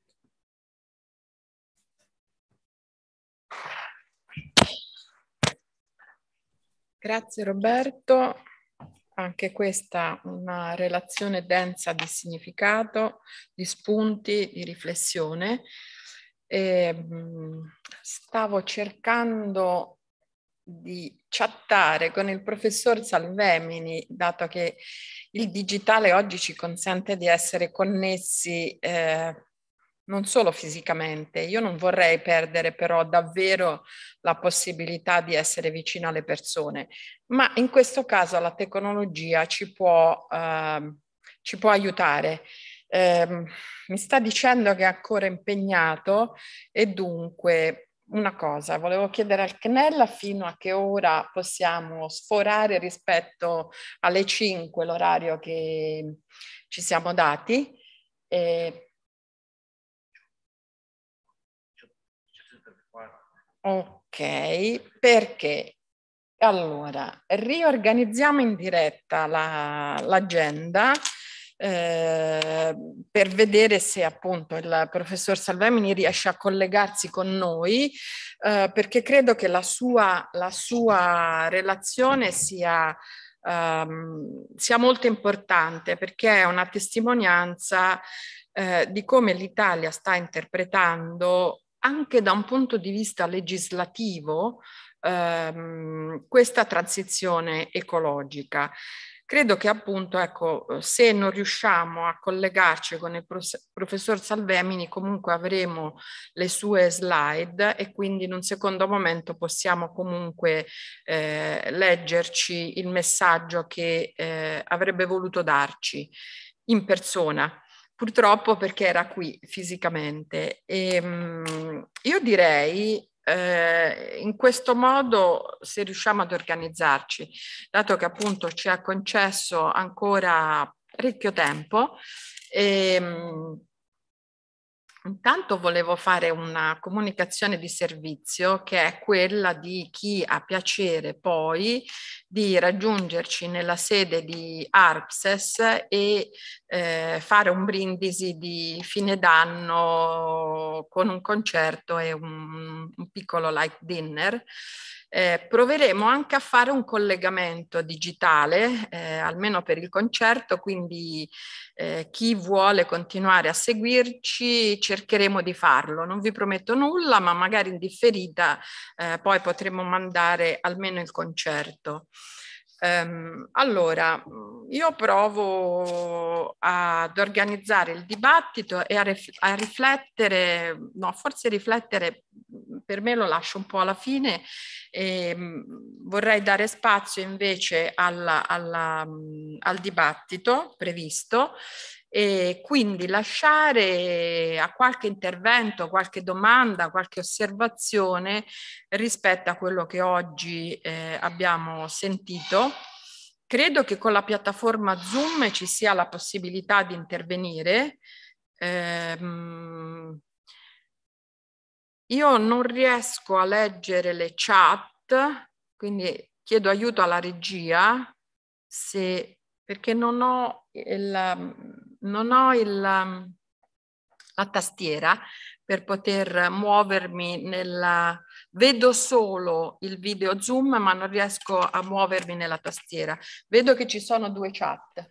Grazie Roberto, anche questa una relazione densa di significato, di spunti, di riflessione. E, stavo cercando di chattare con il professor Salvemini, dato che il digitale oggi ci consente di essere connessi eh, non solo fisicamente. Io non vorrei perdere però davvero la possibilità di essere vicino alle persone, ma in questo caso la tecnologia ci può, eh, ci può aiutare. Eh, mi sta dicendo che è ancora impegnato e dunque una cosa, volevo chiedere al C N E L fino a che ora possiamo sforare rispetto alle cinque, l'orario che ci siamo dati. Eh, Ok, perché allora riorganizziamo in diretta la, l'agenda eh, per vedere se appunto il professor Salvemini riesce a collegarsi con noi, eh, perché credo che la sua, la sua relazione sia, um, sia molto importante, perché è una testimonianza eh, di come l'Italia sta interpretando anche da un punto di vista legislativo ehm, questa transizione ecologica. Credo che appunto, ecco, se non riusciamo a collegarci con il professor Salvemini, comunque avremo le sue slide e quindi in un secondo momento possiamo comunque eh, leggerci il messaggio che eh, avrebbe voluto darci in persona. Purtroppo perché era qui fisicamente. E, um, io direi eh, in questo modo, se riusciamo ad organizzarci, dato che appunto ci ha concesso ancora parecchio tempo, e, um, intanto volevo fare una comunicazione di servizio che è quella di chi ha piacere poi di raggiungerci nella sede di ARPSES e eh, fare un brindisi di fine d'anno con un concerto e un, un piccolo light dinner. Eh, proveremo anche a fare un collegamento digitale, eh, almeno per il concerto, quindi eh, chi vuole continuare a seguirci cercheremo di farlo. Non vi prometto nulla, ma magari in differita eh, poi potremo mandare almeno il concerto. Um, allora, io provo ad organizzare il dibattito e a, rif- a riflettere, no, forse riflettere per me lo lascio un po' alla fine, e vorrei dare spazio invece alla, alla, al dibattito previsto e quindi lasciare a qualche intervento, qualche domanda, qualche osservazione rispetto a quello che oggi eh, abbiamo sentito. Credo che con la piattaforma Zoom ci sia la possibilità di intervenire. Ehm, io non riesco a leggere le chat, quindi chiedo aiuto alla regia, se, perché non ho, il, non ho il, la tastiera per poter muovermi nella... Vedo solo il video Zoom, ma non riesco a muovermi nella tastiera. Vedo che ci sono due chat.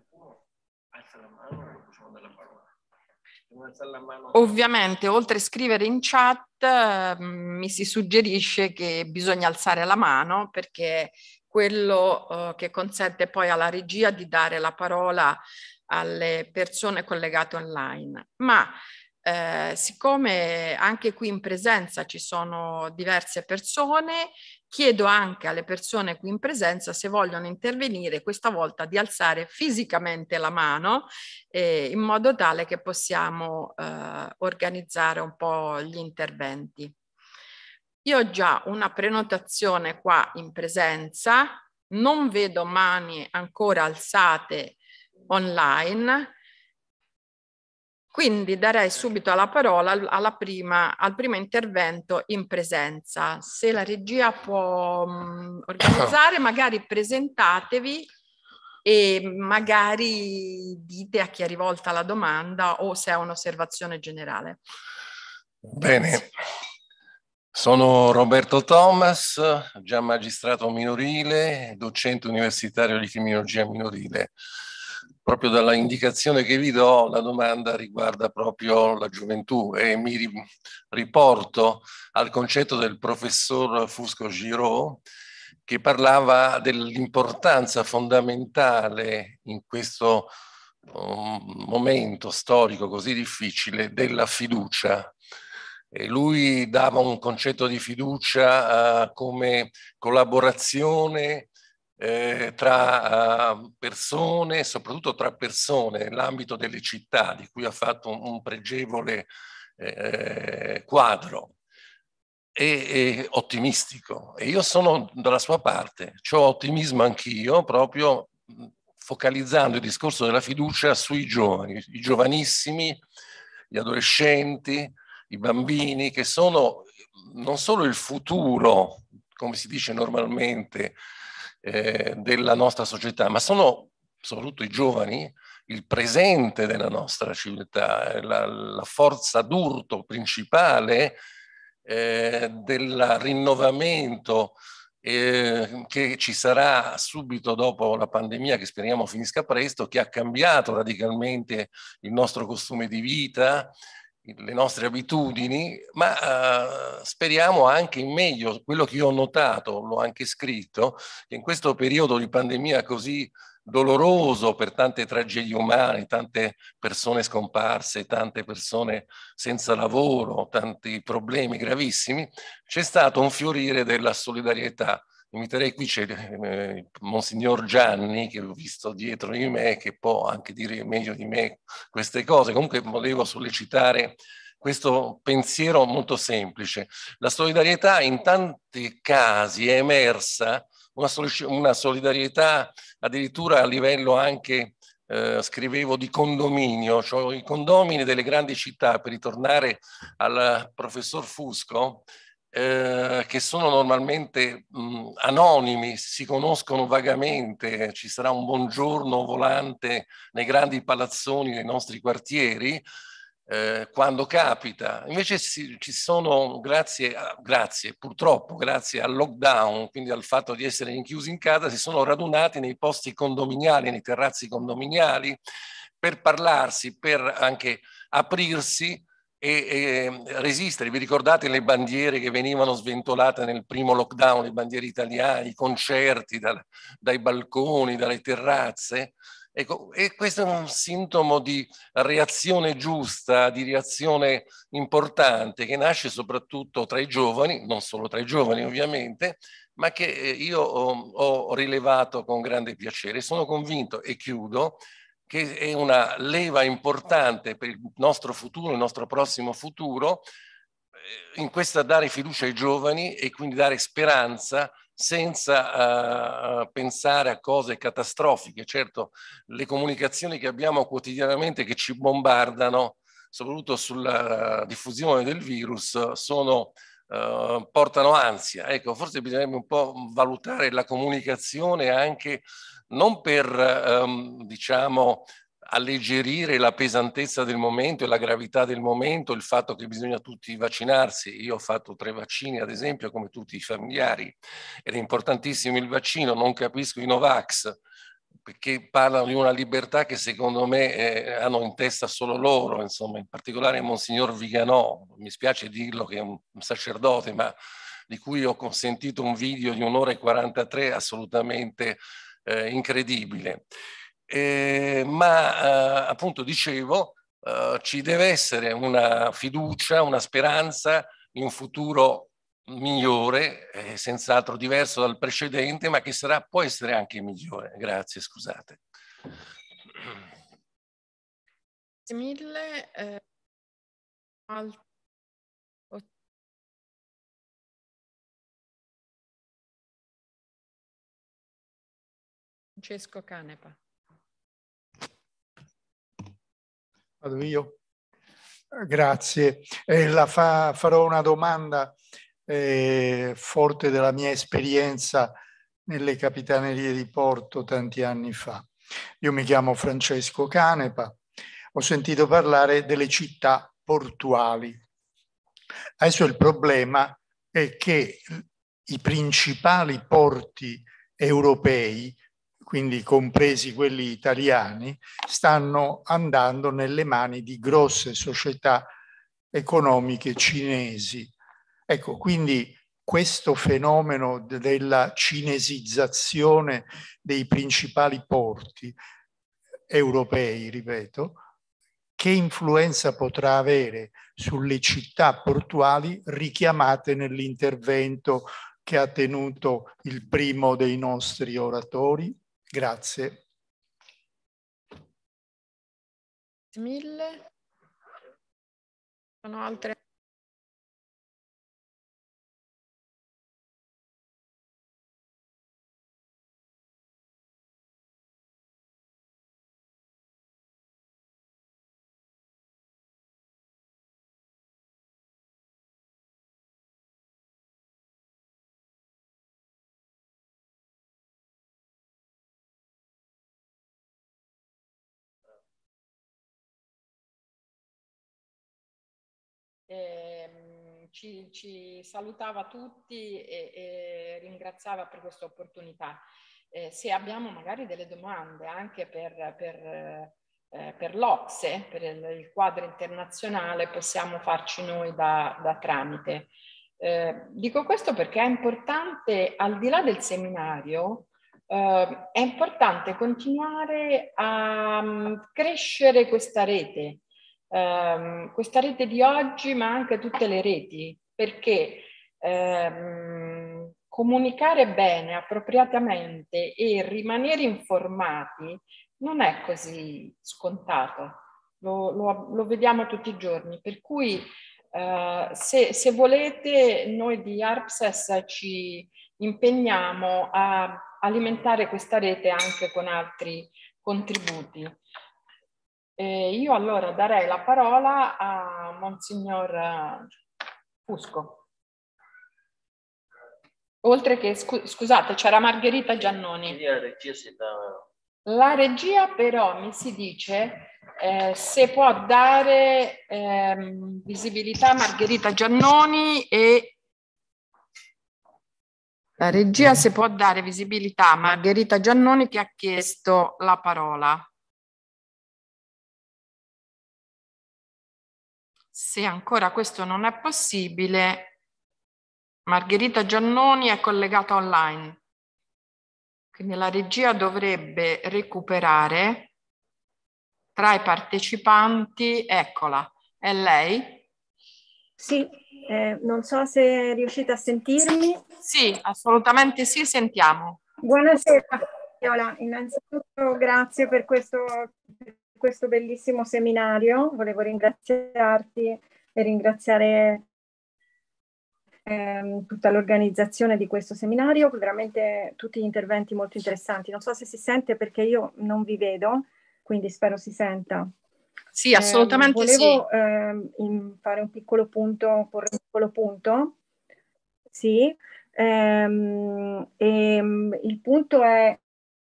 Ovviamente, oltre a scrivere in chat, eh, mi si suggerisce che bisogna alzare la mano perché quello eh, che consente poi alla regia di dare la parola alle persone collegate online, ma eh, siccome anche qui in presenza ci sono diverse persone, chiedo anche alle persone qui in presenza, se vogliono intervenire, questa volta di alzare fisicamente la mano eh, in modo tale che possiamo eh, organizzare un po' gli interventi. Io ho già una prenotazione qua in presenza, non vedo mani ancora alzate online, quindi darei subito la parola alla prima, al primo intervento in presenza. Se la regia può mh, organizzare, magari presentatevi e magari dite a chi è rivolta la domanda o se è un'osservazione generale. Bene, sono Roberto Thomas, già magistrato minorile, docente universitario di criminologia minorile. Proprio dalla indicazione che vi do, la domanda riguarda proprio la gioventù e mi riporto al concetto del professor Fusco Giraud, che parlava dell'importanza fondamentale in questo um, momento storico così difficile della fiducia. E lui dava un concetto di fiducia uh, come collaborazione eh, tra uh, persone, soprattutto tra persone nell'ambito delle città, di cui ha fatto un, un pregevole eh, quadro. E, e ottimistico, e io sono dalla sua parte, c'ho ottimismo anch'io, proprio focalizzando il discorso della fiducia sui giovani, i giovanissimi, gli adolescenti, i bambini, che sono non solo il futuro, come si dice normalmente, eh, della nostra società, ma sono soprattutto i giovani il presente della nostra civiltà, la, la forza d'urto principale Eh, del rinnovamento eh, che ci sarà subito dopo la pandemia, che speriamo finisca presto, che ha cambiato radicalmente il nostro costume di vita, le nostre abitudini, ma eh, speriamo anche in meglio. Quello che io ho notato, l'ho anche scritto, che in questo periodo di pandemia così doloroso per tante tragedie umane, tante persone scomparse, tante persone senza lavoro, tanti problemi gravissimi, c'è stato un fiorire della solidarietà. Inviterei qui c'è eh, Monsignor Gianni, che ho visto dietro di me, che può anche dire meglio di me queste cose. Comunque volevo sollecitare questo pensiero molto semplice. La solidarietà in tanti casi è emersa, una, una solidarietà addirittura a livello anche, eh, scrivevo, di condominio, cioè i condomini delle grandi città, per ritornare al professor Fusco, eh, che sono normalmente mh, anonimi, si conoscono vagamente, ci sarà un buongiorno volante nei grandi palazzoni dei nostri quartieri, Eh, quando capita. Invece si, ci sono, grazie, a, grazie, purtroppo, grazie al lockdown, quindi al fatto di essere rinchiusi in casa, si sono radunati nei posti condominiali, nei terrazzi condominiali, per parlarsi, per anche aprirsi e, e resistere. Vi ricordate le bandiere che venivano sventolate nel primo lockdown, le bandiere italiane, i concerti dal, dai balconi, dalle terrazze? Ecco, e questo è un sintomo di reazione giusta, di reazione importante, che nasce soprattutto tra i giovani, non solo tra i giovani ovviamente, ma che io ho, ho rilevato con grande piacere. Sono convinto, e chiudo, che è una leva importante per il nostro futuro, il nostro prossimo futuro, in questa dare fiducia ai giovani e quindi dare speranza senza uh, pensare a cose catastrofiche. Certo, le comunicazioni che abbiamo quotidianamente, che ci bombardano, soprattutto sulla diffusione del virus, sono, uh, portano ansia. Ecco, forse bisognerebbe un po' valutare la comunicazione anche non per, um, diciamo, alleggerire la pesantezza del momento e la gravità del momento, il fatto che bisogna tutti vaccinarsi. Io ho fatto tre vaccini, ad esempio, come tutti i familiari, ed è importantissimo il vaccino. Non capisco i Novax, perché parlano di una libertà che secondo me eh, hanno in testa solo loro, insomma, in particolare Monsignor Viganò, mi spiace dirlo che è un sacerdote, ma di cui ho consentito un video di un'ora e quarantatré assolutamente eh, incredibile. eh, ma eh, appunto dicevo, eh, ci deve essere una fiducia, una speranza in un futuro migliore, eh, senz'altro diverso dal precedente, ma che sarà, può essere anche migliore. Grazie, scusate. Grazie mille. Eh, Francesco Canepa. Vado io? Grazie. Eh, la fa, farò una domanda eh, forte della mia esperienza nelle capitanerie di porto tanti anni fa. Io mi chiamo Francesco Canepa, ho sentito parlare delle città portuali. Adesso il problema è che i principali porti europei, quindi compresi quelli italiani, stanno andando nelle mani di grosse società economiche cinesi. Ecco, quindi questo fenomeno della cinesizzazione dei principali porti europei, ripeto, che influenza potrà avere sulle città portuali richiamate nell'intervento che ha tenuto il primo dei nostri oratori? Grazie. Mille. Sono altre? Eh, ci, ci salutava tutti e, e ringraziava per questa opportunità. Eh, se abbiamo magari delle domande anche per, per, eh, per l'O C S E, per il, il quadro internazionale, possiamo farci noi da, da tramite. Eh, dico questo perché è importante, al di là del seminario, eh, è importante continuare a um, crescere questa rete. Um, questa rete di oggi, ma anche tutte le reti, perché um, comunicare bene, appropriatamente e rimanere informati non è così scontato, lo, lo, lo vediamo tutti i giorni, per cui uh, se, se volete noi di ARPSES ci impegniamo a alimentare questa rete anche con altri contributi. Eh, io allora darei la parola a Monsignor Fusco. Oltre che, scu scusate, c'era Margherita Giannoni. La regia però mi si dice eh, se può dare eh, visibilità a Margherita Giannoni e la regia se può dare visibilità a Margherita Giannoni che ha chiesto la parola. Se ancora questo non è possibile, Margherita Giannoni è collegata online, quindi la regia dovrebbe recuperare tra i partecipanti. Eccola, è lei? Sì, eh, non so se riuscite a sentirmi. Sì, assolutamente sì, sentiamo. Buonasera, Viola. Innanzitutto grazie per questo... questo bellissimo seminario. Volevo ringraziarti e ringraziare ehm, tutta l'organizzazione di questo seminario, veramente tutti gli interventi molto interessanti. Non so se si sente perché io non vi vedo, quindi spero si senta. Sì, assolutamente eh, volevo, sì. Ehm, fare un piccolo punto, porre un piccolo punto. Sì, ehm, e, il punto è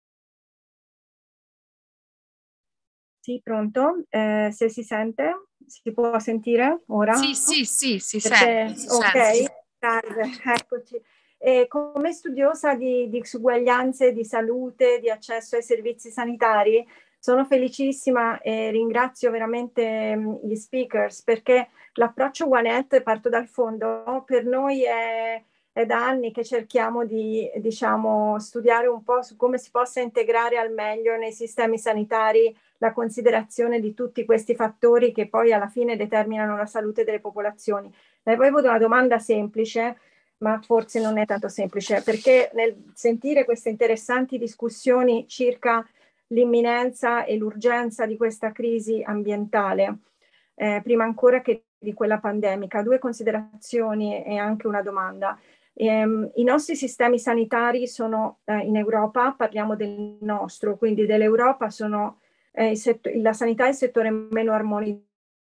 Sì, pronto? Eh, se si sente? Si può sentire ora? Sì, sì, sì, si Perché, sente. Si ok, sente. salve, eccoci. E come studiosa di, di disuguaglianze, di salute, di accesso ai servizi sanitari, sono felicissima e ringrazio veramente gli speakers perché l'approccio One Health, parto dal fondo, per noi è, è da anni che cerchiamo di, diciamo, studiare un po' su come si possa integrare al meglio nei sistemi sanitari la considerazione di tutti questi fattori che poi alla fine determinano la salute delle popolazioni. Le avevo una domanda semplice, ma forse non è tanto semplice, perché nel sentire queste interessanti discussioni circa l'imminenza e l'urgenza di questa crisi ambientale, eh, prima ancora che di quella pandemica, due considerazioni e anche una domanda. Ehm, I nostri sistemi sanitari sono eh, in Europa, parliamo del nostro, quindi dell'Europa, sono eh, il setto- la sanità è il settore meno armonizzato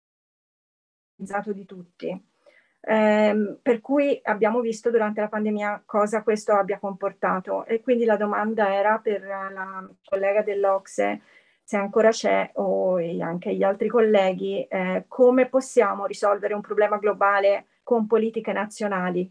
di tutti. Eh, per cui abbiamo visto durante la pandemia cosa questo abbia comportato, e quindi la domanda era per la collega dell'Ocse, se ancora c'è, o anche gli altri colleghi, eh, come possiamo risolvere un problema globale con politiche nazionali.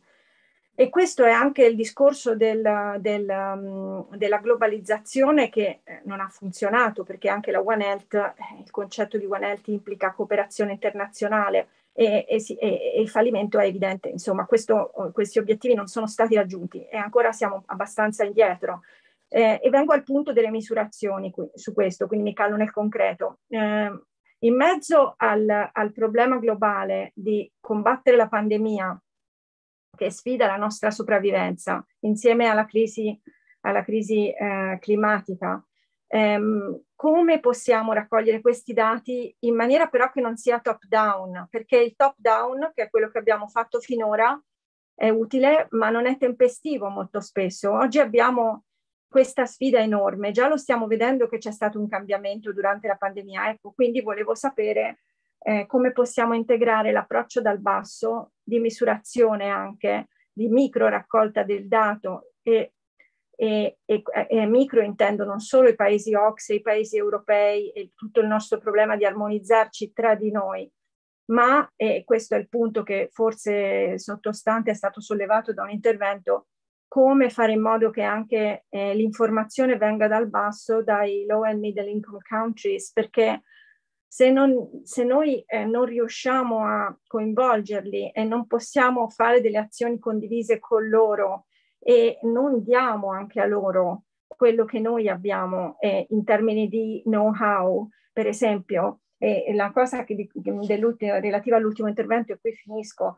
E questo è anche il discorso del, del, um, della globalizzazione che non ha funzionato, perché anche la One Health, eh, il concetto di One Health implica cooperazione internazionale e, e, si, e, e il fallimento è evidente. Insomma, questo, questi obiettivi non sono stati raggiunti e ancora siamo abbastanza indietro. Eh, e vengo al punto delle misurazioni qui, su questo, quindi mi callo nel concreto. Eh, in mezzo al, al problema globale di combattere la pandemia, che sfida la nostra sopravvivenza, insieme alla crisi, alla crisi eh, climatica, ehm, come possiamo raccogliere questi dati in maniera però che non sia top down, perché il top down, che è quello che abbiamo fatto finora, è utile, ma non è tempestivo molto spesso. Oggi abbiamo questa sfida enorme, già lo stiamo vedendo che c'è stato un cambiamento durante la pandemia, ecco, quindi volevo sapere eh, come possiamo integrare l'approccio dal basso di misurazione anche, di micro raccolta del dato, e, e, e, e micro intendo non solo i paesi O C S E, i paesi europei e tutto il nostro problema di armonizzarci tra di noi, ma, e questo è il punto che forse sottostante è stato sollevato da un intervento, come fare in modo che anche eh, l'informazione venga dal basso, dai low and middle income countries, perché se, non, se noi eh, non riusciamo a coinvolgerli e non possiamo fare delle azioni condivise con loro e non diamo anche a loro quello che noi abbiamo eh, in termini di know-how, per esempio, e la cosa che relativa all'ultimo intervento, e qui finisco,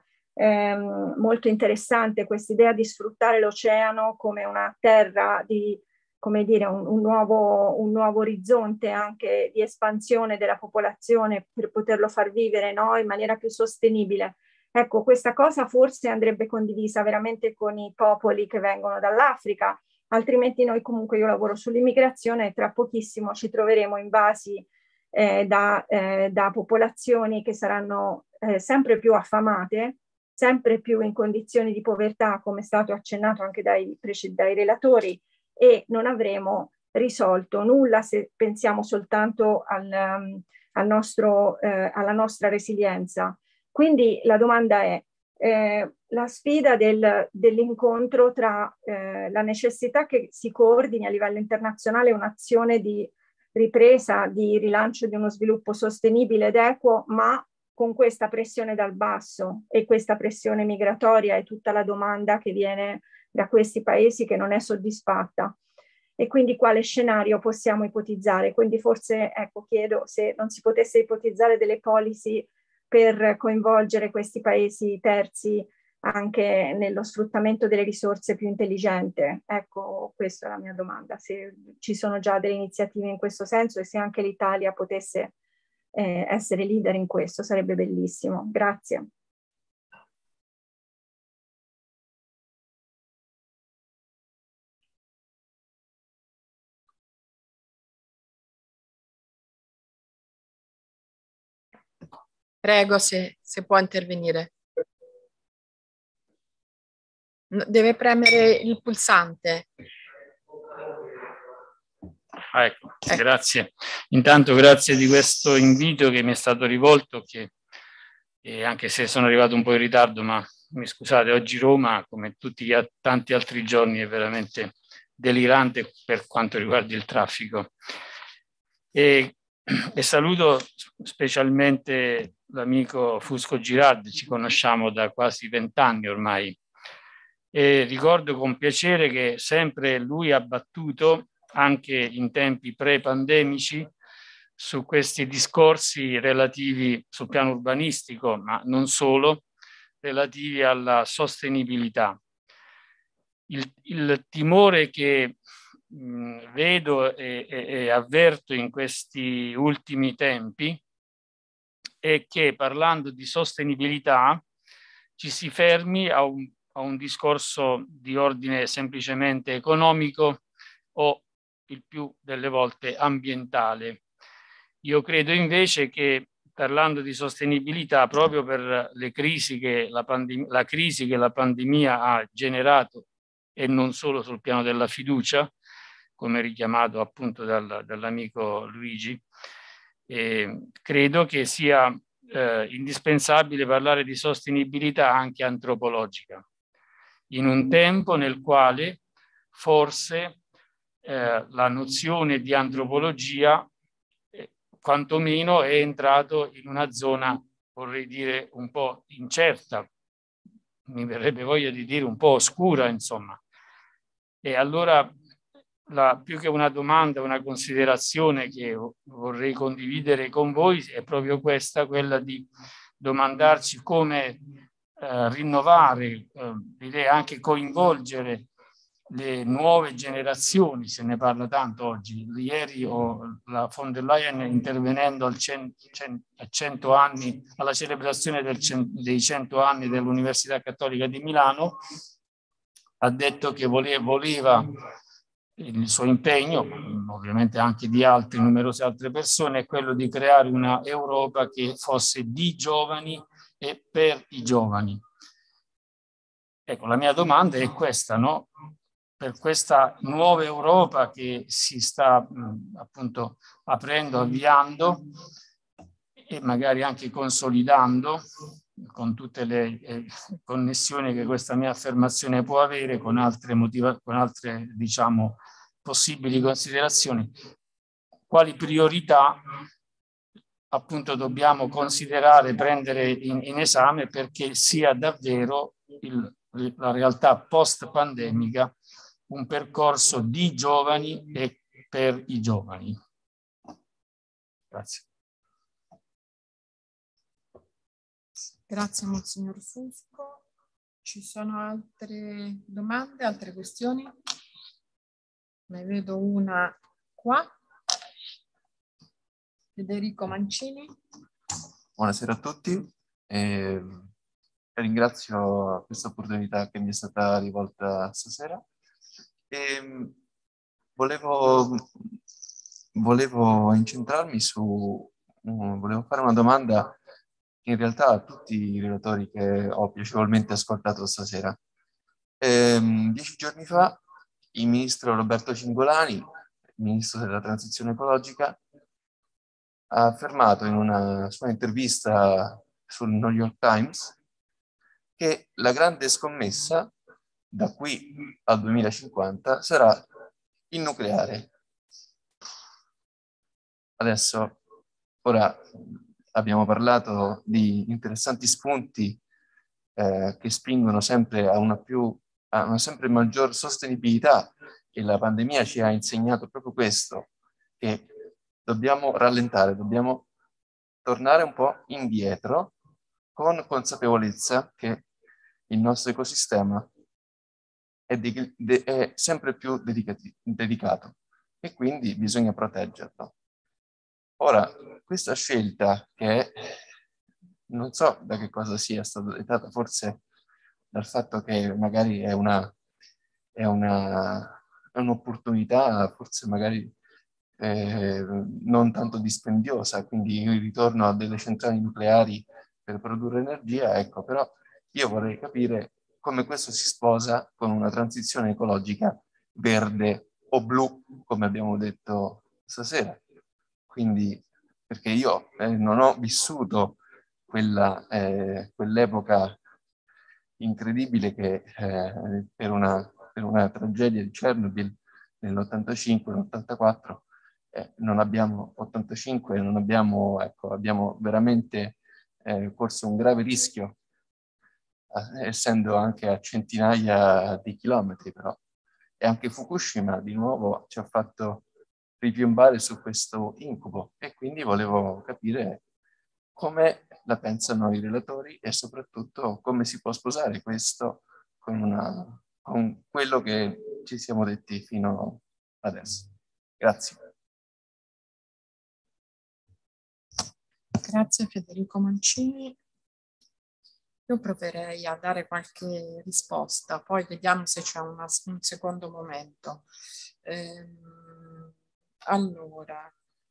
ehm, molto interessante questa idea di sfruttare l'oceano come una terra di, come dire, un, un, nuovo, un nuovo orizzonte anche di espansione della popolazione per poterlo far vivere, no, in maniera più sostenibile. Ecco, questa cosa forse andrebbe condivisa veramente con i popoli che vengono dall'Africa, altrimenti noi comunque, io lavoro sull'immigrazione e tra pochissimo ci troveremo invasi eh, da, eh, da popolazioni che saranno eh, sempre più affamate, sempre più in condizioni di povertà, come è stato accennato anche dai, dai relatori, e non avremo risolto nulla se pensiamo soltanto al, um, al nostro, eh, alla nostra resilienza. Quindi la domanda è, eh, la sfida del, dell'incontro tra eh, la necessità che si coordini a livello internazionale un'azione di ripresa, di rilancio di uno sviluppo sostenibile ed equo, ma con questa pressione dal basso e questa pressione migratoria e tutta la domanda che viene da questi paesi che non è soddisfatta. E quindi quale scenario possiamo ipotizzare? Quindi forse, ecco, chiedo se non si potesse ipotizzare delle policy per coinvolgere questi paesi terzi anche nello sfruttamento delle risorse più intelligente. Ecco, questa è la mia domanda, se ci sono già delle iniziative in questo senso e se anche l'Italia potesse eh, essere leader in questo, sarebbe bellissimo. Grazie. Prego, se, se può intervenire. Deve premere il pulsante. Ah, ecco, ecco, grazie. Intanto grazie di questo invito che mi è stato rivolto, che eh, anche se sono arrivato un po' in ritardo, ma mi scusate, oggi Roma, come tutti gli tanti altri giorni, è veramente delirante per quanto riguarda il traffico. E, e saluto specialmente l'amico Fusco Girardi, ci conosciamo da quasi vent'anni ormai. E ricordo con piacere che sempre lui ha battuto, anche in tempi pre-pandemici, su questi discorsi relativi sul piano urbanistico, ma non solo, relativi alla sostenibilità. Il, il timore che mh, vedo e, e, e avverto in questi ultimi tempi è che, parlando di sostenibilità, ci si fermi a un, a un discorso di ordine semplicemente economico o il più delle volte ambientale. Io credo invece che, parlando di sostenibilità, proprio per le crisi che la, pandem- la crisi che la pandemia ha generato, e non solo sul piano della fiducia, come richiamato appunto dal, dall'amico Luigi, eh, credo che sia eh, indispensabile parlare di sostenibilità anche antropologica, in un tempo nel quale forse eh, la nozione di antropologia eh, quantomeno è entrato in una zona, vorrei dire, un po' incerta, mi verrebbe voglia di dire un po' oscura, insomma. E allora, la, più che una domanda, una considerazione che vorrei condividere con voi è proprio questa, quella di domandarci come eh, rinnovare eh, l'idea, anche coinvolgere le nuove generazioni. Se ne parla tanto oggi. Ieri ho, la von der Leyen, intervenendo al cento, cento anni, alla celebrazione del cento, dei cento anni dell'Università Cattolica di Milano, ha detto che voleva, voleva il suo impegno, ovviamente anche di altre, numerose altre persone, è quello di creare una Europa che fosse di giovani e per i giovani. Ecco, la mia domanda è questa, no? Per questa nuova Europa che si sta mh, appunto aprendo, avviando e magari anche consolidando, con tutte le eh, connessioni che questa mia affermazione può avere con altre, motiva- con altre diciamo, possibili considerazioni, quali priorità appunto dobbiamo considerare, prendere in, in esame perché sia davvero il, la realtà post-pandemica un percorso di giovani e per i giovani. Grazie. Grazie Monsignor Fusco. Ci sono altre domande, altre questioni? Ne vedo una qua. Federico Mancini. Buonasera a tutti. E ringrazio questa opportunità che mi è stata rivolta stasera. E volevo, volevo incentrarmi su, volevo fare una domanda in realtà a tutti i relatori che ho piacevolmente ascoltato stasera. Ehm, dieci giorni fa il ministro Roberto Cingolani, ministro della transizione ecologica, ha affermato in una sua intervista sul New York Times che la grande scommessa da qui al duemilacinquanta sarà il nucleare. Adesso, ora abbiamo parlato di interessanti spunti eh, che spingono sempre a una, più, a una sempre maggior sostenibilità, e la pandemia ci ha insegnato proprio questo, che dobbiamo rallentare, dobbiamo tornare un po' indietro con consapevolezza che il nostro ecosistema è, de- de- è sempre più dedicati- dedicato e quindi bisogna proteggerlo. Ora, questa scelta, che non so da che cosa sia stata dettata, forse dal fatto che magari è una è una, è un'opportunità, forse magari eh, non tanto dispendiosa, quindi il ritorno a delle centrali nucleari per produrre energia, ecco, però io vorrei capire come questo si sposa con una transizione ecologica verde o blu, come abbiamo detto stasera. Quindi, perché io eh, non ho vissuto quella, eh, quell'epoca incredibile che eh, per, una, per una tragedia di Chernobyl nell'ottantacinque, nell'ottantaquattro, eh, non abbiamo, ottantacinque, non abbiamo, ecco, abbiamo veramente eh, corso un grave rischio essendo anche a centinaia di chilometri però. E anche Fukushima di nuovo ci ha fatto ripiombare su questo incubo e quindi volevo capire come la pensano i relatori e soprattutto come si può sposare questo con, una, con quello che ci siamo detti fino adesso. Grazie. Grazie Federico Mancini. Io proverei a dare qualche risposta, poi vediamo se c'è un secondo momento. Ehm, allora,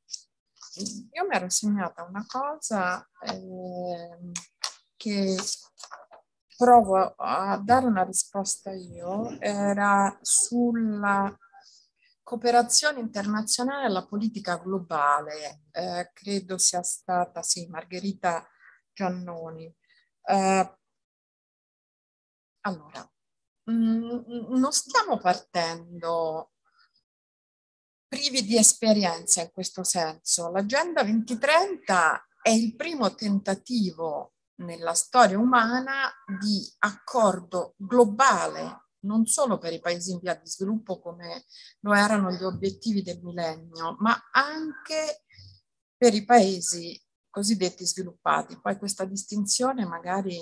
io mi ero segnata una cosa ehm, che provo a dare una risposta io, era sulla cooperazione internazionale e la politica globale. Eh, credo sia stata, sì, Margherita Giannoni. Eh, allora, mh, non stiamo partendo privi di esperienza in questo senso. L'Agenda duemilatrenta è il primo tentativo nella storia umana di accordo globale, non solo per i paesi in via di sviluppo come lo erano gli obiettivi del millennio, ma anche per i paesi cosiddetti sviluppati. Poi questa distinzione magari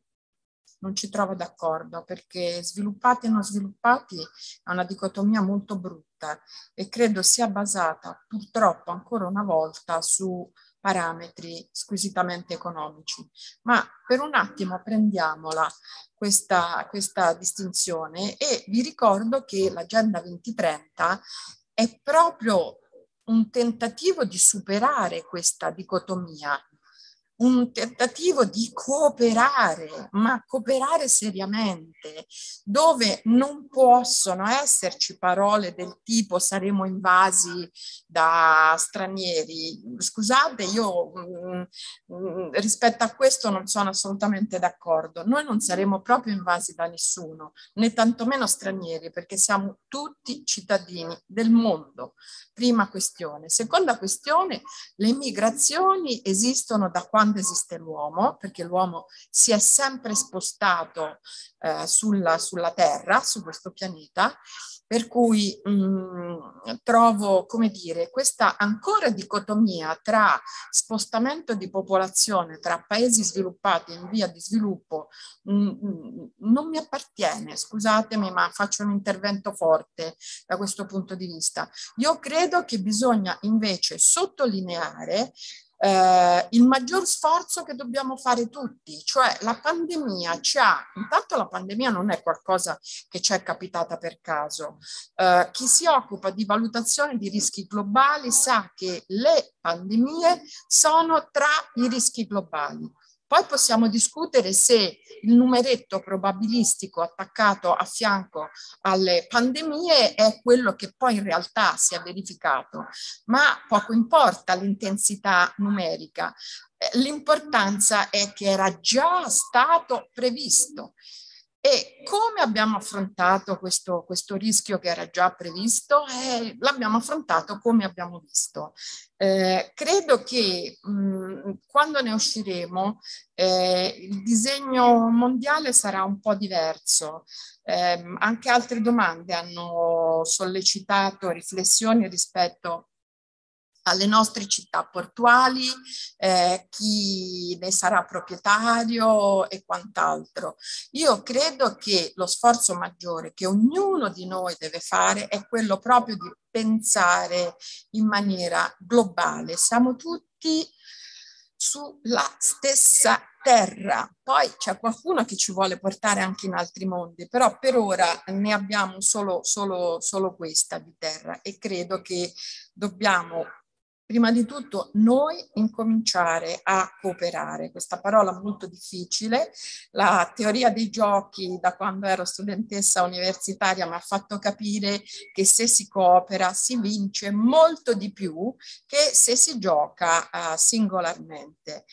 non ci trovo d'accordo, perché sviluppati e non sviluppati è una dicotomia molto brutta e credo sia basata purtroppo ancora una volta su parametri squisitamente economici. Ma per un attimo prendiamola questa, questa distinzione e vi ricordo che l'Agenda duemilatrenta è proprio un tentativo di superare questa dicotomia, un tentativo di cooperare, ma cooperare seriamente, dove non possono esserci parole del tipo saremo invasi da stranieri. Scusate, io mh, rispetto a questo non sono assolutamente d'accordo. Noi non saremo proprio invasi da nessuno, né tantomeno stranieri, perché siamo tutti cittadini del mondo. Prima questione. Seconda questione, le migrazioni esistono da quando esiste l'uomo, perché l'uomo si è sempre spostato eh, sulla, sulla Terra, su questo pianeta, per cui mh, trovo, come dire, questa ancora dicotomia tra spostamento di popolazione tra paesi sviluppati e in via di sviluppo mh, non mi appartiene, scusatemi, ma faccio un intervento forte da questo punto di vista. Io credo che bisogna invece sottolineare Eh, il maggior sforzo che dobbiamo fare tutti, cioè la pandemia ci ha, intanto la pandemia non è qualcosa che ci è capitata per caso, eh, chi si occupa di valutazione di rischi globali sa che le pandemie sono tra i rischi globali. Poi possiamo discutere se il numeretto probabilistico attaccato a fianco alle pandemie è quello che poi in realtà si è verificato, ma poco importa l'intensità numerica. L'importanza è che era già stato previsto. E come abbiamo affrontato questo, questo rischio che era già previsto? Eh, l'abbiamo affrontato come abbiamo visto. Eh, credo che mh, quando ne usciremo eh, il disegno mondiale sarà un po' diverso. Eh, anche altre domande hanno sollecitato riflessioni rispetto alle nostre città portuali, eh, chi ne sarà proprietario e quant'altro. Io credo che lo sforzo maggiore che ognuno di noi deve fare è quello proprio di pensare in maniera globale. Siamo tutti sulla stessa terra, poi c'è qualcuno che ci vuole portare anche in altri mondi, però per ora ne abbiamo solo, solo, solo questa di terra e credo che dobbiamo prima di tutto noi incominciare a cooperare, questa parola molto difficile. La teoria dei giochi da quando ero studentessa universitaria mi ha fatto capire che se si coopera si vince molto di più che se si gioca uh, singolarmente.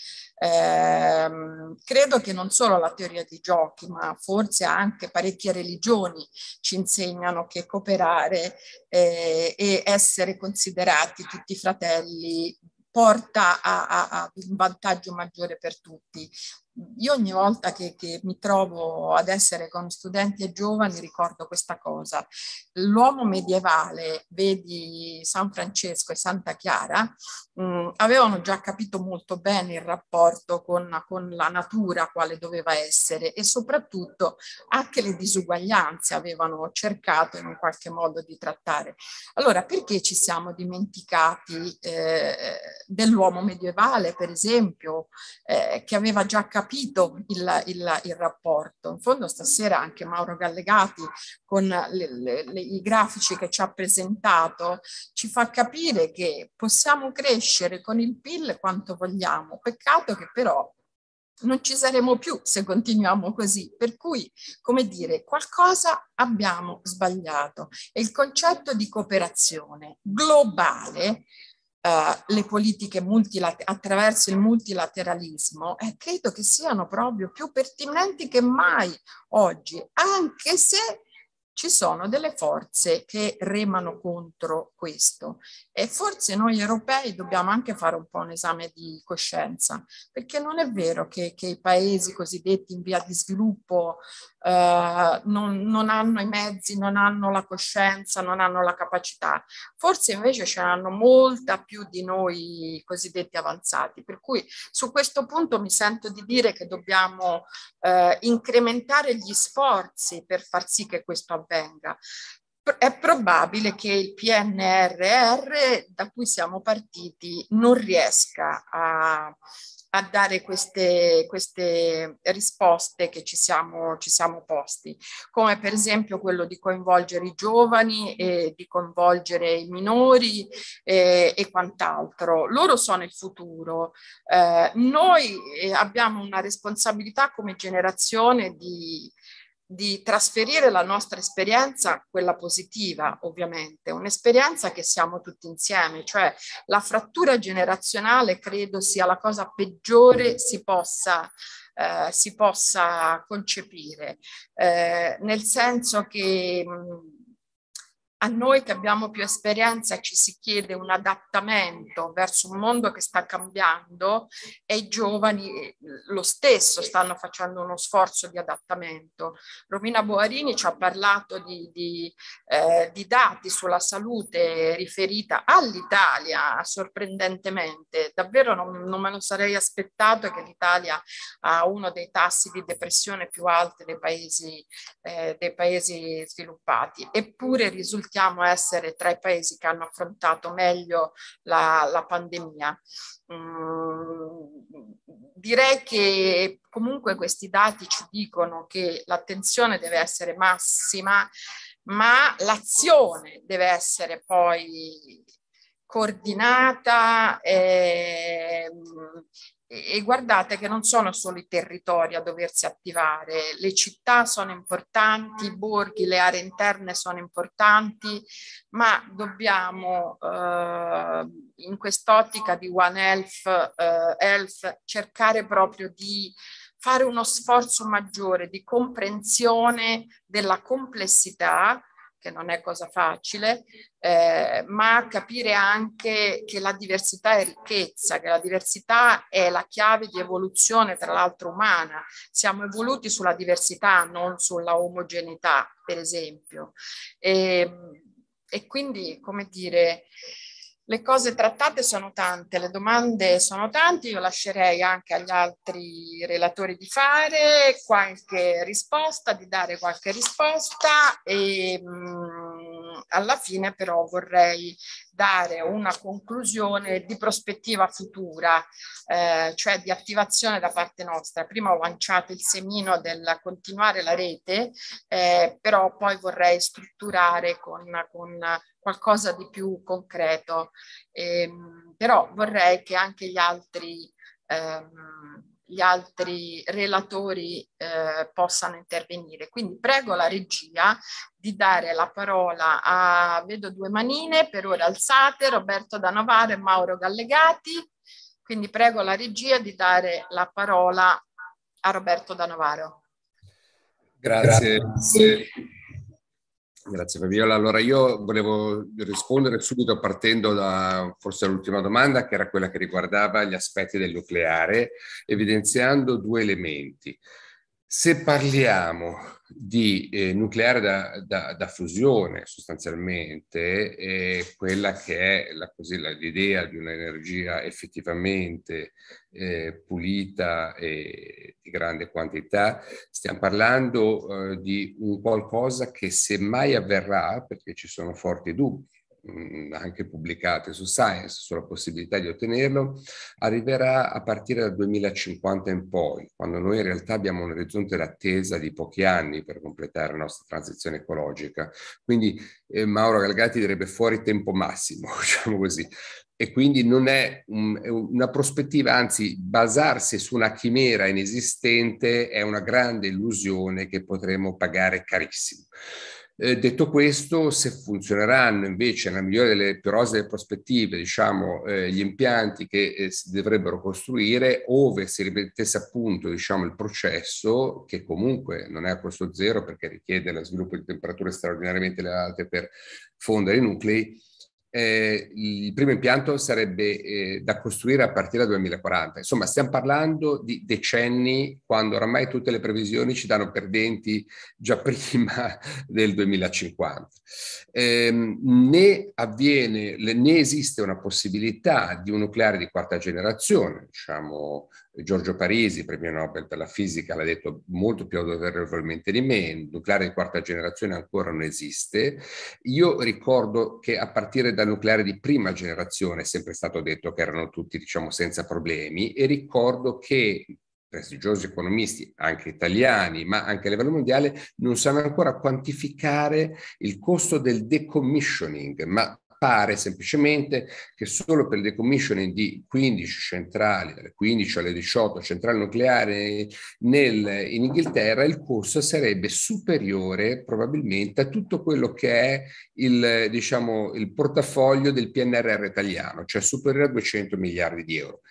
Eh, credo che non solo la teoria dei giochi, ma forse anche parecchie religioni ci insegnano che cooperare eh, e essere considerati tutti fratelli porta a, a, a un vantaggio maggiore per tutti. Io ogni volta che, che mi trovo ad essere con studenti e giovani ricordo questa cosa. L'uomo medievale, vedi San Francesco e Santa Chiara, mh, avevano già capito molto bene il rapporto con, con la natura quale doveva essere, e soprattutto anche le disuguaglianze avevano cercato in un qualche modo di trattare. Allora, perché ci siamo dimenticati eh, dell'uomo medievale, per esempio, eh, che aveva già capito capito il, il, il rapporto? In fondo stasera anche Mauro Gallegati con le, le, le, i grafici che ci ha presentato ci fa capire che possiamo crescere con il P I L quanto vogliamo, peccato che però non ci saremo più se continuiamo così, per cui, come dire, qualcosa abbiamo sbagliato. E il concetto di cooperazione globale, Uh, le politiche multilater- attraverso il multilateralismo, eh, credo che siano proprio più pertinenti che mai oggi, anche se ci sono delle forze che remano contro questo. E forse noi europei dobbiamo anche fare un po' un esame di coscienza, perché non è vero che, che i paesi cosiddetti in via di sviluppo eh, non, non hanno i mezzi, non hanno la coscienza, non hanno la capacità. Forse invece ce n'hanno molta più di noi cosiddetti avanzati. Per cui su questo punto mi sento di dire che dobbiamo eh, incrementare gli sforzi per far sì che questo avvenga. È probabile che il P N R R da cui siamo partiti non riesca a, a dare queste, queste risposte che ci siamo, ci siamo posti, come per esempio quello di coinvolgere i giovani e di coinvolgere i minori e, e quant'altro. Loro sono il futuro. Eh, noi abbiamo una responsabilità come generazione di di trasferire la nostra esperienza, quella positiva ovviamente, un'esperienza che siamo tutti insieme, cioè la frattura generazionale credo sia la cosa peggiore si possa, eh, si possa concepire, eh, nel senso che mh, a noi che abbiamo più esperienza ci si chiede un adattamento verso un mondo che sta cambiando e i giovani lo stesso stanno facendo uno sforzo di adattamento. Romina Boarini ci ha parlato di, di, eh, di dati sulla salute riferita all'Italia, sorprendentemente. Davvero non, non me lo sarei aspettato che l'Italia ha uno dei tassi di depressione più alti dei paesi, eh, dei paesi sviluppati. Eppure risulta essere tra i paesi che hanno affrontato meglio la, la pandemia. Mm, direi che comunque questi dati ci dicono che l'attenzione deve essere massima, ma l'azione deve essere poi coordinata e, e guardate che non sono solo i territori a doversi attivare, le città sono importanti, i borghi, le aree interne sono importanti, ma dobbiamo eh, in quest'ottica di One Health, eh, Health cercare proprio di fare uno sforzo maggiore di comprensione della complessità, che non è cosa facile, eh, ma capire anche che la diversità è ricchezza, che la diversità è la chiave di evoluzione, tra l'altro umana. Siamo evoluti sulla diversità, non sulla omogeneità, per esempio. E, e quindi, come dire, le cose trattate sono tante, le domande sono tante, io lascerei anche agli altri relatori di fare qualche risposta, di dare qualche risposta e mh, alla fine però vorrei dare una conclusione di prospettiva futura, eh, cioè di attivazione da parte nostra. Prima ho lanciato il semino del continuare la rete, eh, però poi vorrei strutturare con, con qualcosa di più concreto. Eh, però vorrei che anche gli altri, ehm, gli altri relatori eh, possano intervenire. Quindi prego la regia di dare la parola a, vedo due manine per ora alzate, Roberto Da Novaro e Mauro Gallegati. Quindi prego la regia di dare la parola a Roberto Da Novaro. Grazie. Grazie. Grazie Fabiola. Allora io volevo rispondere subito partendo da forse l'ultima domanda, che era quella che riguardava gli aspetti del nucleare, evidenziando due elementi. Se parliamo di eh, nucleare da, da, da fusione, sostanzialmente, è quella che è la, così, la, l'idea di un'energia effettivamente eh, pulita e di grande quantità, stiamo parlando eh, di un qualcosa che se mai avverrà, perché ci sono forti dubbi, anche pubblicate su Science sulla possibilità di ottenerlo, arriverà a partire dal duemilacinquanta in poi, quando noi in realtà abbiamo un orizzonte d'attesa di pochi anni per completare la nostra transizione ecologica. Quindi eh, Mauro Galgati direbbe fuori tempo massimo, diciamo così. E quindi non è un, una prospettiva, anzi basarsi su una chimera inesistente è una grande illusione che potremo pagare carissimo. Eh, detto questo, se funzioneranno invece nella migliore delle più rosee prospettive, diciamo, eh, gli impianti che eh, si dovrebbero costruire, ove si rimettesse a punto, diciamo, il processo, che comunque non è a costo zero perché richiede lo sviluppo di temperature straordinariamente alte per fondere i nuclei, Eh, il primo impianto sarebbe eh, da costruire a partire dal duemilaquaranta. Insomma, stiamo parlando di decenni, quando oramai tutte le previsioni ci danno perdenti già prima del duemilacinquanta. Eh, né avviene, né esiste una possibilità di un nucleare di quarta generazione, diciamo. Giorgio Parisi, premio Nobel per la fisica, l'ha detto molto più autorevolmente di me, il nucleare di quarta generazione ancora non esiste. Io ricordo che a partire dal nucleare di prima generazione è sempre stato detto che erano tutti, diciamo, senza problemi, e ricordo che prestigiosi economisti, anche italiani, ma anche a livello mondiale, non sanno ancora quantificare il costo del decommissioning, ma pare semplicemente che solo per il decommissioning di quindici centrali, dalle quindici alle diciotto centrali nucleari nel, in Inghilterra, il costo sarebbe superiore probabilmente a tutto quello che è il, diciamo, il portafoglio del P N R R italiano, cioè superiore a duecento miliardi di euro.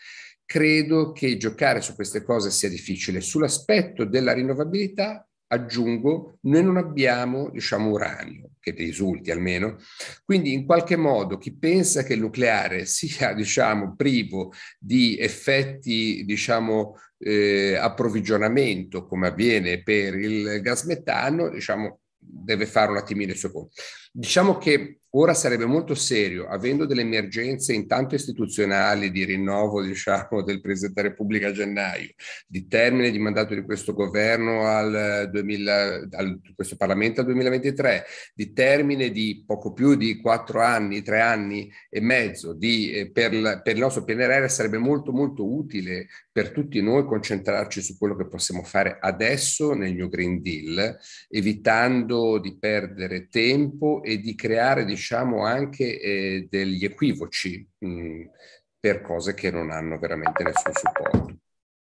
Credo che giocare su queste cose sia difficile. Sull'aspetto della rinnovabilità, aggiungo, noi non abbiamo, diciamo, uranio, che risulti almeno, quindi in qualche modo chi pensa che il nucleare sia, diciamo, privo di effetti, diciamo, eh, approvvigionamento, come avviene per il gas metano, diciamo, deve fare un attimino il suo conto. Diciamo che ora sarebbe molto serio, avendo delle emergenze intanto istituzionali di rinnovo, diciamo, del Presidente della Repubblica a gennaio, di termine di mandato di questo governo al duemila, al, questo Parlamento al duemilaventitré, di termine di poco più di quattro anni, tre anni e mezzo di, eh, per, per il nostro P N R R, sarebbe molto molto utile per tutti noi concentrarci su quello che possiamo fare adesso nel New Green Deal, evitando di perdere tempo e di creare, diciamo, anche eh, degli equivoci mh, per cose che non hanno veramente nessun supporto.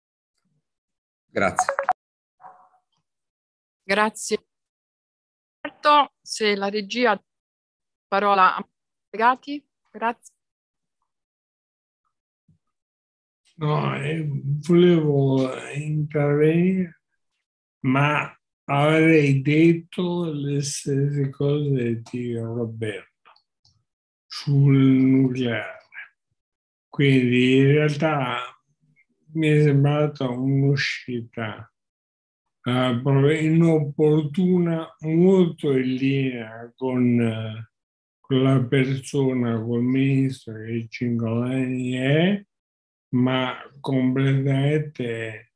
Grazie. Grazie. Se la regia parola a Galgati, grazie. No, eh, volevo intervenire, ma avrei detto le stesse cose di Roberto sul nucleare. Quindi in realtà mi è sembrata un'uscita uh, inopportuna, molto in linea con, uh, con la persona, col ministro che Cingolani è, ma completamente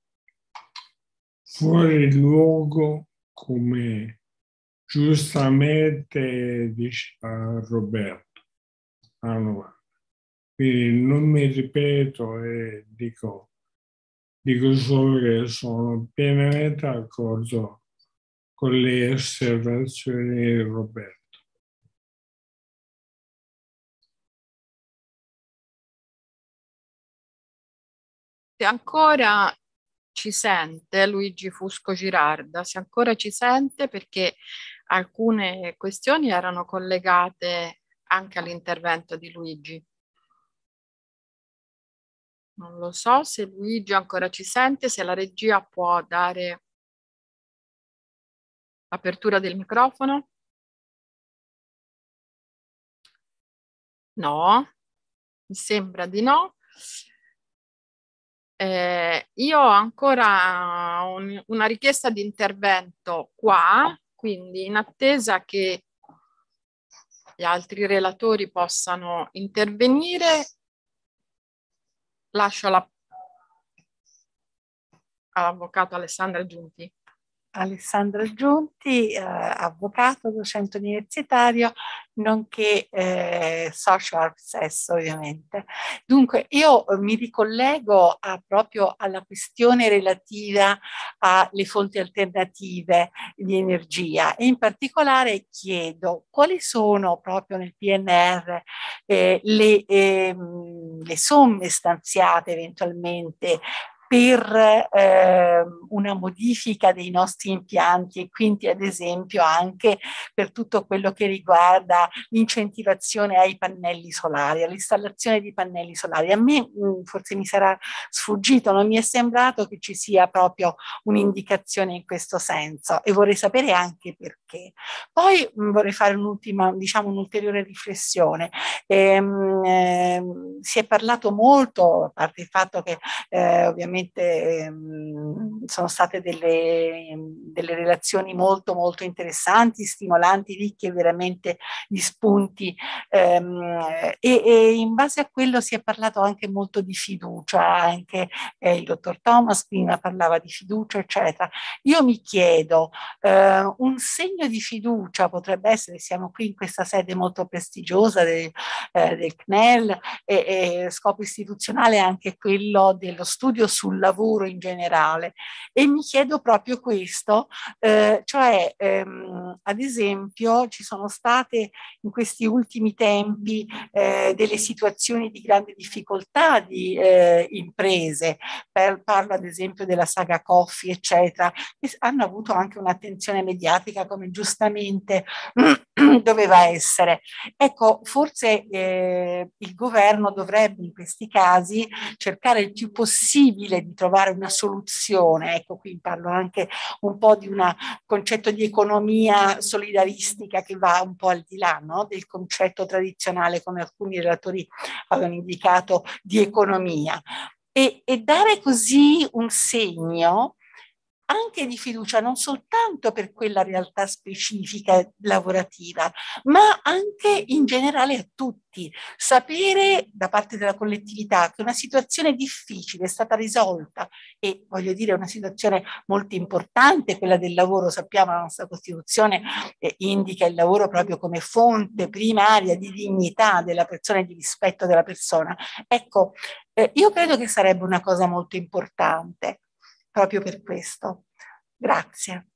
fuori luogo, come giustamente diceva Roberto. Allora, quindi non mi ripeto e dico, dico solo che sono pienamente d'accordo con le osservazioni di Roberto. Se ancora ci sente Luigi Fusco Girarda, se ancora ci sente, perché alcune questioni erano collegate anche all'intervento di Luigi. Non lo so se Luigi ancora ci sente, se la regia può dare apertura del microfono. No, mi sembra di no. Eh, io ho ancora un, una richiesta di intervento qua, quindi in attesa che gli altri relatori possano intervenire, lascio la, all'avvocato Alessandra Giunti. Alessandra Giunti, eh, avvocato, docente universitario, nonché eh, social access ovviamente. Dunque io mi ricollego a, proprio alla questione relativa alle fonti alternative di energia e in particolare chiedo quali sono proprio nel P N R eh, le, eh, le somme stanziate eventualmente per eh, una modifica dei nostri impianti e quindi ad esempio anche per tutto quello che riguarda l'incentivazione ai pannelli solari, all'installazione di pannelli solari. A me mh, forse mi sarà sfuggito, non mi è sembrato che ci sia proprio un'indicazione in questo senso e vorrei sapere anche perché. Poi mh, vorrei fare un'ultima, diciamo un'ulteriore riflessione. Ehm, ehm, si è parlato molto, a parte il fatto che eh, ovviamente ehm, sono state delle, delle relazioni molto molto interessanti, stimolanti, ricche veramente di spunti ehm, e, e in base a quello si è parlato anche molto di fiducia, anche eh, il dottor Thomas prima parlava di fiducia eccetera. Io mi chiedo eh, un segno di fiducia potrebbe essere, siamo qui in questa sede molto prestigiosa del, eh, del C N E L e, e scopo istituzionale è anche quello dello studio sul lavoro in generale e mi chiedo proprio questo, eh, cioè ehm, ad esempio ci sono state in questi ultimi tempi eh, delle situazioni di grande difficoltà di eh, imprese, per, parlo ad esempio della saga Coffee eccetera, che hanno avuto anche un'attenzione mediatica come giustamente doveva essere. Ecco, forse eh, il governo dovrebbe in questi casi cercare il più possibile di trovare una soluzione. Ecco, qui parlo anche un po' di un concetto di economia solidaristica che va un po' al di là, no? Del concetto tradizionale, come alcuni relatori avevano indicato, di economia. E, e dare così un segno anche di fiducia, non soltanto per quella realtà specifica lavorativa, ma anche in generale a tutti. Sapere da parte della collettività che una situazione difficile è stata risolta e voglio dire una situazione molto importante, quella del lavoro, sappiamo la nostra Costituzione eh, indica il lavoro proprio come fonte primaria di dignità della persona e di rispetto della persona. Ecco, eh, io credo che sarebbe una cosa molto importante. Proprio per questo. Grazie.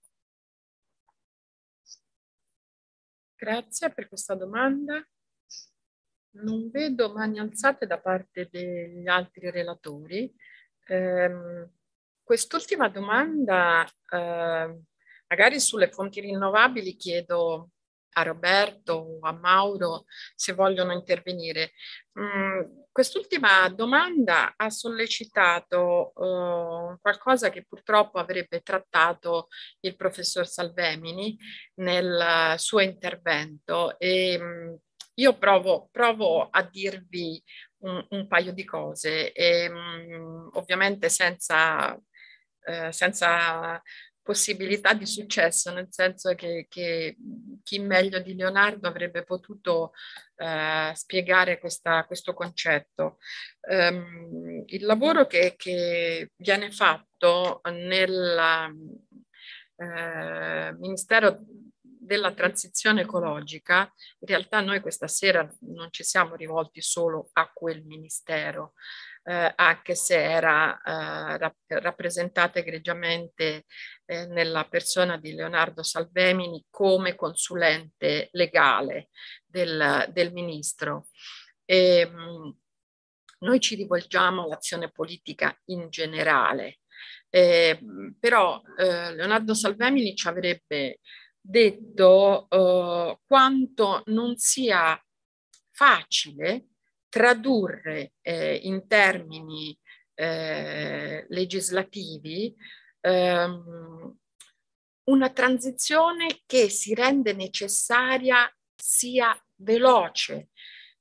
Grazie per questa domanda. Non vedo mani alzate da parte degli altri relatori. Eh, quest'ultima domanda, eh, magari sulle fonti rinnovabili, chiedo a Roberto o a Mauro se vogliono intervenire. Mm, quest'ultima domanda ha sollecitato uh, qualcosa che purtroppo avrebbe trattato il professor Salvemini nel suo intervento e um, io provo, provo a dirvi un, un paio di cose e um, ovviamente senza, uh, senza possibilità di successo, nel senso che, che chi meglio di Leonardo avrebbe potuto eh, spiegare questa, questo concetto. Um, il lavoro che, che viene fatto nel eh, Ministero della Transizione Ecologica, in realtà noi questa sera non ci siamo rivolti solo a quel ministero, eh, anche se era eh, rap- rappresentata egregiamente eh, nella persona di Leonardo Salvemini come consulente legale del, del ministro. E, mh, noi ci rivolgiamo all'azione politica in generale, eh, però eh, Leonardo Salvemini ci avrebbe detto uh, quanto non sia facile tradurre eh, in termini eh, legislativi ehm, una transizione che si rende necessaria sia veloce,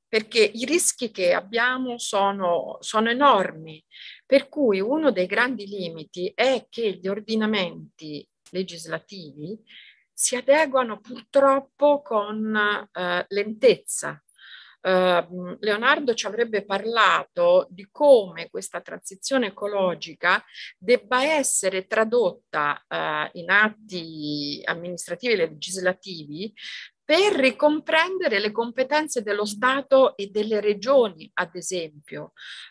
perché i rischi che abbiamo sono, sono enormi, per cui uno dei grandi limiti è che gli ordinamenti legislativi si adeguano purtroppo con eh, lentezza. Uh, Leonardo ci avrebbe parlato di come questa transizione ecologica debba essere tradotta uh, in atti amministrativi e legislativi per ricomprendere le competenze dello Stato e delle regioni, ad esempio.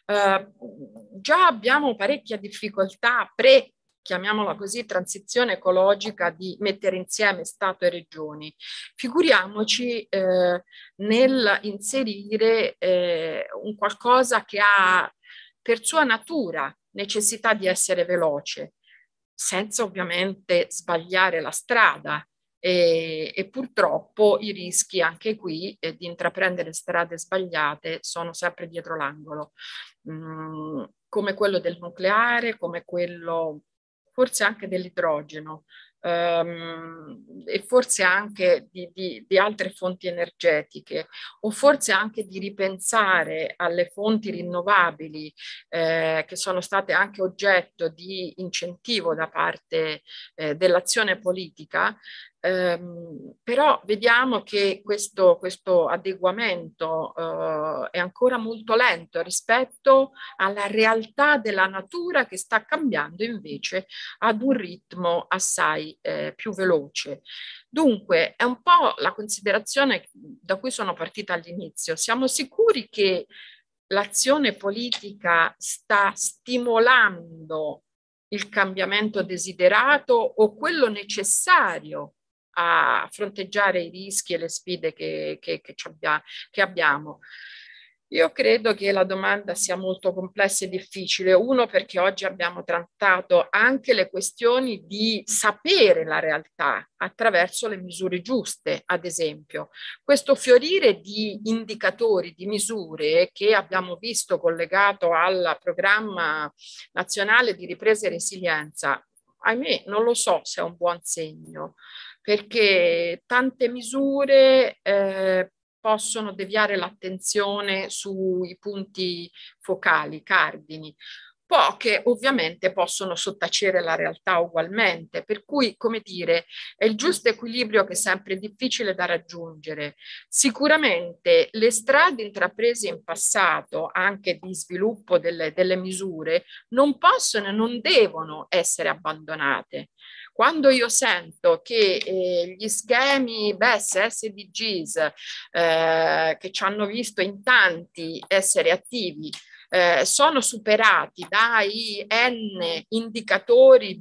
Uh, già abbiamo parecchia difficoltà pre chiamiamola così, transizione ecologica, di mettere insieme Stato e Regioni. Figuriamoci eh, nel inserire eh, un qualcosa che ha per sua natura necessità di essere veloce, senza ovviamente sbagliare la strada. E, e purtroppo i rischi anche qui eh, di intraprendere strade sbagliate sono sempre dietro l'angolo, mm, come quello del nucleare, come quello forse anche dell'idrogeno um, e forse anche di, di, di altre fonti energetiche, o forse anche di ripensare alle fonti rinnovabili eh, che sono state anche oggetto di incentivo da parte eh, dell'azione politica. Um, però vediamo che questo, questo adeguamento uh, è ancora molto lento rispetto alla realtà della natura, che sta cambiando invece ad un ritmo assai eh, più veloce. Dunque è un po' la considerazione da cui sono partita all'inizio. Siamo sicuri che l'azione politica sta stimolando il cambiamento desiderato o quello necessario a fronteggiare i rischi e le sfide che, che, che, abbia, che abbiamo? Io credo che la domanda sia molto complessa e difficile. Uno, perché oggi abbiamo trattato anche le questioni di sapere la realtà attraverso le misure giuste, ad esempio. Questo fiorire di indicatori, di misure che abbiamo visto collegato al programma nazionale di ripresa e resilienza, ahimè, non lo so se è un buon segno, perché tante misure eh, possono deviare l'attenzione sui punti focali, cardini. Poche ovviamente possono sottacere la realtà ugualmente, per cui, come dire, è il giusto equilibrio che è sempre difficile da raggiungere. Sicuramente le strade intraprese in passato, anche di sviluppo delle, delle misure, non possono e non devono essere abbandonate. Quando io sento che eh, gli schemi B E S, S D Gs, eh, che ci hanno visto in tanti essere attivi, eh, sono superati dai N indicatori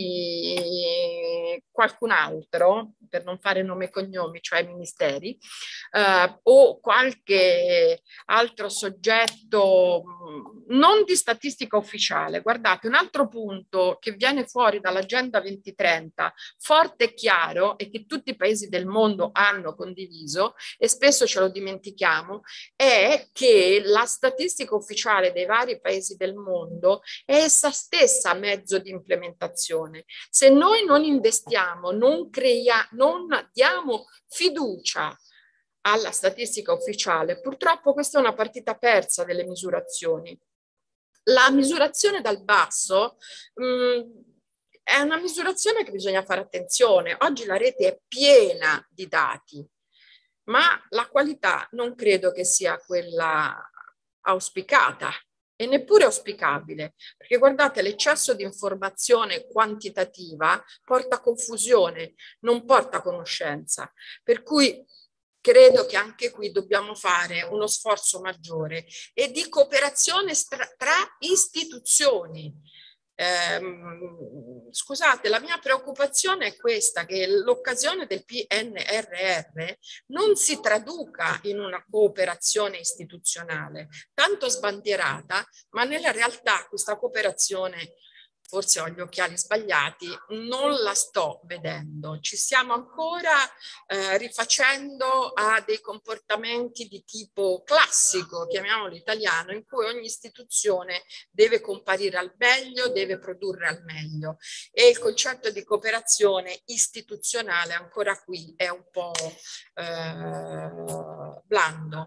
di qualcun altro, per non fare nome e cognomi, cioè ministeri, eh, o qualche altro soggetto non di statistica ufficiale. Guardate, un altro punto che viene fuori dall'Agenda duemilatrenta, forte e chiaro, e che tutti i paesi del mondo hanno condiviso, e spesso ce lo dimentichiamo, è che la statistica ufficiale dei vari paesi del mondo è essa stessa mezzo di implementazione. Se noi non investiamo, non creiamo, non diamo fiducia alla statistica ufficiale, purtroppo questa è una partita persa delle misurazioni. La misurazione dal basso mh, è una misurazione che bisogna fare attenzione. Oggi la rete è piena di dati, ma la qualità non credo che sia quella auspicata e neppure auspicabile, perché guardate, l'eccesso di informazione quantitativa porta confusione, non porta conoscenza, per cui credo che anche qui dobbiamo fare uno sforzo maggiore e di cooperazione tra, tra istituzioni. Eh, scusate, la mia preoccupazione è questa, che l'occasione del P N R R non si traduca in una cooperazione istituzionale, tanto sbandierata, ma nella realtà questa cooperazione, forse ho gli occhiali sbagliati, non la sto vedendo. Ci stiamo ancora eh, rifacendo a dei comportamenti di tipo classico, chiamiamolo italiano, in cui ogni istituzione deve comparire al meglio, deve produrre al meglio. E il concetto di cooperazione istituzionale ancora qui è un po' eh, blando.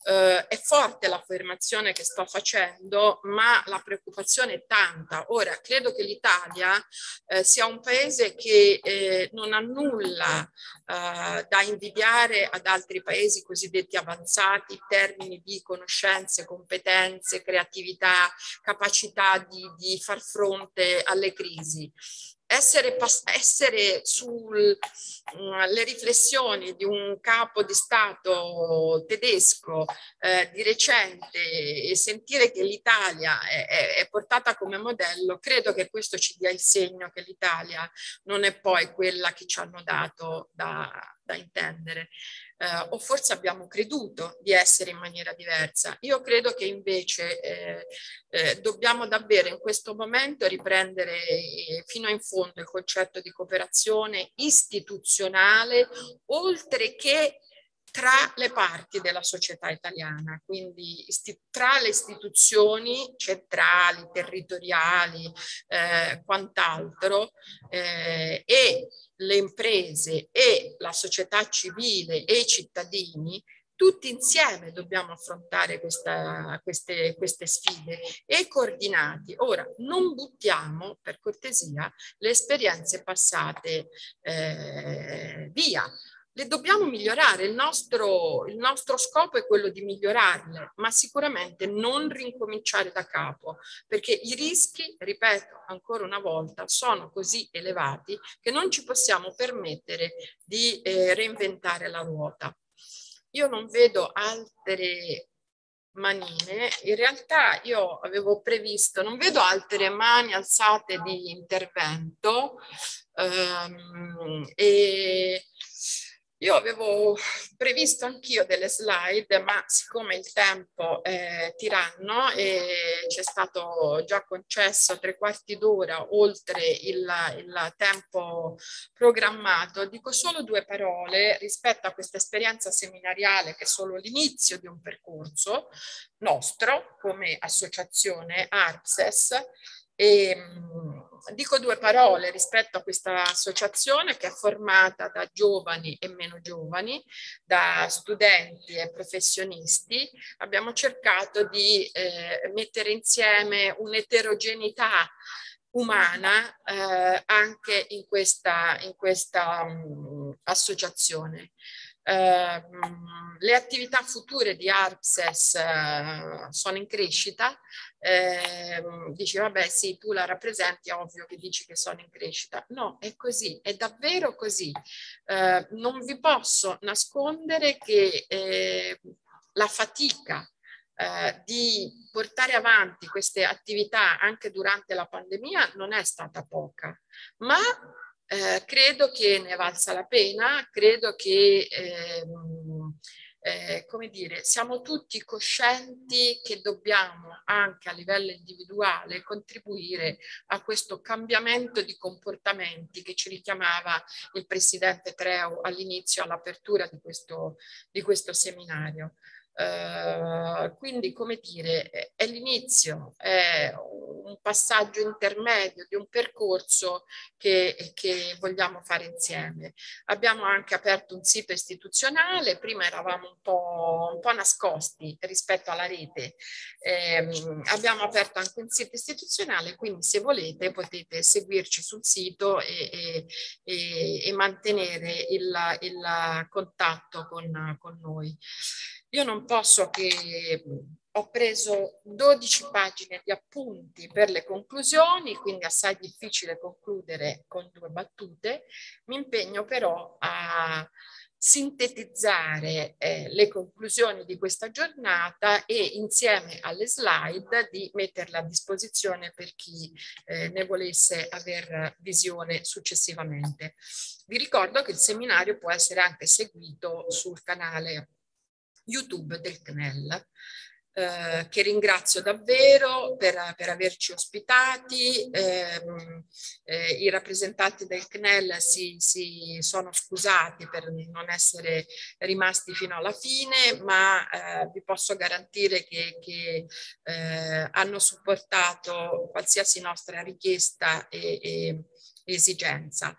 Eh, è forte l'affermazione che sto facendo, ma la preoccupazione è tanta. Ora, credo che l'Italia eh, sia un paese che eh, non ha nulla eh, da invidiare ad altri paesi cosiddetti avanzati in termini di conoscenze, competenze, creatività, capacità di, di far fronte alle crisi. Essere, essere sulle riflessioni di un capo di Stato tedesco eh, di recente e sentire che l'Italia è, è, è portata come modello, credo che questo ci dia il segno che l'Italia non è poi quella che ci hanno dato da, da intendere. Eh, o forse abbiamo creduto di essere in maniera diversa. Io credo che invece eh, eh, dobbiamo davvero in questo momento riprendere eh, fino in fondo il concetto di cooperazione istituzionale, oltre che tra le parti della società italiana, quindi tra le istituzioni centrali, territoriali, eh, quant'altro, eh, e le imprese e la società civile e i cittadini, tutti insieme dobbiamo affrontare questa, queste, queste sfide e coordinati. Ora, non buttiamo, per cortesia, le esperienze passate eh, via. Le dobbiamo migliorare, il nostro, il nostro scopo è quello di migliorarle, ma sicuramente non rincominciare da capo, perché i rischi, ripeto ancora una volta, sono così elevati che non ci possiamo permettere di eh, reinventare la ruota. Io non vedo altre manine, in realtà io avevo previsto, non vedo altre mani alzate di intervento ehm, e io avevo previsto anch'io delle slide, ma siccome il tempo è tiranno e ci è stato già concesso tre quarti d'ora oltre il, il tempo programmato, dico solo due parole rispetto a questa esperienza seminariale che è solo l'inizio di un percorso nostro come associazione ARPSES. E mh, dico due parole rispetto a questa associazione che è formata da giovani e meno giovani, da studenti e professionisti. Abbiamo cercato di eh, mettere insieme un'eterogeneità umana eh, anche in questa, in questa mh, associazione. Uh, le attività future di ARPSES uh, sono in crescita. Uh, dici vabbè sì, tu la rappresenti, è ovvio che dici che sono in crescita. No, è così, è davvero così. Uh, non vi posso nascondere che eh, la fatica Uh, di portare avanti queste attività anche durante la pandemia non è stata poca, ma eh, credo che ne valsa la pena, credo che eh, eh, come dire, siamo tutti coscienti che dobbiamo anche a livello individuale contribuire a questo cambiamento di comportamenti che ci richiamava il presidente Treu all'inizio, all'apertura di questo, di questo seminario. Uh, quindi, come dire, è l'inizio, è un passaggio intermedio di un percorso che, che vogliamo fare insieme. Abbiamo anche aperto un sito istituzionale, prima eravamo un po', un po' nascosti rispetto alla rete, eh, abbiamo aperto anche un sito istituzionale, quindi se volete potete seguirci sul sito e, e, e, e mantenere il, il contatto con, con noi. Io non posso che ho preso dodici pagine di appunti per le conclusioni, quindi assai difficile concludere con due battute. Mi impegno però a sintetizzare eh, le conclusioni di questa giornata e insieme alle slide di metterle a disposizione per chi eh, ne volesse aver visione successivamente. Vi ricordo che il seminario può essere anche seguito sul canale YouTube del C N E L, eh, che ringrazio davvero per, per averci ospitati. Eh, eh, I rappresentanti del C N E L si, si sono scusati per non essere rimasti fino alla fine, ma eh, vi posso garantire che, che eh, hanno supportato qualsiasi nostra richiesta e, e esigenza.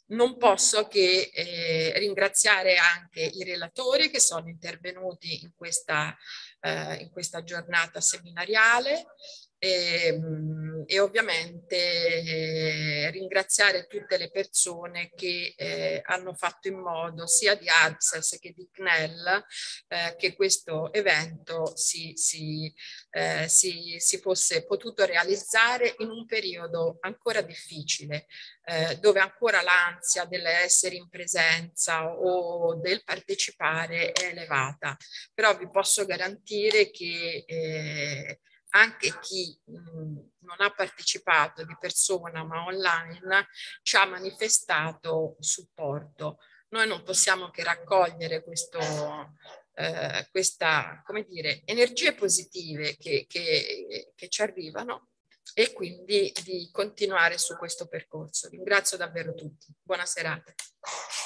non posso che eh, ringraziare anche i relatori che sono intervenuti in questa, eh, in questa giornata seminariale e, e ovviamente eh, ringraziare tutte le persone che eh, hanno fatto in modo sia di ARPSES che di C N E L eh, che questo evento si, si, eh, si, si fosse potuto realizzare in un periodo ancora difficile, eh, dove ancora l'ansia dell'essere in presenza o del partecipare è elevata. Però vi posso garantire che eh, anche chi mh, non ha partecipato di persona ma online ci ha manifestato supporto. Noi non possiamo che raccogliere questo, eh, questa, come dire, energie positive che, che, che ci arrivano e quindi di continuare su questo percorso. Ringrazio davvero tutti. Buona serata.